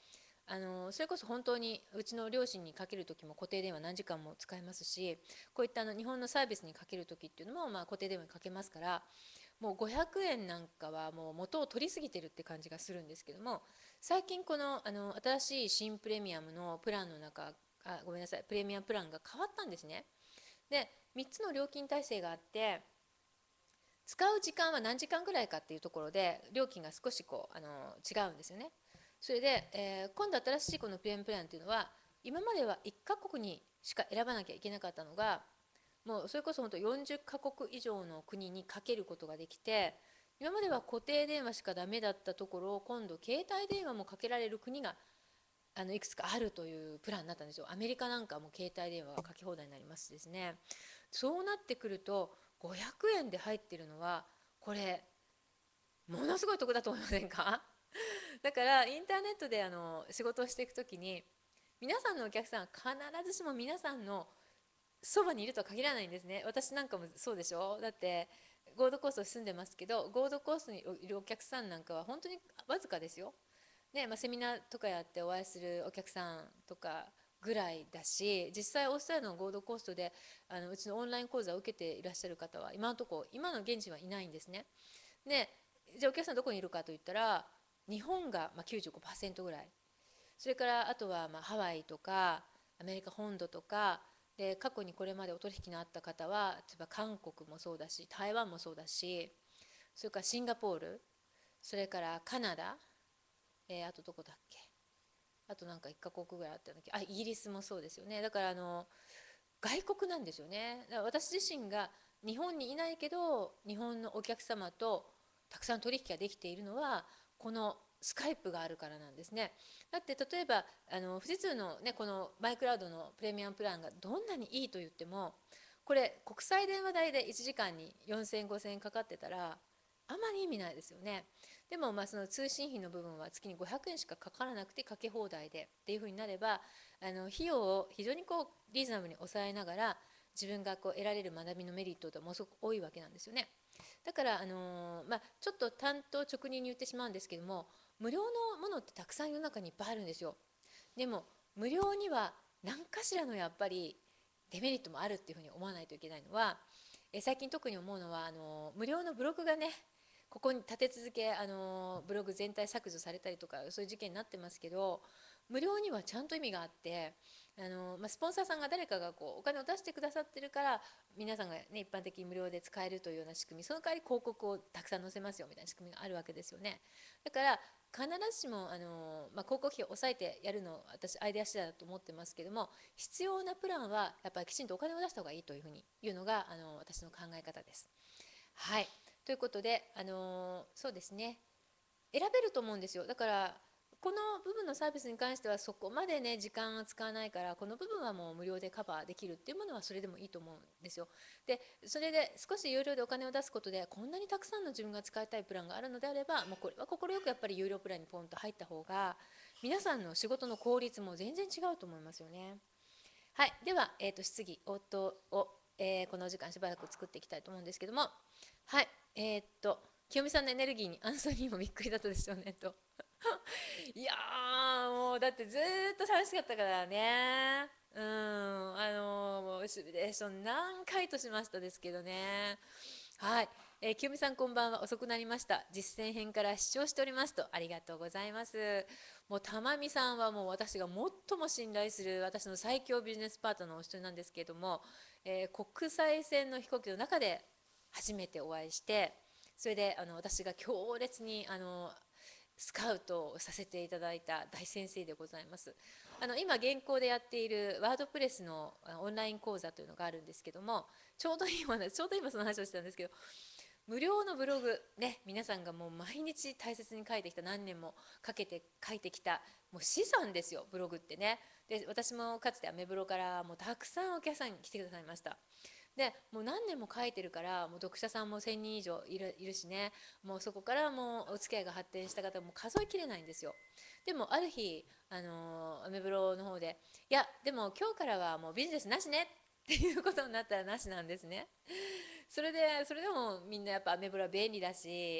それこそ本当にうちの両親にかける時も固定電話何時間も使えますし、こういった日本のサービスにかける時っていうのも、固定電話にかけますから、もう500円なんかはもう元を取りすぎてるって感じがするんですけども、最近この、新しい新プレミアムのプランの中、ごめんなさい、プレミアムプランが変わったんですね。で、3つの料金体制があって、使う時間は何時間ぐらいかっていうところで料金が少し違うんですよね。それで、今度新しいこのプレミアムプランっていうのは、今までは1カ国にしか選ばなきゃいけなかったのが、もうそれこそ本当40カ国以上の国にかけることができて、今までは固定電話しかダメだったところを、今度携帯電話もかけられる国がいくつかあるというプランになったんですよ。アメリカなんかも携帯電話がかけ放題になりますですね。そうなってくると500円で入ってるのは、これものすごい得だと思いませんか？だからインターネットで仕事をしていくときに、皆さんのお客さんは必ずしも皆さんのそばにいるとは限らないんですね。私なんかもそうでしょ。だってゴールドコーストに住んでますけど、ゴールドコーストにいるお客さんなんかは本当にわずかですよ。で、セミナーとかやってお会いするお客さんとかぐらいだし、実際オーストラリアのゴールドコーストでうちのオンライン講座を受けていらっしゃる方は今のところ、今の現地はいないんですね。で、じゃあお客さんどこにいるかといったら、日本が95%ぐらい、それからあとはハワイとかアメリカ本土とかで、過去にこれまでお取引のあった方は例えば韓国もそうだし、台湾もそうだし、それからシンガポール、それからカナダ、あとどこだっけ、あとなんか1カ国ぐらいあったんだっけ、イギリスもそうですよね。だから外国なんですよね。だから私自身が日本にいないけど日本のお客様とたくさん取引ができているのは、このスカイプがあるからなんですね。だって例えば富士通のね、このマイクラウドのプレミアムプランがどんなにいいと言っても、これ国際電話代で1時間に4000円5000円かかってたらあまり意味ないですよね。でもその通信費の部分は月に500円しかかからなくてかけ放題でっていうふうになれば、費用を非常にリーズナブルに抑えながら自分が得られる学びのメリットがものすごく多いわけなんですよね。だから、ちょっと単刀直入に言ってしまうんですけども、無料のものってたくさん世の中にいっぱいあるんですよ。でも無料には何かしらのやっぱりデメリットもあるっていうふうに思わないといけないのは、最近特に思うのは無料のブログがね、ここに立て続けブログ全体削除されたりとか、そういう事件になってますけど、無料にはちゃんと意味があって、スポンサーさんが誰かがお金を出してくださってるから皆さんが、ね、一般的に無料で使えるというような仕組み、その代わり広告をたくさん載せますよみたいな仕組みがあるわけですよね。だから必ずしも広告費を抑えてやるの私アイデア次第だと思ってますけども、必要なプランはやっぱりきちんとお金を出した方がいいというふうに言うのが私の考え方です。はい、ということで、そうですね、選べると思うんですよ。だからこの部分のサービスに関してはそこまでね時間は使わないから、この部分はもう無料でカバーできるっていうものはそれでもいいと思うんですよ。でそれで少し有料でお金を出すことで、こんなにたくさんの自分が使いたいプランがあるのであれば、もうこれは快くやっぱり有料プランにポンと入った方が皆さんの仕事の効率も全然違うと思いますよね。はい、では、質疑応答を、このお時間しばらく作っていきたいと思うんですけども、はい、清美さんのエネルギーにアンソニーもびっくりだったでしょうねと。いやもうだってずーっと楽しかったからね。もうシミュレーション何回としましたですけどね。はい、清美さんこんばんは、遅くなりました。実践編から視聴しておりますと、ありがとうございます。もう玉美さんはもう私が最も信頼する私の最強ビジネスパートナーのお一人なんですけれども、国際線の飛行機の中で初めてお会いして、それで私が強烈にスカウトをさせていただいた大先生でございます。今現行でやっているワードプレスのオンライン講座というのがあるんですけども、ちょうど今その話をしてたんですけど、無料のブログね、皆さんがもう毎日大切に書いてきた、何年もかけて書いてきたもう資産ですよ、ブログってね。で私もかつてアメブロからもうたくさんお客さんに来てくださいました。でもう何年も書いてるから、もう読者さんも1000人以上いるしね、もうそこからもうお付き合いが発展した方も数えきれないんですよ。でもある日アメブロの方で「いやでも今日からはもうビジネスなしね」っていうことになったらなしなんですね。それでもみんなやっぱアメブロは便利だし、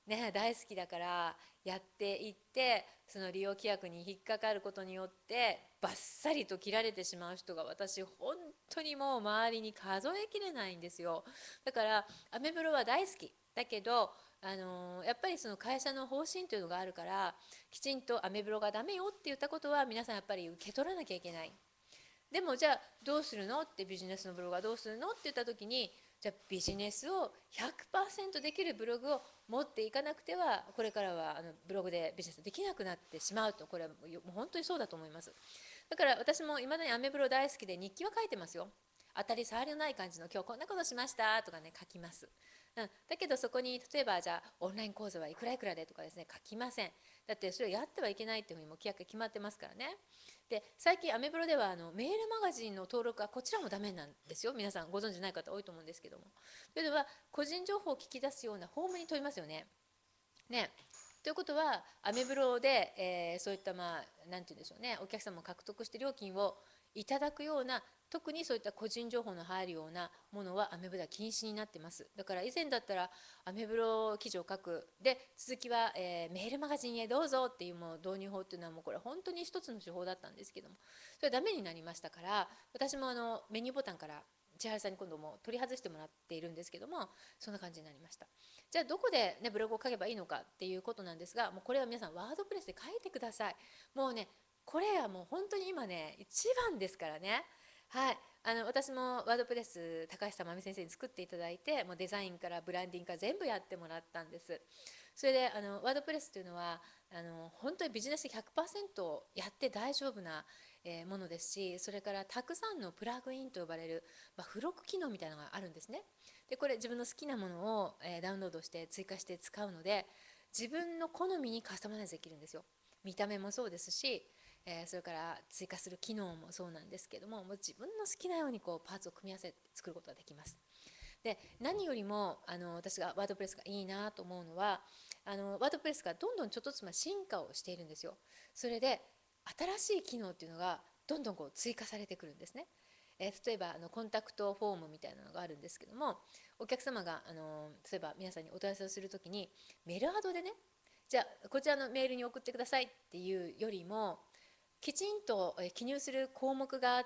ね、大好きだからやっていって、その利用規約に引っかかることによってバッサリと切られてしまう人が私本当にもう周りに数えきれないんですよ。だからアメブロは大好きだけど、やっぱりその会社の方針というのがあるから、きちんとアメブロがダメよって言ったことは皆さんやっぱり受け取らなきゃいけない。でもじゃあどうするのって、ビジネスのブログはどうするのって言った時に、じゃあビジネスを 100% できるブログを持っていかなくてはこれからはブログでビジネスできなくなってしまうと、これはもう本当にそうだと思います。だから私もいまだにアメブロ大好きで日記は書いてますよ。当たり障りのない感じの今日こんなことしましたとかね、書きます。だけどそこに例えばじゃあオンライン講座はいくらいくらでとかですね、書きません。だってそれをやってはいけないっていうふうにも規約が決まってますからね。で最近アメブロではメールマガジンの登録はこちらもダメなんですよ。皆さんご存知ない方多いと思うんですけども、というのは個人情報を聞き出すようなフォームに飛びますよね。ね、ということはアメブロで、そういった何て言うんでしょうね、お客様を獲得して料金をいただくような、特にそういった個人情報の入るようなものはアメブロでは禁止になってます。だから以前だったらアメブロ記事を書くで続きは、メールマガジンへどうぞっていうもう導入法っていうのはもうこれ本当に一つの手法だったんですけども、それはダメになりましたから、私もメニューボタンから千原さんに今度も取り外してもらっているんですけども、そんな感じになりました。じゃあどこで、ね、ブログを書けばいいのかっていうことなんですが、もうこれは皆さんワードプレスで書いてください。もうね、これはもう本当に今ね一番ですからね。はい、私もワードプレス高橋さん、まみ先生に作っていただいて、もうデザインからブランディングから全部やってもらったんです。それでワードプレスというのは本当にビジネス100%やって大丈夫な、ものですし、それからたくさんのプラグインと呼ばれる、付録機能みたいなのがあるんですね。でこれ自分の好きなものを、ダウンロードして追加して使うので、自分の好みにカスタマイズできるんですよ。見た目もそうですし、それから追加する機能もそうなんですけども、もう自分の好きなようにこうパーツを組み合わせて作ることができます。で何よりも私がワードプレスがいいなと思うのは、ワードプレスがどんどんちょっとずつ進化をしているんですよ。それで新しい機能っていうのがどんどんこう追加されてくるんですね。例えばコンタクトフォームみたいなのがあるんですけども、お客様が例えば皆さんにお問い合わせをするときにメールアドでね、じゃあこちらのメールに送ってくださいっていうよりも、きちんと記入する項目があって、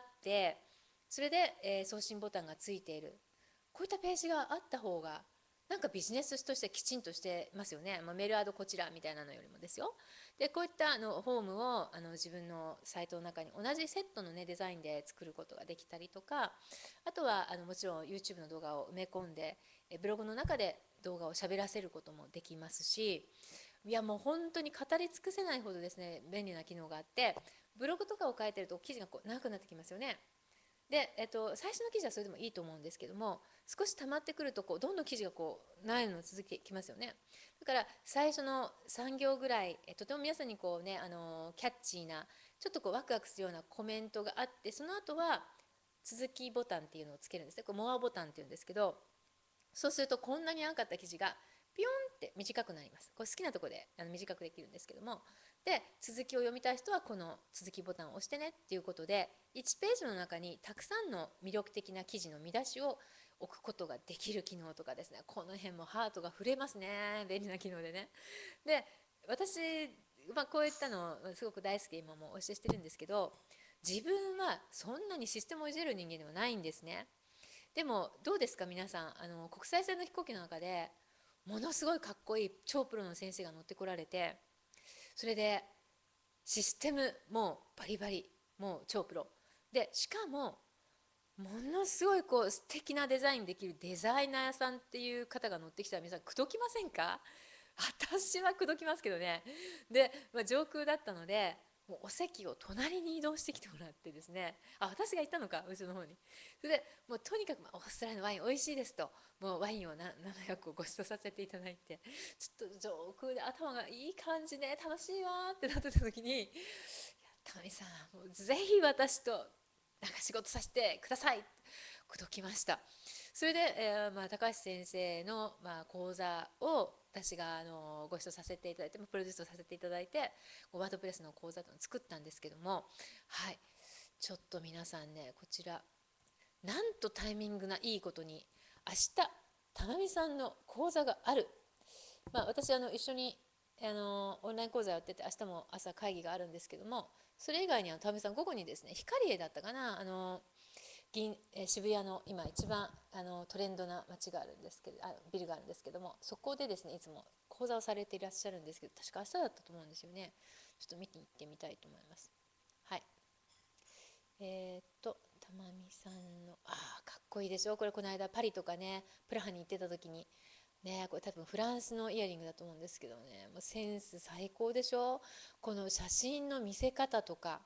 それで送信ボタンがついている、こういったページがあった方がなんかビジネスとしてきちんとしてますよね。メールアドこちらみたいなのよりもですよ。でこういったフォームを自分のサイトの中に同じセットの、ね、デザインで作ることができたりとか、あとはもちろん YouTube の動画を埋め込んでブログの中で動画を喋らせることもできますし、いやもう本当に語り尽くせないほどですね便利な機能があって、ブログとかを書いてると記事がこう長くなってきますよね。で、最初の記事はそれでもいいと思うんですけども、少し溜まってくるとこうどんどん記事がこうないの続ききますよね。だから最初の3行ぐらい、とても皆さんにこうね、キャッチーなちょっとこうワクワクするようなコメントがあって、その後は続きボタンっていうのをつけるんですね。これモアボタンっていうんですけど、そうするとこんなに長かった記事がピヨンって短くなります。これ好きなところで短くできるんですけども、で続きを読みたい人はこの続きボタンを押してねっていうことで、1ページの中にたくさんの魅力的な記事の見出しを置くことができる機能とかですね、この辺もハートが触れますね、便利な機能でね。で私、こういったのすごく大好きで今もお教えしてるんですけど、自分はそんなにシステムをいじる人間ではないんですね。でもどうですか皆さん、国際線の飛行機の中でものすごいかっこいい超プロの先生が乗ってこられて、それでシステムもバリバリ、もう超プロで、しかもものすごいこう素敵なデザインできるデザイナーさんっていう方が乗ってきたら皆さん口説きませんか？私は口説きますけどね。で、上空だったのでもうお席を隣に移動してきてもらってですね、私が行ったのか後ろの方に。それでもうとにかく、オーストラリアのワイン美味しいですと、もうワインを700個ご馳走させていただいて、ちょっと上空で頭がいい感じで楽しいわってなってた時に、高見さんもうぜひ私となんか仕事させてくださいって口説きました。それで、高橋先生の、講座を私がご一緒させていただいて、プロデュースをさせていただいて、ワードプレスの講座を作ったんですけども、はい、ちょっと皆さんね、こちらなんとタイミングないいことに明日たまみさんの講座がある。 私一緒にオンライン講座やってて、明日も朝会議があるんですけども、それ以外に田辺さん午後にですね、光栄だったかな、渋谷の今一番トレンドな街があるんですけど、ビルがあるんですけども、そこでですねいつも講座をされていらっしゃるんですけど、確か明日だったと思うんですよね。ちょっと見に行ってみたいと思います。はい。たまみさんのかっこいいでしょこれ。この間パリとかねプラハに行ってた時にね、これ多分フランスのイヤリングだと思うんですけどね、もうセンス最高でしょ。この写真の見せ方とか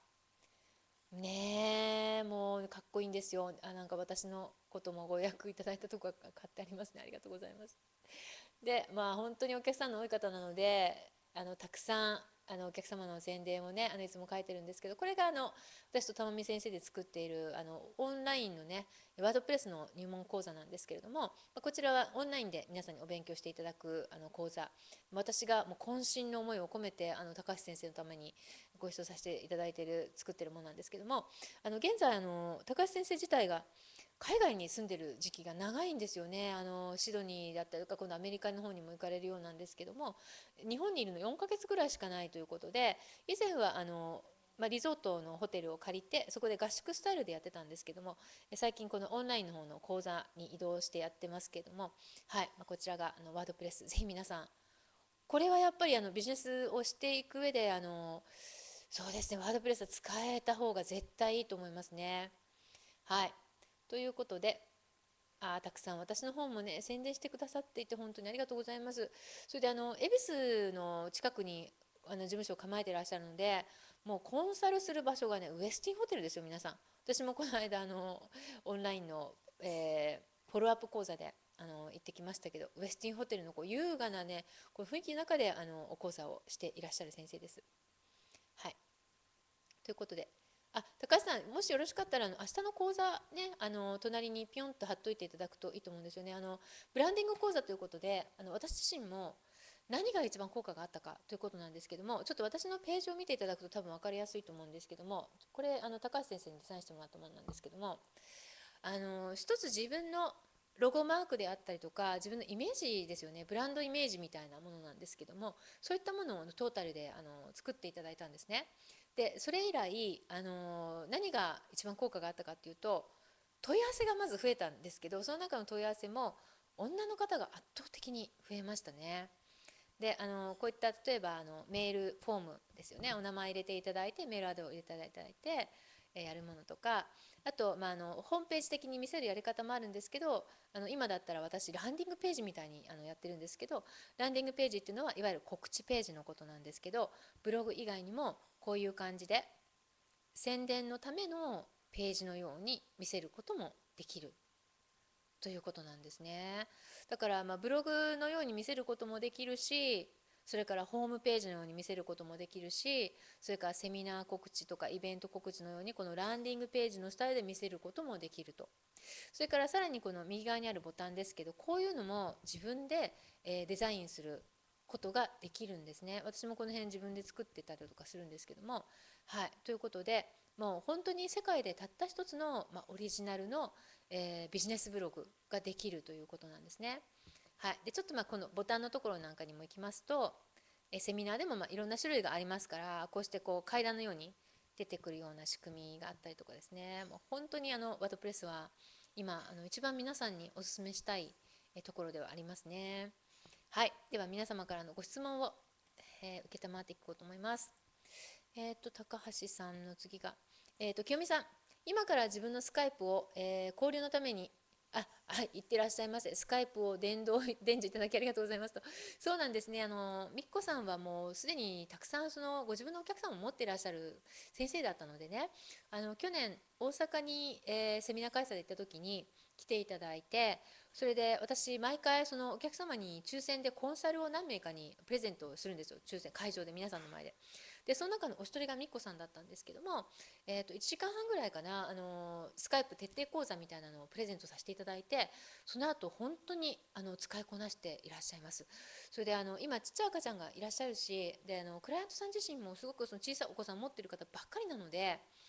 ね、もうかっこいいんですよ。なんか私のこともご予約いただいたとこが買ってありますね。ありがとうございます。で、本当にお客さんの多い方なので、たくさんお客様の宣伝をね、いつも書いてるんですけど、これが私と玉美先生で作っているオンラインのねワードプレスの入門講座なんですけれども、こちらはオンラインで皆さんにお勉強していただく講座、私がもう渾身の思いを込めて高橋先生のためにご一緒させていただいている作ってるものなんですけども、現在高橋先生自体が海外に住んでる時期が長いんですよね。シドニーだったりとか今度アメリカの方にも行かれるようなんですけども、日本にいるの4ヶ月ぐらいしかないということで、以前はリゾートのホテルを借りてそこで合宿スタイルでやってたんですけども、最近このオンラインの方の講座に移動してやってますけども、はい、こちらがワードプレス、ぜひ皆さん、これはやっぱりビジネスをしていく上でそうですね、ワードプレスは使えた方が絶対いいと思いますね。はい。ということで、たくさん私の本もね宣伝してくださっていて本当にありがとうございます。それで恵比寿の近くに事務所を構えていらっしゃるので、もうコンサルする場所がねウェスティンホテルですよ皆さん。私もこの間オンラインの、フォローアップ講座で行ってきましたけど、ウェスティンホテルのこう優雅なねこう雰囲気の中でお講座をしていらっしゃる先生です。はい。ということで、高橋さん、もしよろしかったら、明日の講座ね、隣にピョンと貼っといていただくといいと思うんですよね。ブランディング講座ということで、私自身も何が一番効果があったかということなんですけども、ちょっと私のページを見ていただくと多分分かりやすいと思うんですけども、これ、高橋先生にデザインしてもらったものなんですけども、一つ自分のロゴマークであったりとか自分のイメージですよね、ブランドイメージみたいなものなんですけども、そういったものをトータルで作っていただいたんですね。でそれ以来何が一番効果があったかっていうと、問い合わせがまず増えたんですけど、その中の問い合わせも女の方が圧倒的に増えましたね。でこういった例えばメールフォームですよね、お名前入れていただいてメールアドを入れていただいて、やるものとか、あと、ホームページ的に見せるやり方もあるんですけど、今だったら私ランディングページみたいにやってるんですけど、ランディングページっていうのはいわゆる告知ページのことなんですけど、ブログ以外にもこういう感じで宣伝のためのページのように見せることもできるということなんですね。だからブログのように見せることもできるし、それからホームページのように見せることもできるし、それからセミナー告知とかイベント告知のようにこのランディングページのスタイルで見せることもできると。それからさらにこの右側にあるボタンですけど、こういうのも自分でデザインすることができるんですね。私もこの辺自分で作ってたりとかするんですけども、はい、ということでもう本当に世界でたった一つの、オリジナルの、ビジネスブログができるということなんですね。はい、でちょっとこのボタンのところなんかにも行きますと、セミナーでもいろんな種類がありますから、こうしてこう階段のように出てくるような仕組みがあったりとかですね、もう本当にワードプレスは今一番皆さんにお勧めしたいところではありますね。はい、では皆様からのご質問を、承っていこうと思います。高橋さんの次が、清美さん、今から自分のスカイプを、交流のために、はい、言ってらっしゃいませ。スカイプを伝授いただきありがとうございますと。そうなんですね。みっこさんはもうすでにたくさんご自分のお客さんを持っていらっしゃる先生だったのでね、去年大阪に、セミナー開催で行った時に来ていただいて、それで私毎回そのお客様に抽選でコンサルを何名かにプレゼントをするんですよ、抽選会場で皆さんの前で。でその中のお一人がみっこさんだったんですけども、1時間半ぐらいかな、スカイプ徹底講座みたいなのをプレゼントさせていただいて、その後本当に使いこなしていらっしゃいます。それで今ちっちゃい赤ちゃんがいらっしゃるし、でクライアントさん自身もすごくその小さいお子さんを持っている方ばっかりなので、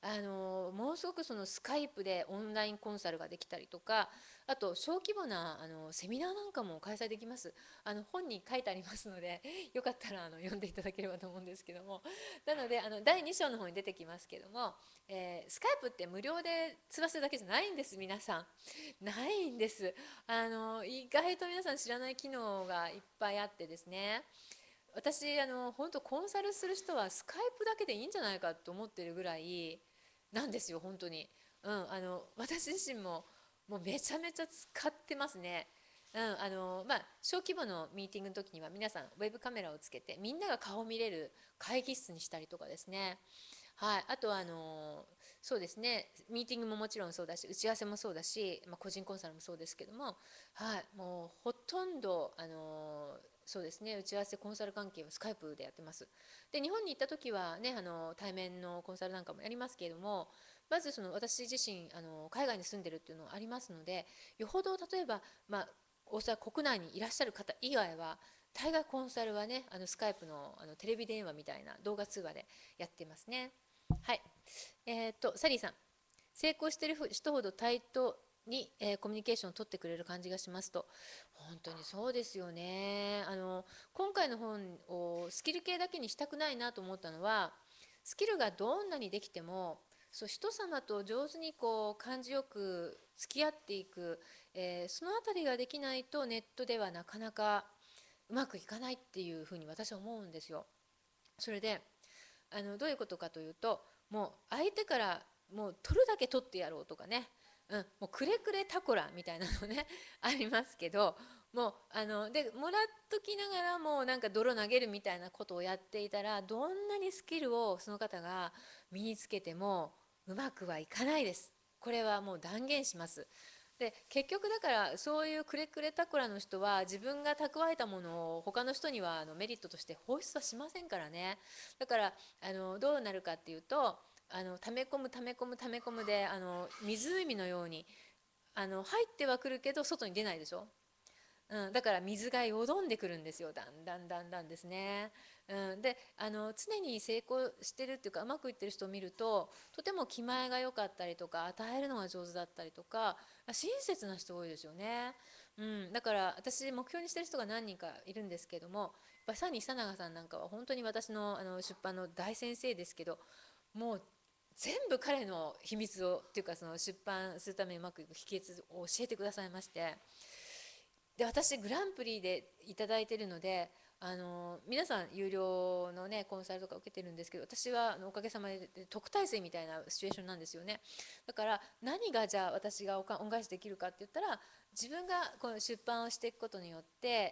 もうすごくそのスカイプでオンラインコンサルができたりとか、あと小規模なセミナーなんかも開催できます。本に書いてありますので、よかったら読んでいただければと思うんですけども、なので第2章の方に出てきますけども、スカイプって無料で通話するだけじゃないんです。皆さんないんです。意外と皆さん知らない機能がいっぱいあってですね、私本当コンサルする人はスカイプだけでいいんじゃないかと思ってるぐらいなんですよ、本当に。私自身ももうめちゃめちゃ使ってますね。小規模のミーティングの時には皆さんウェブカメラをつけてみんなが顔を見れる会議室にしたりとかですね。はい、あとはそうですね、ミーティングももちろんそうだし、打ち合わせもそうだし、個人コンサルもそうですけども、はい、もうほとんどそうですね、打ち合わせコンサル関係はスカイプでやってます。で日本に行った時はね、対面のコンサルなんかもやりますけれども、まずその私自身海外に住んでるっていうのがありますので、よほど例えば、大阪国内にいらっしゃる方以外は大概コンサルはね、スカイプの、テレビ電話みたいな動画通話でやってますね。はい。サリーさん、成功している人ほど対等に、コミュニケーションを取ってくれる感じがしますと。本当にそうですよね。今回の本をスキル系だけにしたくないなと思ったのは、スキルがどんなにできても、そう人様と上手にこう感じよく付き合っていく、そのあたりができないとネットではなかなかうまくいかないっていうふうに私は思うんですよ。それでどういうことかというと、もう相手からもう取るだけ取ってやろうとかね、もうくれくれタコラみたいなのねありますけど、もうでもらっときながらもなんか泥投げるみたいなことをやっていたら、どんなにスキルをその方が身につけてもうまくはいかないです。これはもう断言します。で結局だからそういうくれくれタコラの人は自分が蓄えたものを他の人にはメリットとして放出はしませんからね。だからどうなるかっていうと、溜め込む溜め込む溜め込むで湖のように入ってはくるけど外に出ないでしょ。だから水がよどんでくるんですよ、だんだんだんだんですね。で常に成功してるっていうかうまくいってる人を見ると、とても気前が良かったりとか与えるのが上手だったりとか親切な人多いですよね。だから私目標にしてる人が何人かいるんですけども、やっぱりサニー久永さんなんかは本当に私の、出版の大先生ですけど、もう全部彼の秘密をっていうか、その出版するためにうまくいく秘訣を教えてくださいまして、で私グランプリでいただいてるので、皆さん有料のねコンサルとか受けてるんですけど、私はおかげさまで特待生みたいなシチュエーションなんですよね。だから何がじゃあ私が恩返しできるかって言ったら、自分がこの出版をしていくことによって、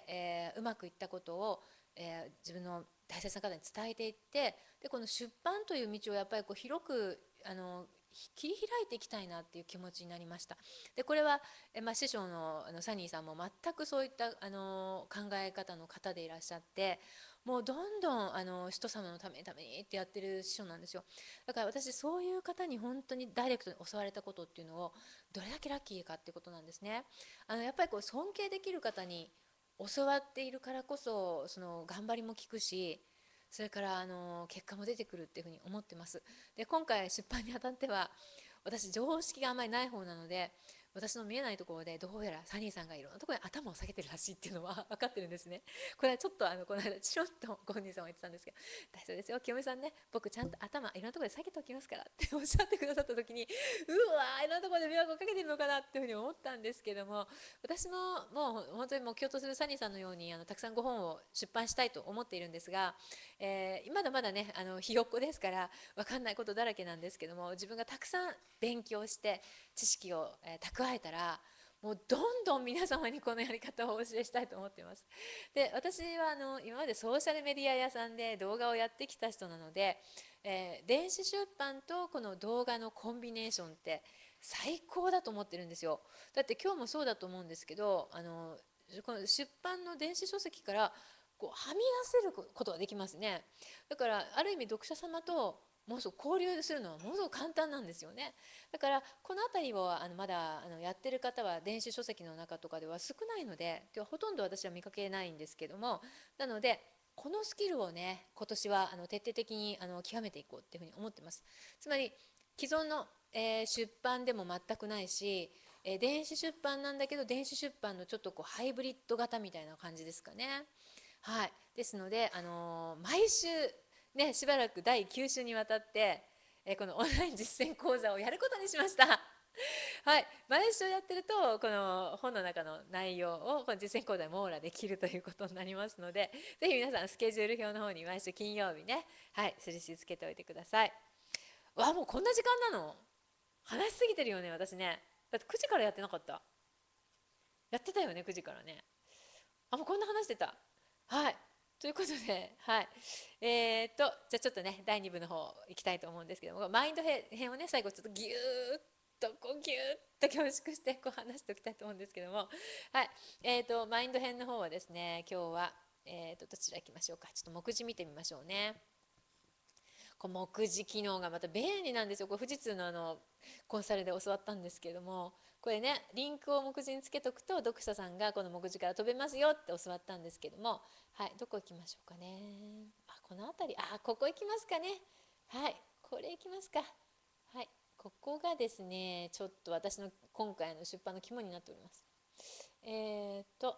うまくいったことを、自分の大切な方に伝えていって、でこの出版という道をやっぱりこう広く切り開いていきたいなっていう気持ちになりました。でこれは師匠の、サニーさんも全くそういった考え方の方でいらっしゃって、もうどんどん人様のためにためにってやってる師匠なんですよ。だから私そういう方に本当にダイレクトに教われたことっていうのをどれだけラッキーかってことなんですね。やっぱりこう尊敬できる方に教わっているからこそ、その頑張りも効くし、それから結果も出てくるっていうふうに思ってます。で今回出版にあたっては、私常識があんまりない方なので、私の見えないところでどうやらサニーさんがいろんなところに頭を下げてるらしいっていうのは分かってるんですね。これはちょっとこの間チロッとご本人さんは言ってたんですけど、大丈夫ですよ清美さんね、僕ちゃんと頭いろんなところで下げておきますからっておっしゃってくださった時に、うわーいろんなところで迷惑をかけてるのかなっていうふうに思ったんですけども、私のもう本当に目標とするサニーさんのようにたくさんご本を出版したいと思っているんですが、まだまだねひよっこですから分かんないことだらけなんですけども、自分がたくさん勉強して知識を、蓄えたら、もうどんどん皆様にこのやり方をお教えしたいと思っています。で私は今までソーシャルメディア屋さんで動画をやってきた人なので、電子出版とこの動画のコンビネーションって最高だと思ってるんですよ。だって今日もそうだと思うんですけど、この出版の電子書籍からこうはみ出せることができますね。だからある意味読者様ともうすぐ交流するのはものすごく簡単なんですよね。だからこの辺りをまだやってる方は電子書籍の中とかでは少ないので、今日ほとんど私は見かけないんですけども、なのでこのスキルをね今年は徹底的に極めていこうっていうふうに思ってます。つまり既存の、出版でも全くないし、電子出版なんだけど電子出版のちょっとこうハイブリッド型みたいな感じですかね。はい、ですので、毎週、ね、しばらく第9週にわたって、このオンライン実践講座をやることにしました。はい、毎週やってるとこの本の中の内容をこの実践講座で網羅できるということになりますので、ぜひ皆さんスケジュール表の方に毎週金曜日ね、はい、印つけておいてください。わ、もうこんな時間なの？話しすぎてるよね私ね。だって9時からやってなかった？やってたよね、9時からね。あ、もうこんな話してた。はい。ということで、はい。じゃあちょっとね、第2部の方行きたいと思うんですけども、マインド編をね、最後ちょっとギューッと、こうギューッと凝縮してこう話しておきたいと思うんですけども、はい。マインド編の方はですね、今日は、どちら行きましょうか。ちょっと目次見てみましょうね。こう目次機能がまた便利なんですよ。これ富士通のコンサルで教わったんですけども、これね、リンクを目次につけとくと読者さんがこの目次から飛べますよって教わったんですけども、はい、どこ行きましょうかね。あ、この辺り、あ、ここ行きますかね。はい、これ行きますか。はい、ここがですね、ちょっと私の今回の出版の肝になっております。えーっと、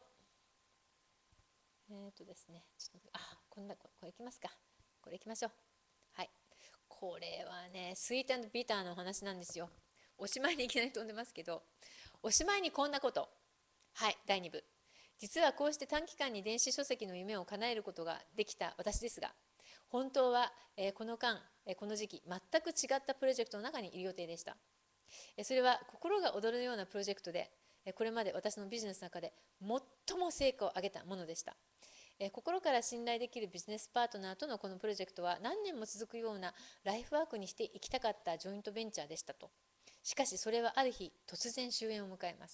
ですね、ちょっと、あ、これ行きますか。これ行きましょう。はい。これはね、スイートビターのお話なんですよ。おしまいにいきなり飛んでますけど、おしまいにこんなこと。はい、第2部。実はこうして短期間に電子書籍の夢を叶えることができた私ですが、本当は、この間、この時期、全く違ったプロジェクトの中にいる予定でした。それは心が躍るようなプロジェクトで、これまで私のビジネスの中で最も成果を上げたものでした。心から信頼できるビジネスパートナーとのこのプロジェクトは何年も続くようなライフワークにしていきたかったジョイントベンチャーでしたと。しかしそれはある日突然終焉を迎えます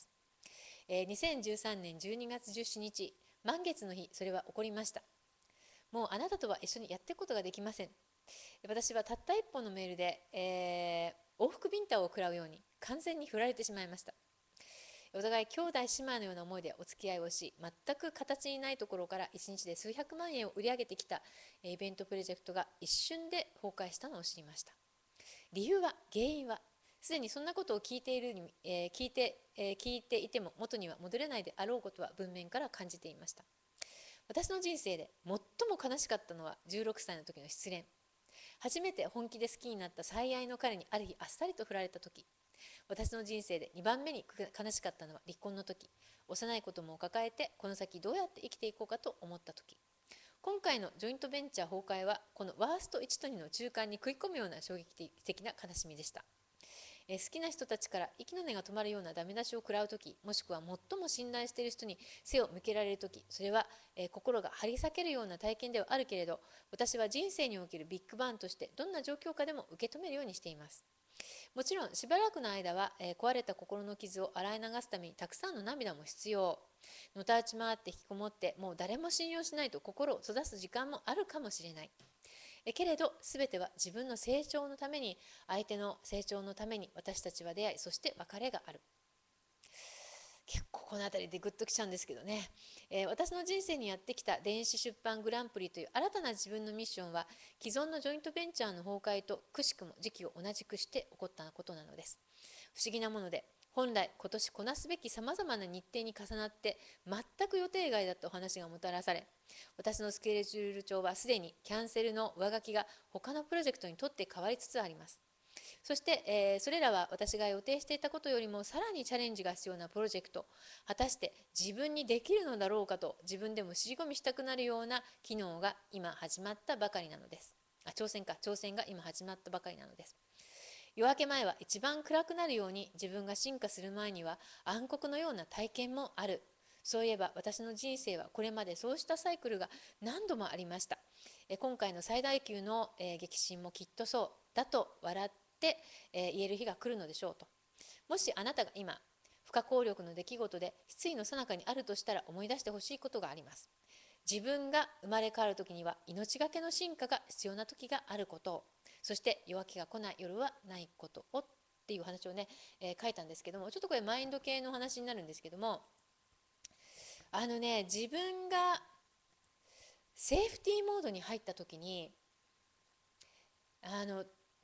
。2013年12月17日、満月の日、それは起こりました。もうあなたとは一緒にやっていくことができません。私はたった一本のメールで、往復ビンタを食らうように完全に振られてしまいました。お互い兄弟姉妹のような思いでお付き合いをし、全く形にないところから1日で数百万円を売り上げてきたイベントプロジェクトが一瞬で崩壊したのを知りました。原因はすでにそんなことを聞いていても元には戻れないであろうことは文面から感じていました。私の人生で最も悲しかったのは16歳の時の失恋。初めて本気で好きになった最愛の彼にある日あっさりと振られた時。私の人生で2番目に悲しかったのは離婚の時。幼い子供を抱えてこの先どうやって生きていこうかと思った時。今回のジョイントベンチャー崩壊はこのワースト1と2の中間に食い込むような衝撃的な悲しみでした。好きな人たちから息の根が止まるようなダメ出しを食らう時、もしくは最も信頼している人に背を向けられる時、それは、心が張り裂けるような体験ではあるけれど、私は人生におけるビッグバンとしてどんな状況下でも受け止めるようにしています。もちろんしばらくの間は、壊れた心の傷を洗い流すためにたくさんの涙も必要。のたうち回って引きこもってもう誰も信用しないと心を閉ざす時間もあるかもしれない。けれど全ては自分の成長のために、相手の成長のために私たちは出会い、そして別れがある。結構この辺りでグッときちゃうんですけどね、私の人生にやってきた電子出版グランプリという新たな自分のミッションは、既存のジョイントベンチャーの崩壊とくしくも時期を同じくして起こったことなのです。不思議なもので、本来今年こなすべきさまざまな日程に重なって全く予定外だったお話がもたらされ、私のスケジュール帳はすでにキャンセルの上書きが他のプロジェクトにとって変わりつつあります。そして、それらは私が予定していたことよりもさらにチャレンジが必要なプロジェクト、果たして自分にできるのだろうかと自分でも尻込みしたくなるような機能が今始まったばかりなのです。挑戦が今始まったばかりなのです。夜明け前は一番暗くなるように、自分が進化する前には暗黒のような体験もある。そういえば私の人生はこれまでそうしたサイクルが何度もありました。今回の最大級の、激震もきっとそうだと笑って、言える日が来るのでしょうと。もしあなたが今不可抗力の出来事で失意の最中にあるとしたら、思い出してほしいことがあります。自分が生まれ変わる時には命がけの進化が必要な時があることを、そして夜明けが来ない夜はないことをっていう話をね、書いたんですけども、ちょっとこれマインド系の話になるんですけども、自分がセーフティーモードに入った時に、なん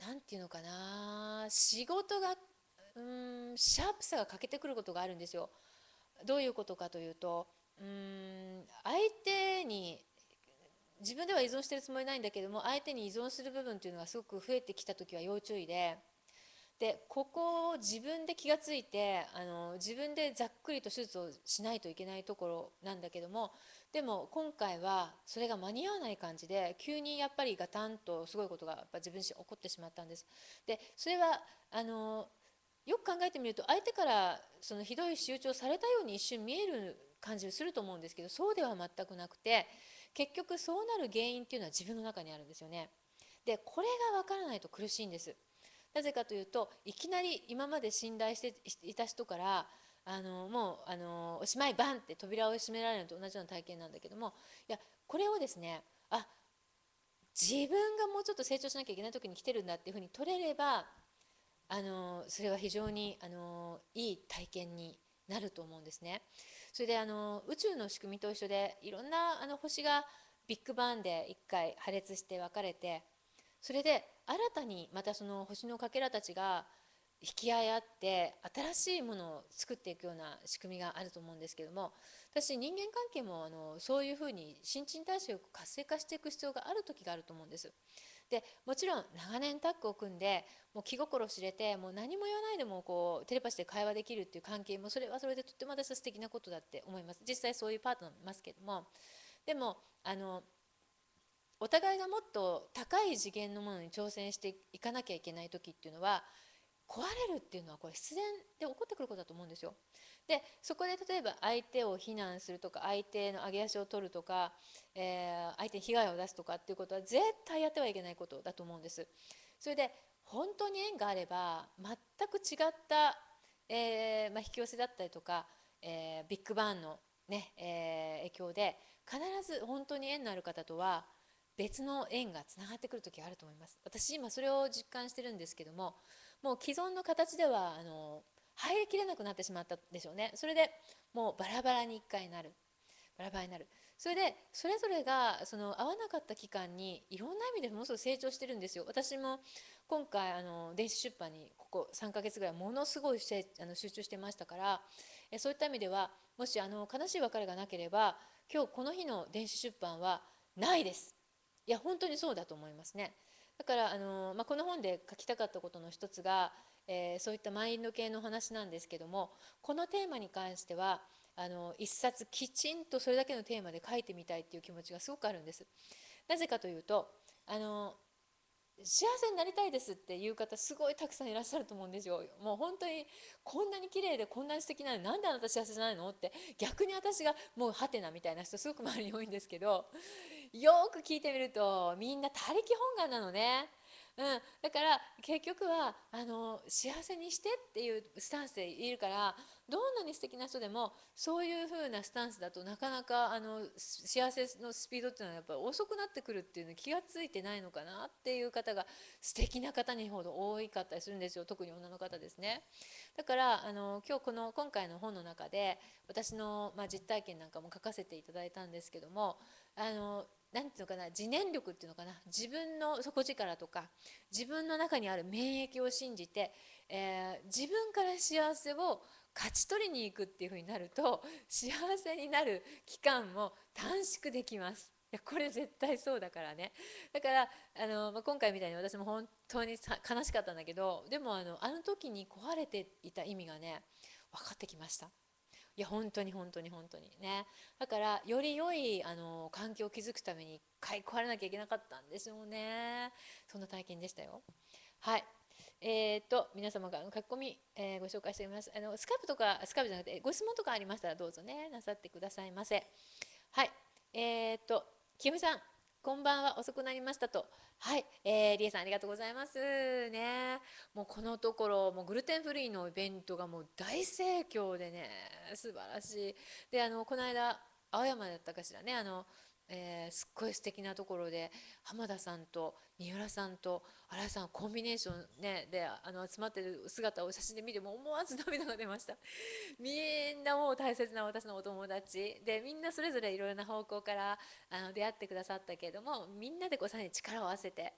なんていうのかな、仕事がシャープさが欠けてくることがあるんですよ。どういうことかというと、相手に自分では依存してるつもりないんだけども、相手に依存する部分っていうのがすごく増えてきた時は要注意で、ここを自分で気がついて、自分でざっくりと手術をしないといけないところなんだけども、でも今回はそれが間に合わない感じで、急にやっぱりガタンとすごいことがやっぱ自分自身起こってしまったんです。でそれはよく考えてみると、相手からそのひどい仕打ちをされたように一瞬見える感じがすると思うんですけど、そうでは全くなくて、結局そうなる原因っていうのは自分の中にあるんですよね。でこれが分からないと苦しいんです。なぜかというと、いきなり今まで信頼していた人からもうおしまいバンって扉を閉められるのと同じような体験なんだけども、いやこれをですね、自分がもうちょっと成長しなきゃいけない時に来てるんだっていうふうに取れれば、それは非常にいい体験になると思うんですね。それで宇宙の仕組みと一緒で、いろんな星がビッグバンで一回破裂して分かれて、それで新たにまたその星のかけらたちが引き合い合って新しいものを作っていくような仕組みがあると思うんですけども、私人間関係もそういうふうに新陳代謝を活性化していく必要がある時があると思うんです。でもちろん長年タッグを組んで、もう気心知れて、もう何も言わないでもこうテレパシーで会話できるっていう関係も、それはそれでとっても私は素敵なことだって思います。実際そういうパートナーもいますけども、でもお互いがもっと高い次元のものに挑戦していかなきゃいけない時っていうのは、壊れるっていうのはこれ必然で起こってくることだと思うんですよ。でそこで例えば相手を非難するとか、相手の上げ足を取るとか、相手に被害を出すとかっていうことは絶対やってはいけないことだと思うんです。それで本当に縁があれば、全く違った、引き寄せだったりとか、ビッグバンの、ね影響で必ず本当に縁のある方とは別の縁がつながってくる時があると思います。私今それを実感してるんですけども、もう既存の形では入りきれなくなってしまったでしょうね。それでもうバラバラに一回なる、バラバラになる。それでそれぞれがその合わなかった期間にいろんな意味でものすごく成長してるんですよ。私も今回電子出版にここ3ヶ月ぐらいものすごい集中してましたから、そういった意味では、もし悲しい別れがなければ今日この日の電子出版はないです。いや本当にそうだと思いますね。だからこの本で書きたかったことの一つが、そういったマインド系の話なんですけども、このテーマに関しては一冊きちんとそれだけのテーマで書いてみたいっていう気持ちがすごくあるんです。なぜかというと、あの幸せになりたいですっていう方すごいたくさんいらっしゃると思うんですよ。もう本当にこんなに綺麗でこんなに素敵なのになんであなた幸せじゃないのって、逆に私がもうハテナみたいな人すごく周りに多いんですけど、よく聞いてみるとみんな他力本願なのね。だから結局は幸せにしてっていうスタンスでいるから、どんなに素敵な人でもそういう風なスタンスだとなかなか幸せのスピードっていうのはやっぱり遅くなってくるっていうのに気がついてないのかなっていう方が素敵な方にほど多かったりするんですよ。特に女の方ですね。だから今日今回の本の中で私の、実体験なんかも書かせていただいたんですけども、なんていうのかな、自念力っていうのかな、自分の底力とか自分の中にある免疫を信じて、自分から幸せを勝ち取りに行くっていう風になると、幸せになる期間も短縮できます。いやこれ絶対そうだからね。だから今回みたいに私も本当に悲しかったんだけど、でもあの時に壊れていた意味がね分かってきました。いや本当に本当に本当にね。だからより良い環境を築くために一回壊れなきゃいけなかったんでしょうね。そんな体験でしたよ。はい。皆様が書き込み、ご紹介しております。スカイプとかスカイプじゃなくてご質問とかありましたらどうぞねなさってくださいませ。はい。清美さん、こんばんは、遅くなりましたと。はい、りえさんありがとうございますね。もうこのところ、もうグルテンフリーのイベントがもう大盛況でね、素晴らしい。で、この間、青山だったかしらね、すっごい素敵なところで浜田さんと三浦さんと新井さんコンビネーション、ね、で集まってる姿を写真で見ても思わず涙が出ました。みんなもう大切な私のお友達で、みんなそれぞれいろいろな方向から出会ってくださったけれども、みんなでこうさらに力を合わせて、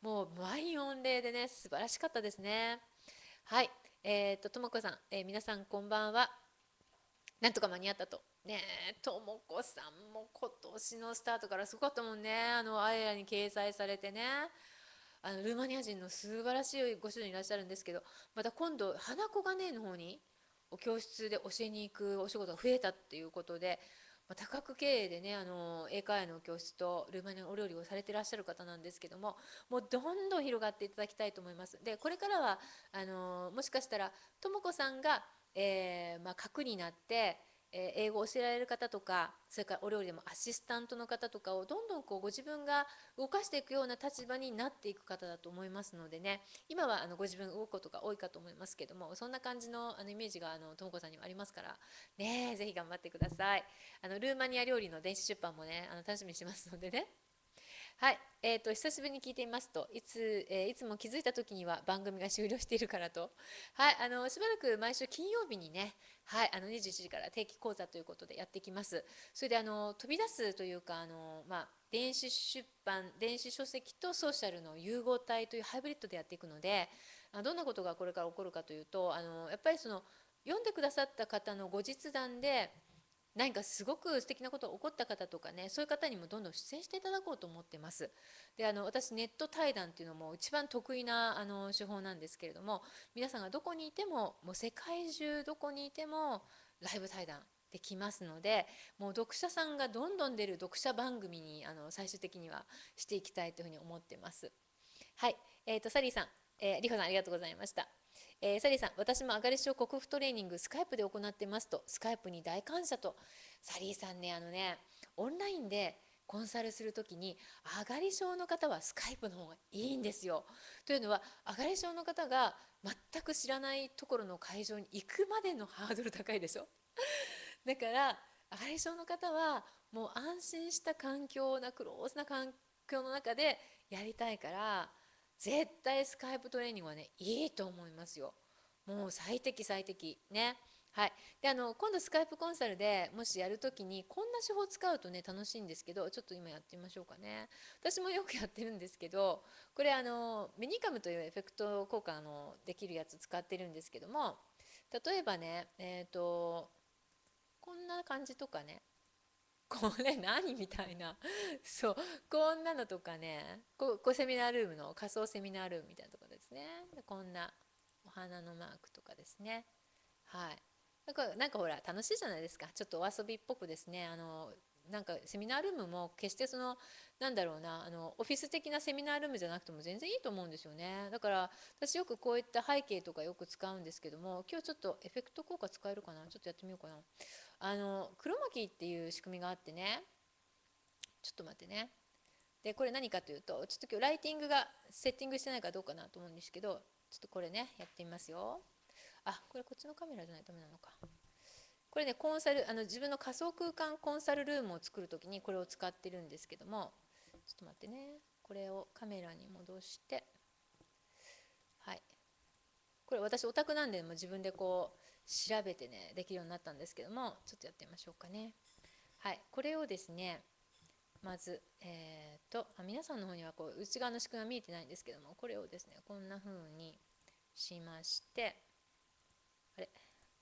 もう満員御礼でね、素晴らしかったですね。はい、ともこさん、皆さんこんばんは。なんとか間に合ったと。ねえ、ともこさんも今年のスタートからすごかったもんね。アイラに掲載されてね。ルーマニア人の素晴らしいご主人いらっしゃるんですけど、また今度花子がねの方にお教室で教えに行くお仕事が増えたっていうことで、多角経営でね、英会話の教室とルーマニアのお料理をされてらっしゃる方なんですけども、もうどんどん広がっていただきたいと思います。でこれからはもしかしたらとも子さんが、核になって、英語を教えられる方とか、それからお料理でもアシスタントの方とかをどんどんこうご自分が動かしていくような立場になっていく方だと思いますのでね、今はご自分が動くことが多いかと思いますけども、そんな感じのイメージがとも子さんにはありますからね、ぜひ頑張ってください。ルーマニア料理の電子出版もね、楽しみにしてますのでね。はい、久しぶりに聞いていますと、いつも気づいた時には番組が終了しているからと、はい、しばらく毎週金曜日にね、はい、21時から定期講座ということでやっていきます。それで飛び出すというか、電子出版、電子書籍とソーシャルの融合体というハイブリッドでやっていくので、どんなことがこれから起こるかというと、やっぱり読んでくださった方の後日談で、何かすごく素敵なことが起こった方とかね、そういう方にもどんどん出演していただこうと思ってます。で私ネット対談っていうのも一番得意な手法なんですけれども、皆さんがどこにいても、もう世界中どこにいてもライブ対談できますので、もう読者さんがどんどん出る読者番組に最終的にはしていきたいというふうに思ってます。はい、サリーさん、リホさんありがとうございました。サリーさん、私も上がり症克服トレーニングスカイプで行ってますと、スカイプに大感謝と。サリーさんね、オンラインでコンサルするときに、上がり症の方はスカイプの方がいいんですよ。というのは、上がり症の方が全く知らないところの会場に行くまでのハードル高いでしょ。だから、上がり症の方は、もう安心した環境な、クローズな環境の中でやりたいから、絶対スカイプトレーニングはね、いいと思いますよ。もう最適最適ね。はい。で、今度スカイプコンサルでもしやるときに、こんな手法を使うとね、楽しいんですけど、ちょっと今やってみましょうかね。私もよくやってるんですけど、これミニカムというエフェクト効果のできるやつ使ってるんですけども、例えばね、こんな感じとかね、これ何みたいな、そう、こんなのとかね、こうセミナールームの仮想セミナールームみたいなところですね。でこんなお花のマークとかですね。はい。なんかほら楽しいじゃないですか。ちょっとお遊びっぽくですね。なんかセミナールームも決してなんだろうな、オフィス的なセミナールームじゃなくても全然いいと思うんですよね。だから私よくこういった背景とかよく使うんですけども、今日ちょっとエフェクト効果使えるかな、ちょっとやってみようかな。黒巻きっていう仕組みがあってね、ちょっと待ってね。でこれ何かというと、ちょっと今日ライティングがセッティングしてないかどうかなと思うんですけど、ちょっとこれねやってみますよ。これこっちのカメラじゃないとダメなのか。これね、コンサル自分の仮想空間コンサルルームを作るときにこれを使ってるんですけども、ちょっと待ってね、これをカメラに戻して、はい、これ私オタクなんでもう自分でこう調べてねできるようになったんですけども、ちょっとやってみましょうかね。はい、これをですね、まず、皆さんの方にはこう内側の仕組みは見えてないんですけども、これをですねこんな風にしまして、あれ、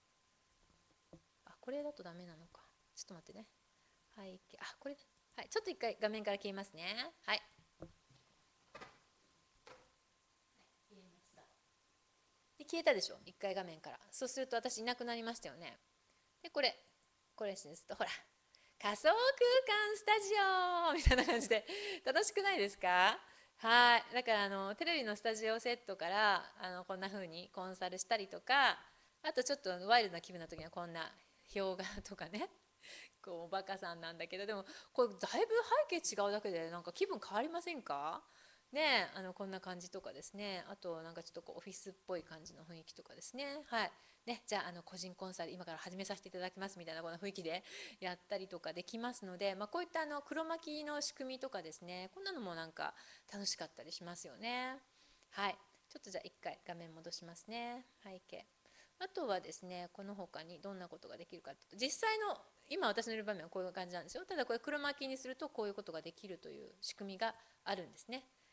これだとダメなのか、ちょっと待ってね。背景、これ、はい、ちょっと一回画面から消えますね。はい、で消えたでしょ、一回画面から。そうすると私いなくなりましたよね。でこれですと、ほら、仮想空間スタジオみたいな感じで楽しくないですか？はい、だからテレビのスタジオセットからこんな風にコンサルしたりとか、あとちょっとワイルドな気分の時にはこんな氷河とかね、こうおバカさんなんだけど、でもこれだいぶ背景違うだけでなんか気分変わりませんか？ねえ、こんな感じとかですね。あとなんかちょっとこうオフィスっぽい感じの雰囲気とかですね。はい。ね、じゃあ個人コンサル今から始めさせていただきますみたいなこんな雰囲気でやったりとかできますので、こういった黒巻きの仕組みとかですね、こんなのもなんか楽しかったりしますよね。はい。ちょっとじゃあ一回画面戻しますね。背景。あとはですね、この他にどんなことができるかというと、実際の今私のいる場面はこういう感じなんですよ。ただこれ黒巻きにするとこういうことができるという仕組みがあるんですね。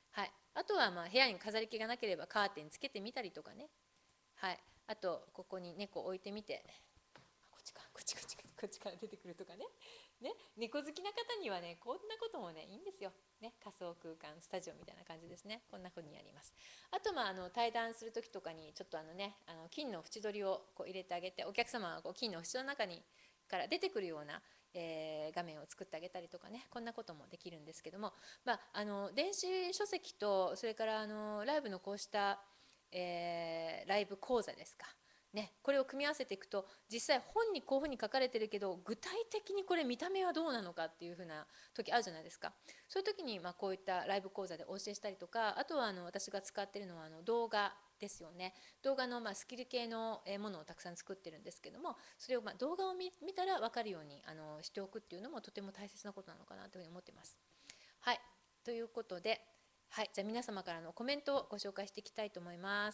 はい、あとはまあ部屋に飾り気がなければカーテンつけてみたりとかね、はい、あとここに猫置いてみて、こっちか、こっちこっちこっちから出てくるとかね、猫好きな方にはねこんなこともねいいんですよ、仮想空間スタジオみたいな感じですね。こんな風にやります。あと対談する時とかにちょっと金の縁取りをこう入れてあげて、お客様がこう金の縁の中にから出てくるような、画面を作ってあげたりとかね、こんなこともできるんですけども、電子書籍とそれからライブのこうした、ライブ講座ですかこれを組み合わせていくと、実際本にこういうふうに書かれてるけど具体的にこれ見た目はどうなのかっていうふうな時あるじゃないですか。そういう時にこういったライブ講座でお教えしたりとか、あとは私が使っているのは動画ですよね。動画のスキル系のものをたくさん作ってるんですけども、それを動画を見たら分かるようにしておくっていうのもとても大切なことなのかなというふうに思ってます。はい、ということで、はい、じゃあ皆様からのコメントをご紹介していきたいと思います。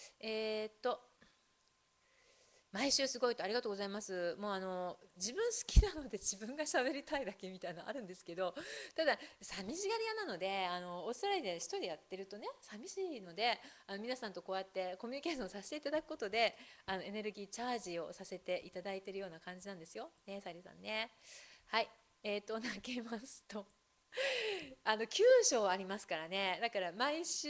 毎週すごいとありがとうございます。もう自分好きなので自分が喋りたいだけみたいなのあるんですけど、ただ寂しがり屋なのでオーストラリアで一人でやってるとね寂しいので、皆さんとこうやってコミュニケーションさせていただくことでエネルギーチャージをさせていただいているような感じなんですよね、サリさんね。はい、投げますと9章ありますからね。だから毎週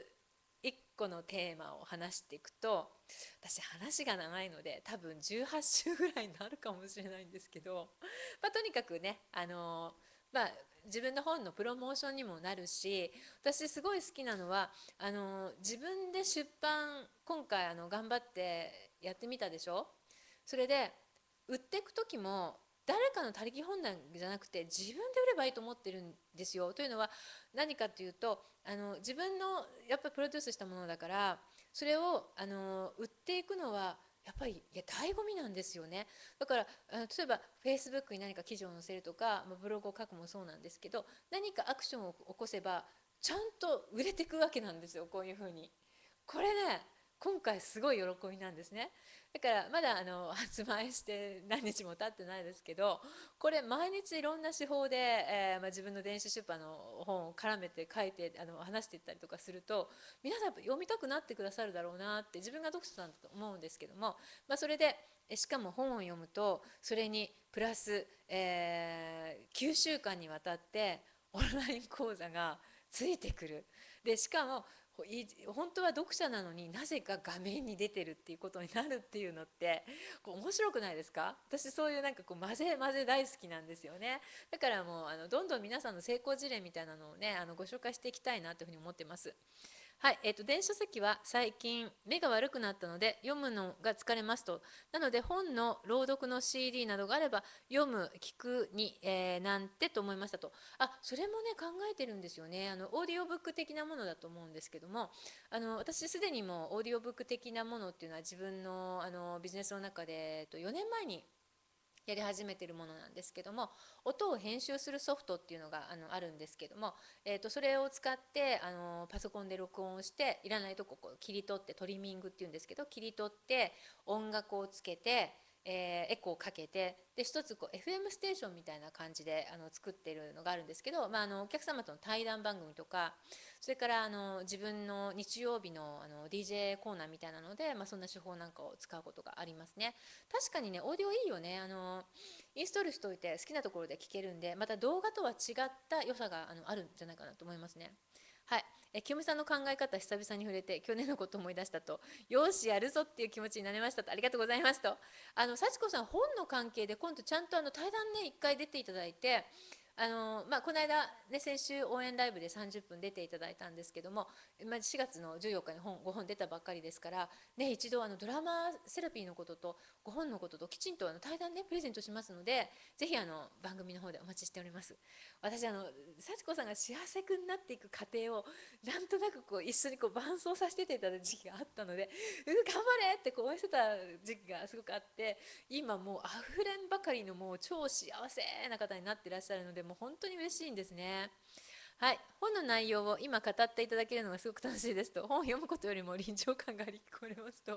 1個のテーマを話していくと、私話が長いので多分18週ぐらいになるかもしれないんですけど、とにかくね自分の本のプロモーションにもなるし、私すごい好きなのは自分で出版今回頑張ってやってみたでしょ。それで売っていく時も誰かの他力本願じゃなくて自分で売ればいいと思ってるんですよ。というのは何かというと自分のやっぱりプロデュースしたものだから、それを売っていくのはやっぱり醍醐味なんですよね。だから例えば Facebook に何か記事を載せるとか、ブログを書くもそうなんですけど、何かアクションを起こせばちゃんと売れていくわけなんですよ、こういうふうに。これね今回すごい喜びなんですね。だからまだ発売して何日も経ってないですけど、これ毎日いろんな手法で、自分の電子出版の本を絡めて書いて話していったりとかすると、皆さんやっぱ読みたくなってくださるだろうなって自分が読者さんだと思うんですけども、それでしかも本を読むとそれにプラス、9週間にわたってオンライン講座がついてくる。でしかも本当は読者なのになぜか画面に出てるっていうことになるっていうのって面白くないですか？私そういうなんかこう混ぜ混ぜ大好きなんですよね。だからもうどんどん皆さんの成功事例みたいなのをねご紹介していきたいなというふうに思ってます。はい、電子書籍は最近目が悪くなったので読むのが疲れますと。なので本の朗読の CD などがあれば読む、聞くに、なんてと思いましたと。それもね考えてるんですよね。オーディオブック的なものだと思うんですけども、私すでにもうオーディオブック的なものっていうのは自分の、ビジネスの中で、4年前にやり始めているものなんですけども、音を編集するソフトっていうのがあるんですけども、それを使ってパソコンで録音していらないとこ切り取って、トリミングっていうんですけど切り取って音楽をつけて、エコーをかけて、で一つFM ステーションみたいな感じで作っているのがあるんですけど、お客様との対談番組とか、それから自分の日曜日のDJ コーナーみたいなので、そんな手法なんかを使うことがありますね。確かにねオーディオいいよね。インストールしておいて好きなところで聞けるんで、また動画とは違った良さがあるんじゃないかなと思いますね。はい、清美さんの考え方久々に触れて去年のことを思い出したと、よしやるぞっていう気持ちになりましたと、ありがとうございますと。幸子さん本の関係で今度ちゃんと対談ね一回出ていただいて、この間、ね、先週応援ライブで30分出ていただいたんですけども、4月の14日に5本出たばっかりですから、ね、一度ドラマセラピーのことと5本のことときちんと対談ねプレゼントしますので、ぜひ番組の方でお待ちしております。私幸子さんが幸せくになっていく過程をなんとなく一緒に伴走させていただいた時期があったので、頑張れって応援してた時期がすごくあって、今もうあふれんばかりのもう超幸せな方になっていらっしゃるので、もう本当に嬉しいんですね。はい、本の内容を今語っていただけるのがすごく楽しいですと。本を読むことよりも臨場感があり聞こえますと。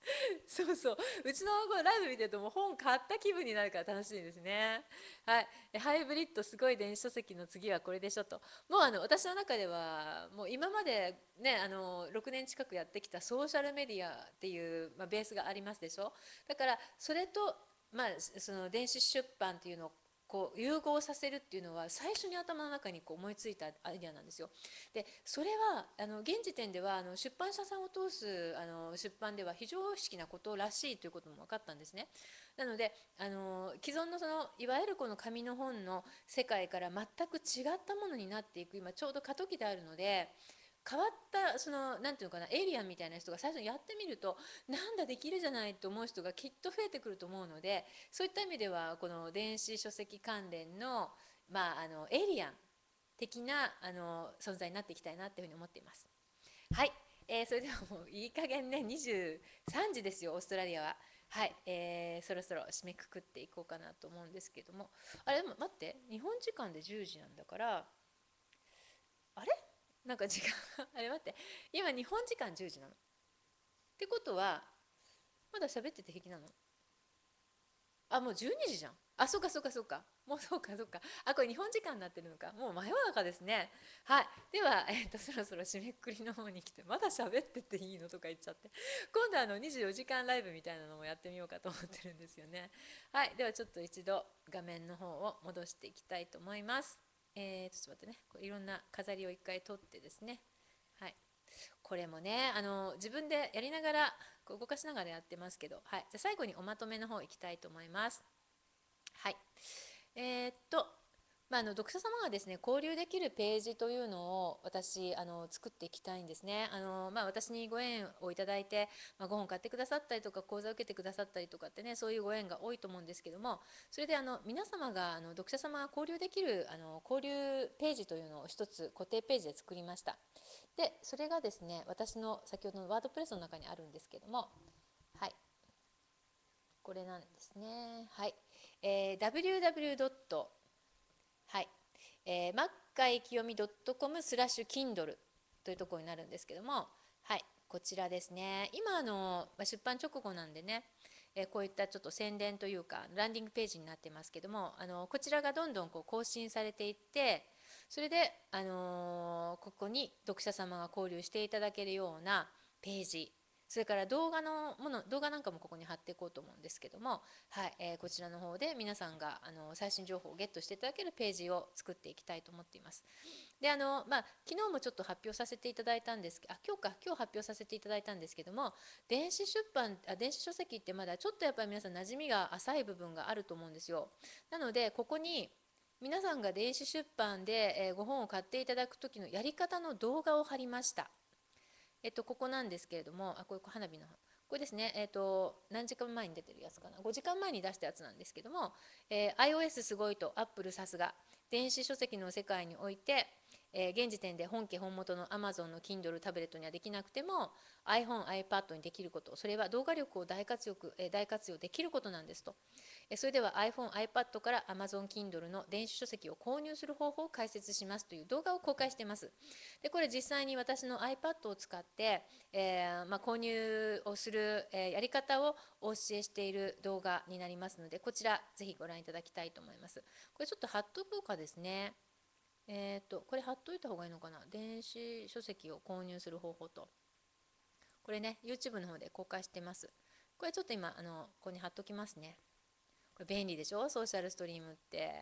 そうそう、うちのこのライブ見てるともう本買った気分になるから楽しいですね。はい、ハイブリッドすごい電子書籍の次はこれでしょと。もう私の中ではもう今までね6年近くやってきたソーシャルメディアっていう、ベースがありますでしょ。だからそれと、その電子出版っていうのをこう融合させるっていうのは最初に頭の中にこう思いついたアイデアなんですよ。でそれは現時点では出版社さんを通す出版では非常識なことらしいということも分かったんですね。なので既存のそのいわゆるこの紙の本の世界から全く違ったものになっていく今ちょうど過渡期であるので、変わったそのなんていうのかなエイリアンみたいな人が最初にやってみるとなんだできるじゃないと思う人がきっと増えてくると思うので、そういった意味ではこの電子書籍関連の、エイリアン的な存在になっていきたいなというふうに思っています。はい、それではもういい加減ね23時ですよオーストラリアは。はい、そろそろ締めくくっていこうかなと思うんですけども、あれでも待って、日本時間で10時なんだから、あれなんか時間あれ待って、今日本時間10時なのってことはまだ喋ってて平気なの？あ、もう12時じゃん。あ、そうかそうかそうか。もうそうかそうか。あ、これ日本時間になってるのか。もう真夜中ですね。はい。では、そろそろ締めくくりの方に来て、まだ喋ってていいのとか言っちゃって。今度は24時間ライブみたいなのもやってみようかと思ってるんですよね。はい。ではちょっと一度画面の方を戻していきたいと思います。ちょっと待ってね。これいろんな飾りを一回取ってですね。はい。これもね自分でやりながらこう動かしながらやってますけど、はい、じゃあ最後におまとめの方いきたいと思います。はい、えーっと読者様がですね交流できるページというのを私作っていきたいんですね。私にご縁をいただいて、ご本買ってくださったりとか講座を受けてくださったりとかってね、そういうご縁が多いと思うんですけども、それで皆様が読者様が交流できる交流ページというのを一つ固定ページで作りました。でそれがですね私の先ほどのワードプレスの中にあるんですけども、はい、これなんですね。はい、www. はい、マッカイきよみ .com スラッシュ Kindle というところになるんですけども、はい、こちらですね。今出版直後なんでね、こういったちょっと宣伝というかランディングページになってますけども、こちらがどんどんこう更新されていって、それで、ここに読者様が交流していただけるようなページ、それから動画なんかもここに貼っていこうと思うんですけども、はい、こちらの方で皆さんが最新情報をゲットしていただけるページを作っていきたいと思っています。で昨日もちょっと発表させていただいたんですけど、今日発表させていただいたんですけども、電子書籍ってまだちょっとやっぱり皆さん馴染みが浅い部分があると思うんですよ。なのでここに皆さんが電子出版で、ご本を買っていただく時のやり方の動画を貼りました。ここなんですけれども、これ花火のこれですね、何時間前に出てるやつかな、5時間前に出したやつなんですけども、iOS すごいと Apple さすが電子書籍の世界において、現時点で本家本元の Amazon の Kindle タブレットにはできなくても iPhone、iPad にできること、それは動画力を大活用できることなんですと。それでは iPhone、iPad から Amazon Kindle の電子書籍を購入する方法を解説しますという動画を公開しています。でこれ実際に私の iPad を使って、購入をする、やり方をお教えしている動画になりますので、こちらぜひご覧いただきたいと思います。これちょっと貼っとこうかですね。これ貼っといた方がいいのかな。電子書籍を購入する方法と。これね、YouTube の方で公開してます。これちょっと今、ここに貼っときますね。これ便利でしょ、ソーシャルストリームって。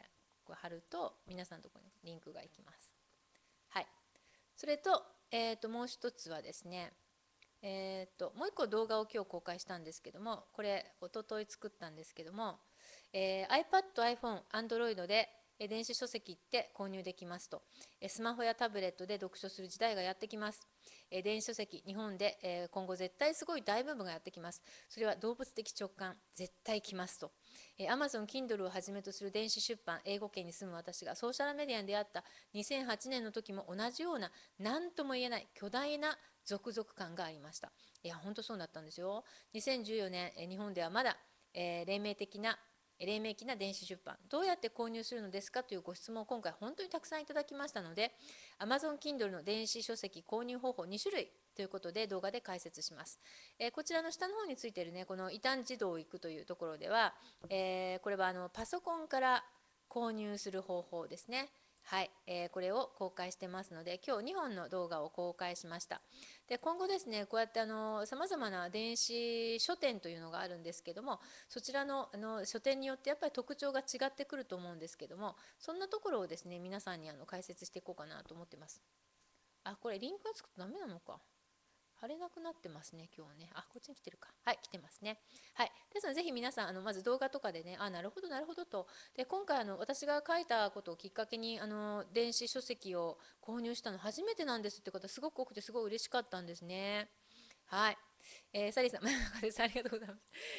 これ貼ると、皆さんのところにリンクがいきます。はい。それと、もう一つはですね、もう一個動画を今日公開したんですけども、これ、おととい作ったんですけども、iPad、iPhone、Android で電子書籍って購入できますと。スマホやタブレットで読書する時代がやってきます。電子書籍、日本で今後絶対すごい大ブームがやってきます。それは動物的直感、絶対来ますと。Amazon Kindle をはじめとする電子出版、英語圏に住む私がソーシャルメディアに出会った2008年の時も同じような何とも言えない巨大な続々感がありました。いや、本当そうだったんですよ。2014年、日本ではまだ、黎明期な電子出版、どうやって購入するのですかというご質問を今回本当にたくさんいただきましたので、Amazon Kindle の電子書籍購入方法2種類ということで動画で解説します。こちらの下の方についているね、この異端児童育というところでは、これはパソコンから購入する方法ですね。はい、これを公開してますので、今日2本の動画を公開しました。で、今後ですね、こうやってさまざまな電子書店というのがあるんですけども、そちらの、書店によってやっぱり特徴が違ってくると思うんですけども、そんなところをですね、皆さんに解説していこうかなと思ってます。あ、これリンクがつくとダメなのか。貼れなくなってますね、今日ね。あ、こっちに来てるか。はい、来てますね。はい。ですので、ぜひ皆さん、まず動画とかでね、あ、なるほど、なるほどと。で、今回、私が書いたことをきっかけに、電子書籍を購入したの初めてなんですって方、すごく多くて、すごい嬉しかったんですね。はい。サリーさん、真夜中です。ありがとうございます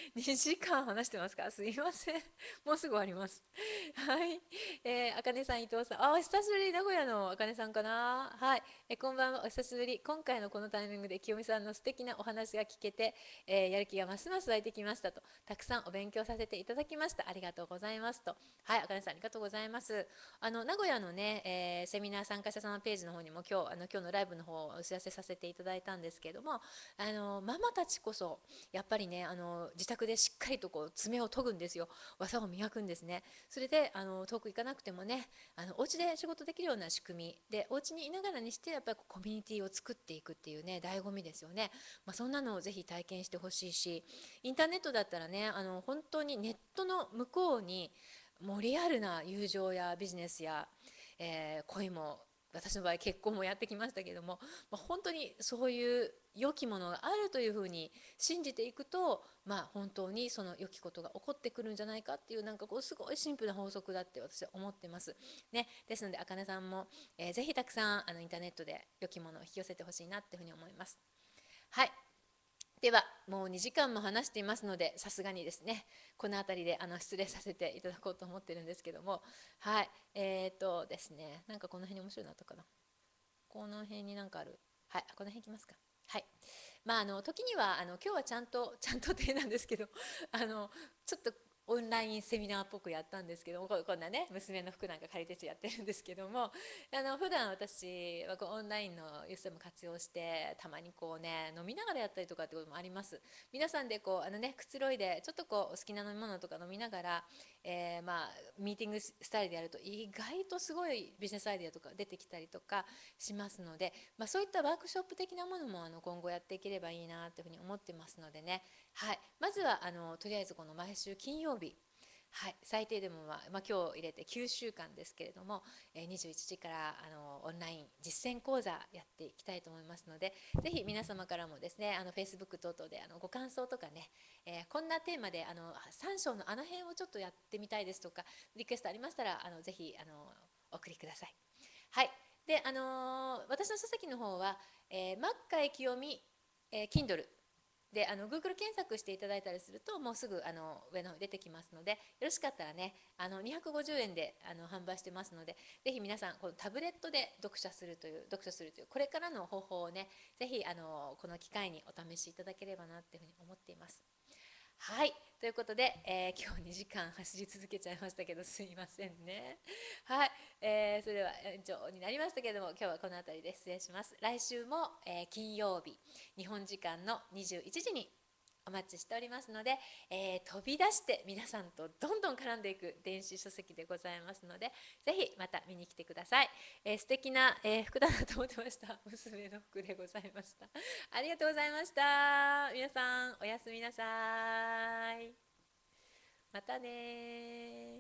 。2時間話してますか？すいません。もうすぐ終わります。はい。あかねさん、伊藤さん。あ、お久しぶり。名古屋のあかねさんかな。はい。こんばんは。お久しぶり。今回のこのタイミングで清美さんの素敵なお話が聞けて、やる気がますます湧いてきましたと。たくさんお勉強させていただきました。ありがとうございますと。はい。あかねさん、ありがとうございます。名古屋のね、セミナー参加者さんのページの方にも今日のライブの方をお知らせさせていただいたんですけれども、ママたちこそやっぱりね、自宅でしっかりとこう爪を研ぐんですよ。技を磨くんですね。それで遠く行かなくてもね、お家で仕事できるような仕組みで、お家にいながらにしてやっぱりコミュニティを作っていくっていうね、醍醐味ですよね。そんなのをぜひ体験してほしいし、インターネットだったらね、本当にネットの向こうにもうリアルな友情やビジネスや、恋も、私の場合結婚もやってきましたけども、本当にそういう良きものがあるというふうに信じていくと、本当にその良きことが起こってくるんじゃないかっていう、なんかこうすごいシンプルな法則だって私は思ってます。ね、ですので、あかねさんも、ぜひたくさんインターネットで良きものを引き寄せてほしいなっていうふうに思います。はい。ではもう2時間も話していますので、さすがにですね、この辺りで失礼させていただこうと思ってるんですけども、はい。ですね、なんかこの辺に面白いのあったかな。この辺になんかある。はい、この辺いきますか。はい。時には今日はちゃんと手なんですけど、ちょっとオンラインセミナーっぽくやったんですけども、こんなね、娘の服なんか借りてやってるんですけども、普段私はこうオンラインのユースも活用して、たまにこうね、飲みながらやったりとかってこともあります。皆さんでこうくつろいで、ちょっとこうお好きな飲み物とか飲みながら、ミーティングスタイルでやると意外とすごいビジネスアイデアとか出てきたりとかしますので、そういったワークショップ的なものも今後やっていければいいなというふうに思ってますのでね、はい、まずはとりあえずこの毎週金曜日、はい、最低でも、今日入れて9週間ですけれども、21時からオンライン実践講座やっていきたいと思いますので、ぜひ皆様からもですね、Facebook 等々でご感想とかね、こんなテーマで3章のあの辺をちょっとやってみたいですとか、リクエストありましたらぜひお送りください。はい。で、私の書籍の方は、マッカイ清美、Kindle でGoogle 検索していただいたりすると、もうすぐ上の方に出てきますので、よろしかったらね、250円で販売してますので、ぜひ皆さんこのタブレットで読書するというこれからの方法をね、ぜひこの機会にお試しいただければなっていうふうに思っています。はい、ということで、今日2時間走り続けちゃいましたけど、すいませんね。はい、それでは延長になりましたけれども、今日はこの辺りで失礼します。来週も、金曜日日本時間の21時にお待ちしておりますので、飛び出して皆さんとどんどん絡んでいく電子書籍でございますので、ぜひまた見に来てください。素敵な、服だなと思ってました。娘の服でございました。ありがとうございました。皆さんおやすみなさい。またね。